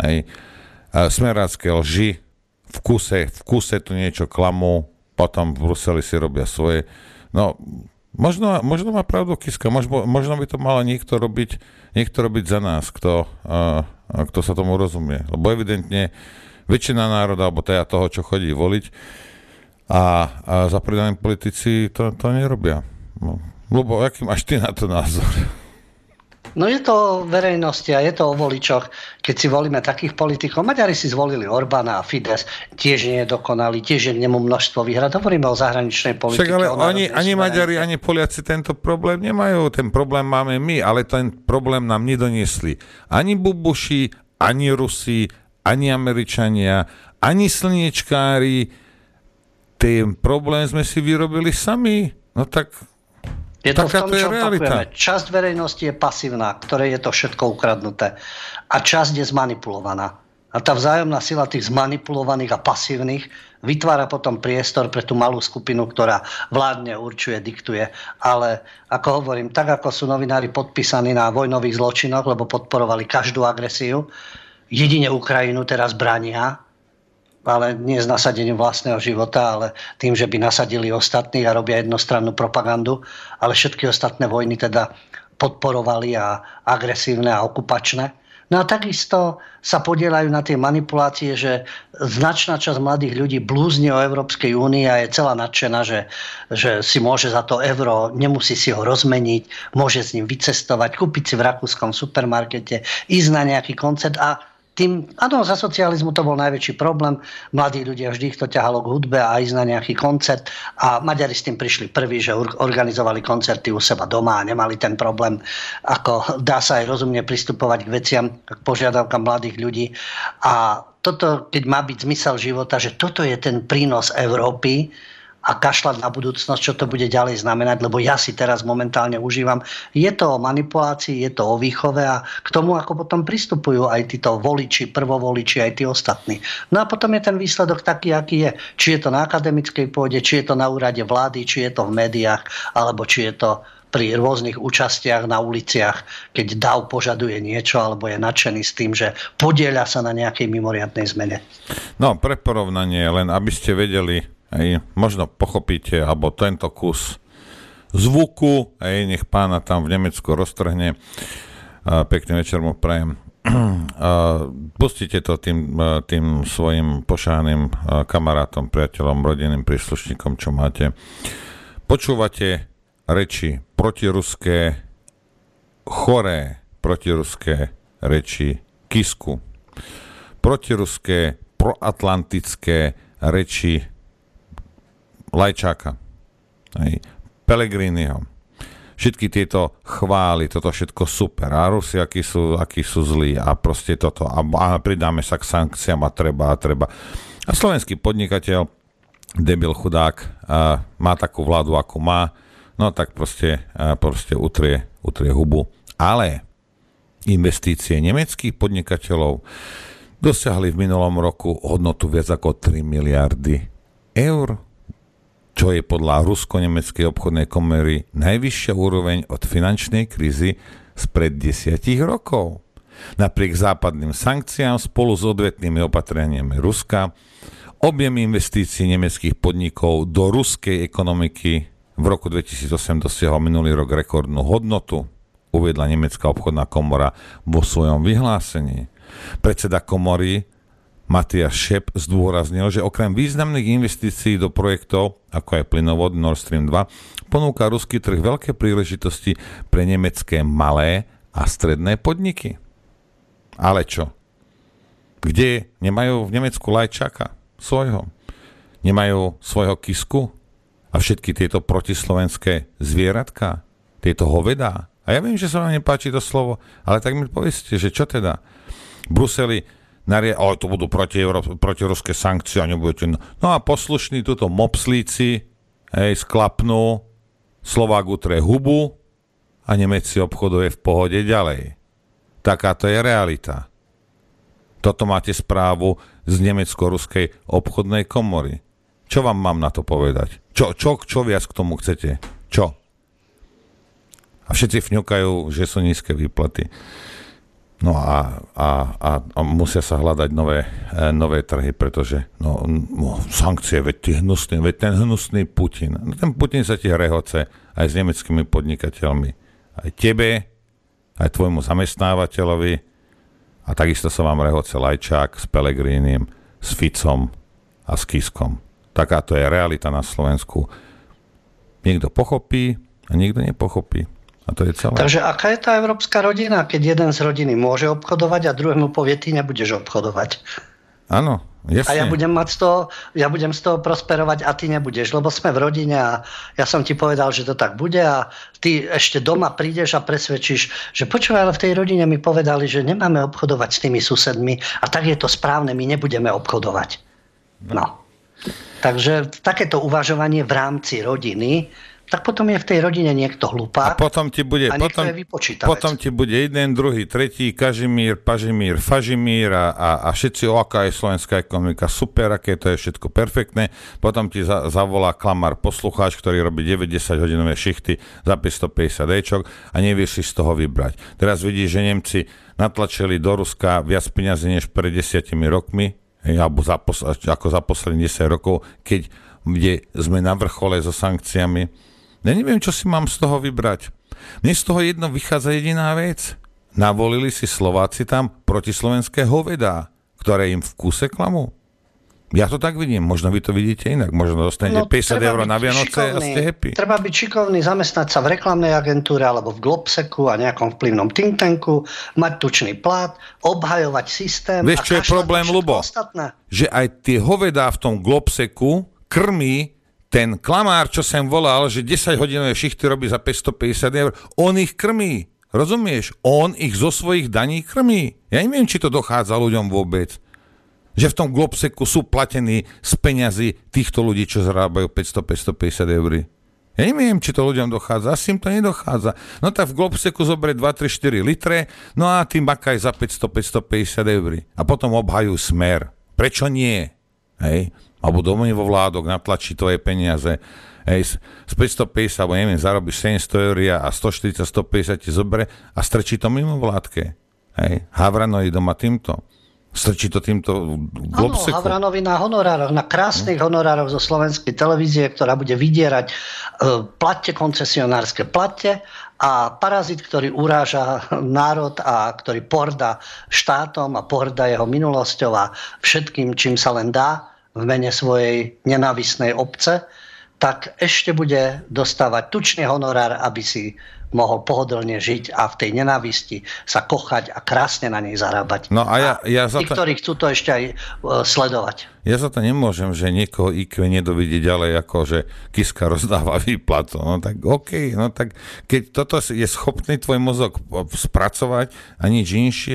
Smerácké lži. V kuse tu niečo klamú. Potom v Bruseli si robia svoje. No, možno má pravdu Kiska. Možno by to mal niekto robiť za nás, kto sa tomu rozumie. Lebo evidentne väčšina národa, alebo teda toho, čo chodí voliť, a zapredaní politici to nerobia. No. Ľubo, aký máš ty na to názor? No je to o verejnosti a je to o voličoch. Keď si volíme takých politikov, Maďari si zvolili Orbána a Fides, tiež nie je dokonalý, tiež je k nemu množstvo výhrad. Hovoríme o zahraničnej politike. Však ale ani Maďari, ani Poliaci tento problém nemajú. Ten problém máme my, ale ten problém nám nedoniesli. Ani Bubuši, ani Rusi, ani Američania, ani slniečkári. Ten problém sme si vyrobili sami. No tak je to v tom, čo opakujeme. Časť verejnosti je pasívna, ktorej je to všetko ukradnuté. A časť je zmanipulovaná. A tá vzájomná sila tých zmanipulovaných a pasívnych vytvára potom priestor pre tú malú skupinu, ktorá vládne, určuje, diktuje. Ale ako hovorím, tak ako sú novinári podpísaní na vojnových zločinoch, lebo podporovali každú agresiu, jedine Ukrajinu teraz brania, ale nie s nasadením vlastného života, ale tým, že by nasadili ostatných a robia jednostrannú propagandu, ale všetky ostatné vojny teda podporovali a agresívne a okupačné. No a takisto sa podieľajú na tie manipulácie, že značná časť mladých ľudí blúzni o Európskej únii a je celá nadšená, že si môže za to euro, nemusí si ho rozmeniť, môže s ním vycestovať, kúpiť si v rakúskom supermarkete, ísť na nejaký koncert a áno, za socializmu to bol najväčší problém. Mladí ľudia vždy ich to ťahalo k hudbe a ísť na nejaký koncert. A Maďari s tým prišli prví, že organizovali koncerty u seba doma a nemali ten problém, ako dá sa aj rozumne pristupovať k veciam, k požiadavkám mladých ľudí. A toto, keď má byť zmysel života, že toto je ten prínos Európy, a kašľať na budúcnosť, čo to bude ďalej znamenať, lebo ja si teraz momentálne užívam. Je to o manipulácii, je to o výchove a k tomu, ako potom pristupujú aj títo voliči, prvovoliči, aj tí ostatní. No a potom je ten výsledok taký, aký je. Či je to na akademickej pôde, či je to na úrade vlády, či je to v médiách, alebo či je to pri rôznych účastiach na uliciach, keď DAV požaduje niečo, alebo je nadšený s tým, že podieľa sa na nejakej mimoriadnej zmene. No, pre porovnanie, len aby ste vedeli, možno pochopíte, alebo tento kus zvuku, nech pána tam v Nemecku roztrhne. Pekný večer mu prajem. Pustite to tým svojim pošahaným kamarátom, priateľom, rodinným príslušníkom, čo máte. Počúvate reči protiruské, choré protiruské reči Kisku. Protiruské, proatlantické reči Lajčáka, Pellegriniho. Všetky tieto chvály, toto všetko super. A Rusi, akí sú zlí a proste toto. A pridáme sa k sankciám a treba. A slovenský podnikateľ, debil chudák, má takú vládu, ako má, no tak proste utrie hubu. Ale investície nemeckých podnikateľov, dosiahli v minulom roku hodnotu viac ako 3 miliardy eur, čo je podľa Rusko-nemeckej obchodnej komory najvyššia úroveň od finančnej krízy spred 10 rokov. Napriek západným sankciám spolu s odvetnými opatreniami Ruska objem investícií nemeckých podnikov do ruskej ekonomiky v roku 2008 dosiahol minulý rok rekordnú hodnotu, uviedla Nemecká obchodná komora vo svojom vyhlásení. Predseda komory Matthias Schepp zdôraznil, že okrem významných investícií do projektov, ako je plynovod Nord Stream 2, ponúka ruský trh veľké príležitosti pre nemecké malé a stredné podniky. Ale čo? Kde nemajú v Nemecku Lajčáka svojho? Nemajú svojho Kisku? A všetky tieto protislovenské zvieratka? Tieto hovedá? A ja viem, že sa vám nepáči to slovo, ale tak mi povedzte, že čo teda? V Bruseli to budú protiruské sankcie a nebudete... No a poslušní túto mopslíci sklapnú, Slovák utre hubu a Nemec si obchoduje v pohode ďalej. Takáto je realita. Toto máte správu z nemecko-ruskej obchodnej komory. Čo vám mám na to povedať? Čo viac k tomu chcete? Čo? A všetci fňukajú, že sú nízke výplaty. No a musia sa hľadať nové trhy, pretože sankcie, veď ten hnusný Putin. No, ten Putin sa ti rehoce aj s nemeckými podnikateľmi. Aj tebe, aj tvojmu zamestnávateľovi a takisto sa vám rehoce Lajčák s Pellegrinim, s Ficom a s Kiskom. Takáto je realita na Slovensku. Niekto pochopí a niekto nepochopí. A to je celé. Takže aká je tá európska rodina, keď jeden z rodiny môže obchodovať a druhému povie, ty nebudeš obchodovať? Áno, jasne. A ja budem z toho prosperovať a ty nebudeš, lebo sme v rodine a ja som ti povedal, že to tak bude a ty ešte doma prídeš a presvedčíš, že počúvaj, ale v tej rodine mi povedali, že nemáme obchodovať s tými susedmi a tak je to správne, my nebudeme obchodovať. No. Takže takéto uvažovanie v rámci rodiny, tak potom je v tej rodine niekto hlupák a potom ti bude, a niekto je vypočítavec. Potom ti bude jeden, druhý, tretí, Kažimír, Pažimír, Fažimír a všetci, aká je slovenská ekonomika, super, aké to je všetko perfektné. Potom ti zavolá klamár poslucháč, ktorý robí 90-hodinové šichty za 550 ečok a nevieš si z toho vybrať. Teraz vidíš, že Nemci natlačili do Ruska viac peňazí než pred 10 rokmi, alebo ako za posledných 10 rokov, kde sme na vrchole so sankciami. Ja neviem, čo si mám z toho vybrať. Mne z toho jedno vychádza jediná vec. Navolili si Slováci tam protislovenské hovedá, ktoré im v kúse klamú. Ja to tak vidím. Možno vy to vidíte inak. Možno dostanete 50 eur na Vianoce a ste happy. Treba byť šikovný, zamestnať sa v reklamnej agentúre alebo v Globseku a nejakom vplyvnom think tanku, mať tučný plat, obhajovať systém. Vieš, čo je problém, Ľubo? Že aj tie hovedá v tom Globseku krmí ten klamár, čo sem volal, že 10-hodinové šichty robí za 550 eur, on ich krmí. Rozumieš? On ich zo svojich daní krmí. Ja neviem, či to dochádza ľuďom vôbec. Že v tom Globseku sú platení z peňazí týchto ľudí, čo zarábajú 500-550 eur. Ja neviem, či to ľuďom dochádza. Asi im to nedochádza. No tak v Globseku zoberie 2-3-4 litre, no a ty makaj za 500-550 eur. A potom obhajú Smer. Prečo nie? Hej? Alebo vo vládok natlačí tvoje peniaze. Hej, z 550, alebo neviem, zarobíš 700 eur a 140-150 ti zoberie a strčí to mimo vládke. Hej, Havranovi doma týmto. Strčí to týmto Globseku. Áno, Havranovi na honorároch, na krásnych honorároch zo slovenskej televízie, ktorá bude vydierať platte koncesionárske platte a parazit, ktorý uráža národ a ktorý porda štátom a porda jeho minulosťou a všetkým, čím sa len dá v mene svojej nenávisnej obce, tak ešte bude dostávať tučný honorár, aby si mohol pohodlne žiť a v tej nenávisti sa kochať a krásne na nej zarábať. No a ja tí, ktorí chcú to ešte aj sledovať. Ja za to nemôžem, že niekoho IQ nedovidí ďalej, ako že Kiska rozdáva výplatu. No tak OK, no tak keď toto je schopný tvoj mozog spracovať a nič inšie,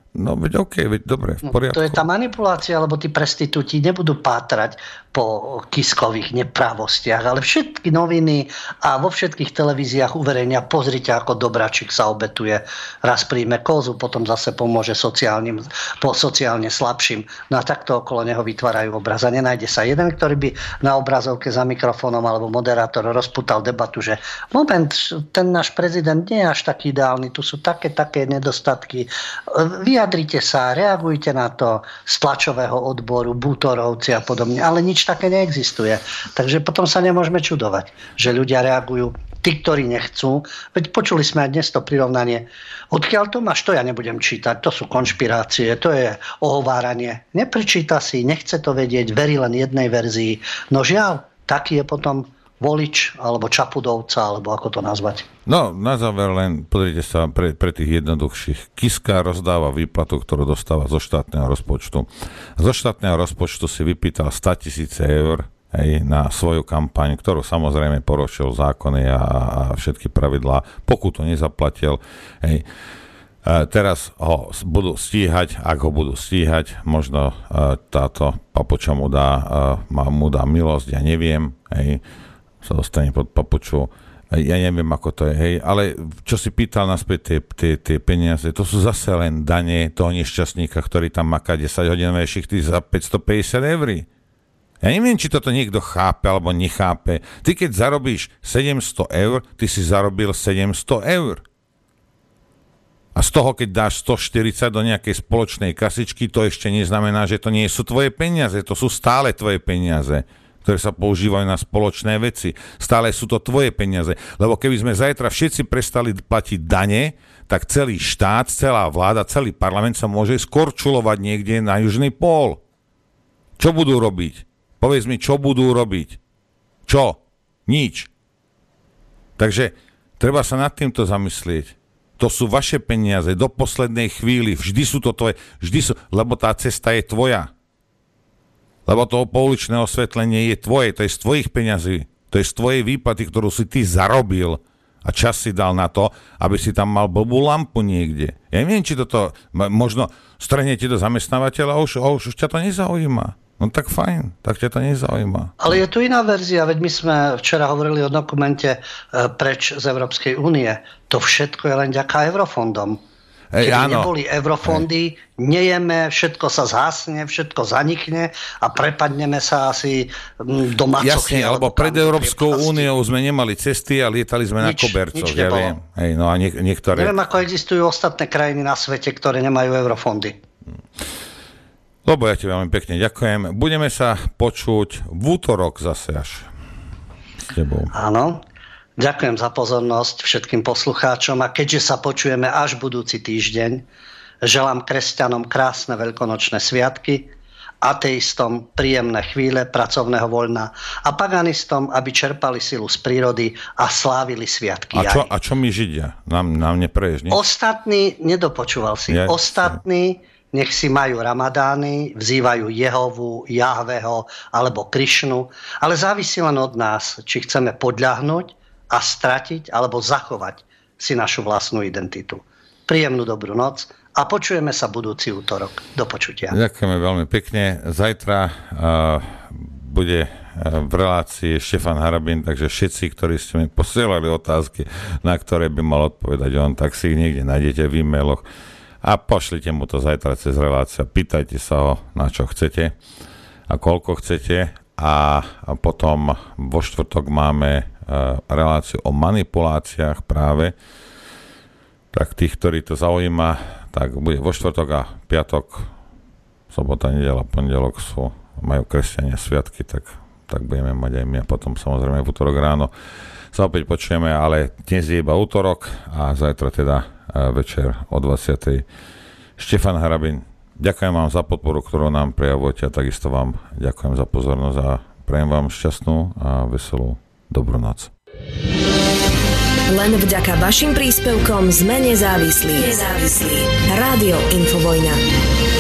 No veď veď dobre, v poriadku. To je tá manipulácia, lebo tí prestitúti nebudú pátrať po Kiskových nepravostiach, ale všetky noviny a vo všetkých televíziách uverejnia, pozrite, ako Dobračík sa obetuje, raz príjme kozu, potom zase pomôže sociálne slabším. No a takto okolo neho vytvárajú obraz. A nenájde sa jeden, ktorý by na obrazovke za mikrofónom alebo moderátor rozputal debatu, že moment, ten náš prezident nie je až taký ideálny, tu sú také nedostatky. Vyjadrite sa, reagujte na to z tlačového odboru, Bútorovci a podobne, ale nič také neexistuje. Takže potom sa nemôžeme čudovať, že ľudia reagujú, tí, ktorí nechcú. Veď počuli sme aj dnes to prirovnanie. Odkiaľ to máš, to ja nebudem čítať, to sú konšpirácie, to je ohováranie. Neprečíta si, nechce to vedieť, verí len jednej verzii. No žiaľ, taký je potom volič, alebo Čapudovca, alebo ako to nazvať. No, na záver len, pozrite sa, pre tých jednoduchších. Kiska rozdáva výplatu, ktorú dostáva zo štátneho rozpočtu. Zo štátneho rozpočtu si vypýtal 100 000 eur na svoju kampaň, ktorú samozrejme porušil zákony a všetky pravidlá, pokutu nezaplatil. Teraz ho budú stíhať, ak ho budú stíhať, možno táto papuča mu dá milosť, ja neviem, sa dostane pod papuču. Ja neviem, ako to je, ale čo si pýtal naspäť tie peniaze, to sú zase len dane toho nešťastníka, ktorý tam maká 10-hodinové šichty za 550 eur. Ja neviem, či toto niekto chápe alebo nechápe. Ty keď zarobíš 700 eur, ty si zarobil 700 eur. A z toho, keď dáš 140 do nejakej spoločnej kasičky, to ešte neznamená, že to nie sú tvoje peniaze, to sú stále tvoje peniaze, ktoré sa používajú na spoločné veci. Stále sú to tvoje peniaze. Lebo keby sme zajtra všetci prestali platiť dane, tak celý štát, celá vláda, celý parlament sa môže skorčulovať niekde na južný pól. Čo budú robiť? Povedz mi, čo budú robiť? Čo? Nič. Takže treba sa nad týmto zamyslieť. To sú vaše peniaze do poslednej chvíli. Vždy sú to tvoje. Lebo tá cesta je tvoja. Lebo to pouličné osvetlenie je tvoje, to je z tvojich peňazí, to je z tvojej výplaty, ktorú si ty zarobil a čas si dal na to, aby si tam mal blbú lampu niekde. Ja neviem, či toto, možno strhnete do zamestnávateľa a už ťa to nezaujíma. No tak fajn, tak ťa to nezaujíma. Ale je tu iná verzia, veď my sme včera hovorili o dokumente preč z Európskej únie. To všetko je len vďaka eurofondom. Keby neboli eurofondy, nejeme, všetko sa zhasne, všetko zanikne a prepadneme sa asi do macochy. Jasne, alebo pred Európskou úniou sme nemali cesty a lietali sme na kobercoch. Ja viem. No a niektoré... Neviem, ako existujú ostatné krajiny na svete, ktoré nemajú eurofondy. Lebo ja ti veľmi pekne ďakujem. Budeme sa počuť v útorok zase až s tebou. Áno. Ďakujem za pozornosť všetkým poslucháčom a keďže sa počujeme až budúci týždeň, želám kresťanom krásne veľkonočné sviatky, ateistom príjemné chvíle pracovného voľna a paganistom, aby čerpali silu z prírody a slávili sviatky. A čo my Židia? Nám nepreješ nič? Ostatní, nedopočúval si, ostatní nech si majú ramadány, vzývajú Jehovu, Jahveho alebo Krišnu, ale závisí len od nás, či chceme podľahnuť a stratiť alebo zachovať si našu vlastnú identitu. Príjemnú dobrú noc a počujeme sa budúci útorok. Do počutia. Ďakujeme veľmi pekne. Zajtra bude v relácii Štefan Harabin, takže všetci, ktorí ste mi posielali otázky, na ktoré by mal odpovedať on, tak si ich niekde nájdete v e-mailoch a pošlite mu to zajtra cez reláciu. Pýtajte sa ho, na čo chcete a koľko chcete a potom vo štvrtok máme reláciu o manipuláciách práve, tak tých, ktorí to zaujíma, tak bude vo štvrtok a piatok, sobota, nedeľa, pondelok majú kresťania sviatky, tak budeme mať aj my a potom samozrejme v útorok ráno sa opäť počujeme, ale dnes je iba útorok a zajtra teda večer o 20. Štefan Harabin, ďakujem vám za podporu, ktorú nám prejavujete a takisto vám ďakujem za pozornosť a prajem vám šťastnú a veselú dobrú noc. Len vďaka vašim príspevkom sme nezávislí. Rádio Infovojna.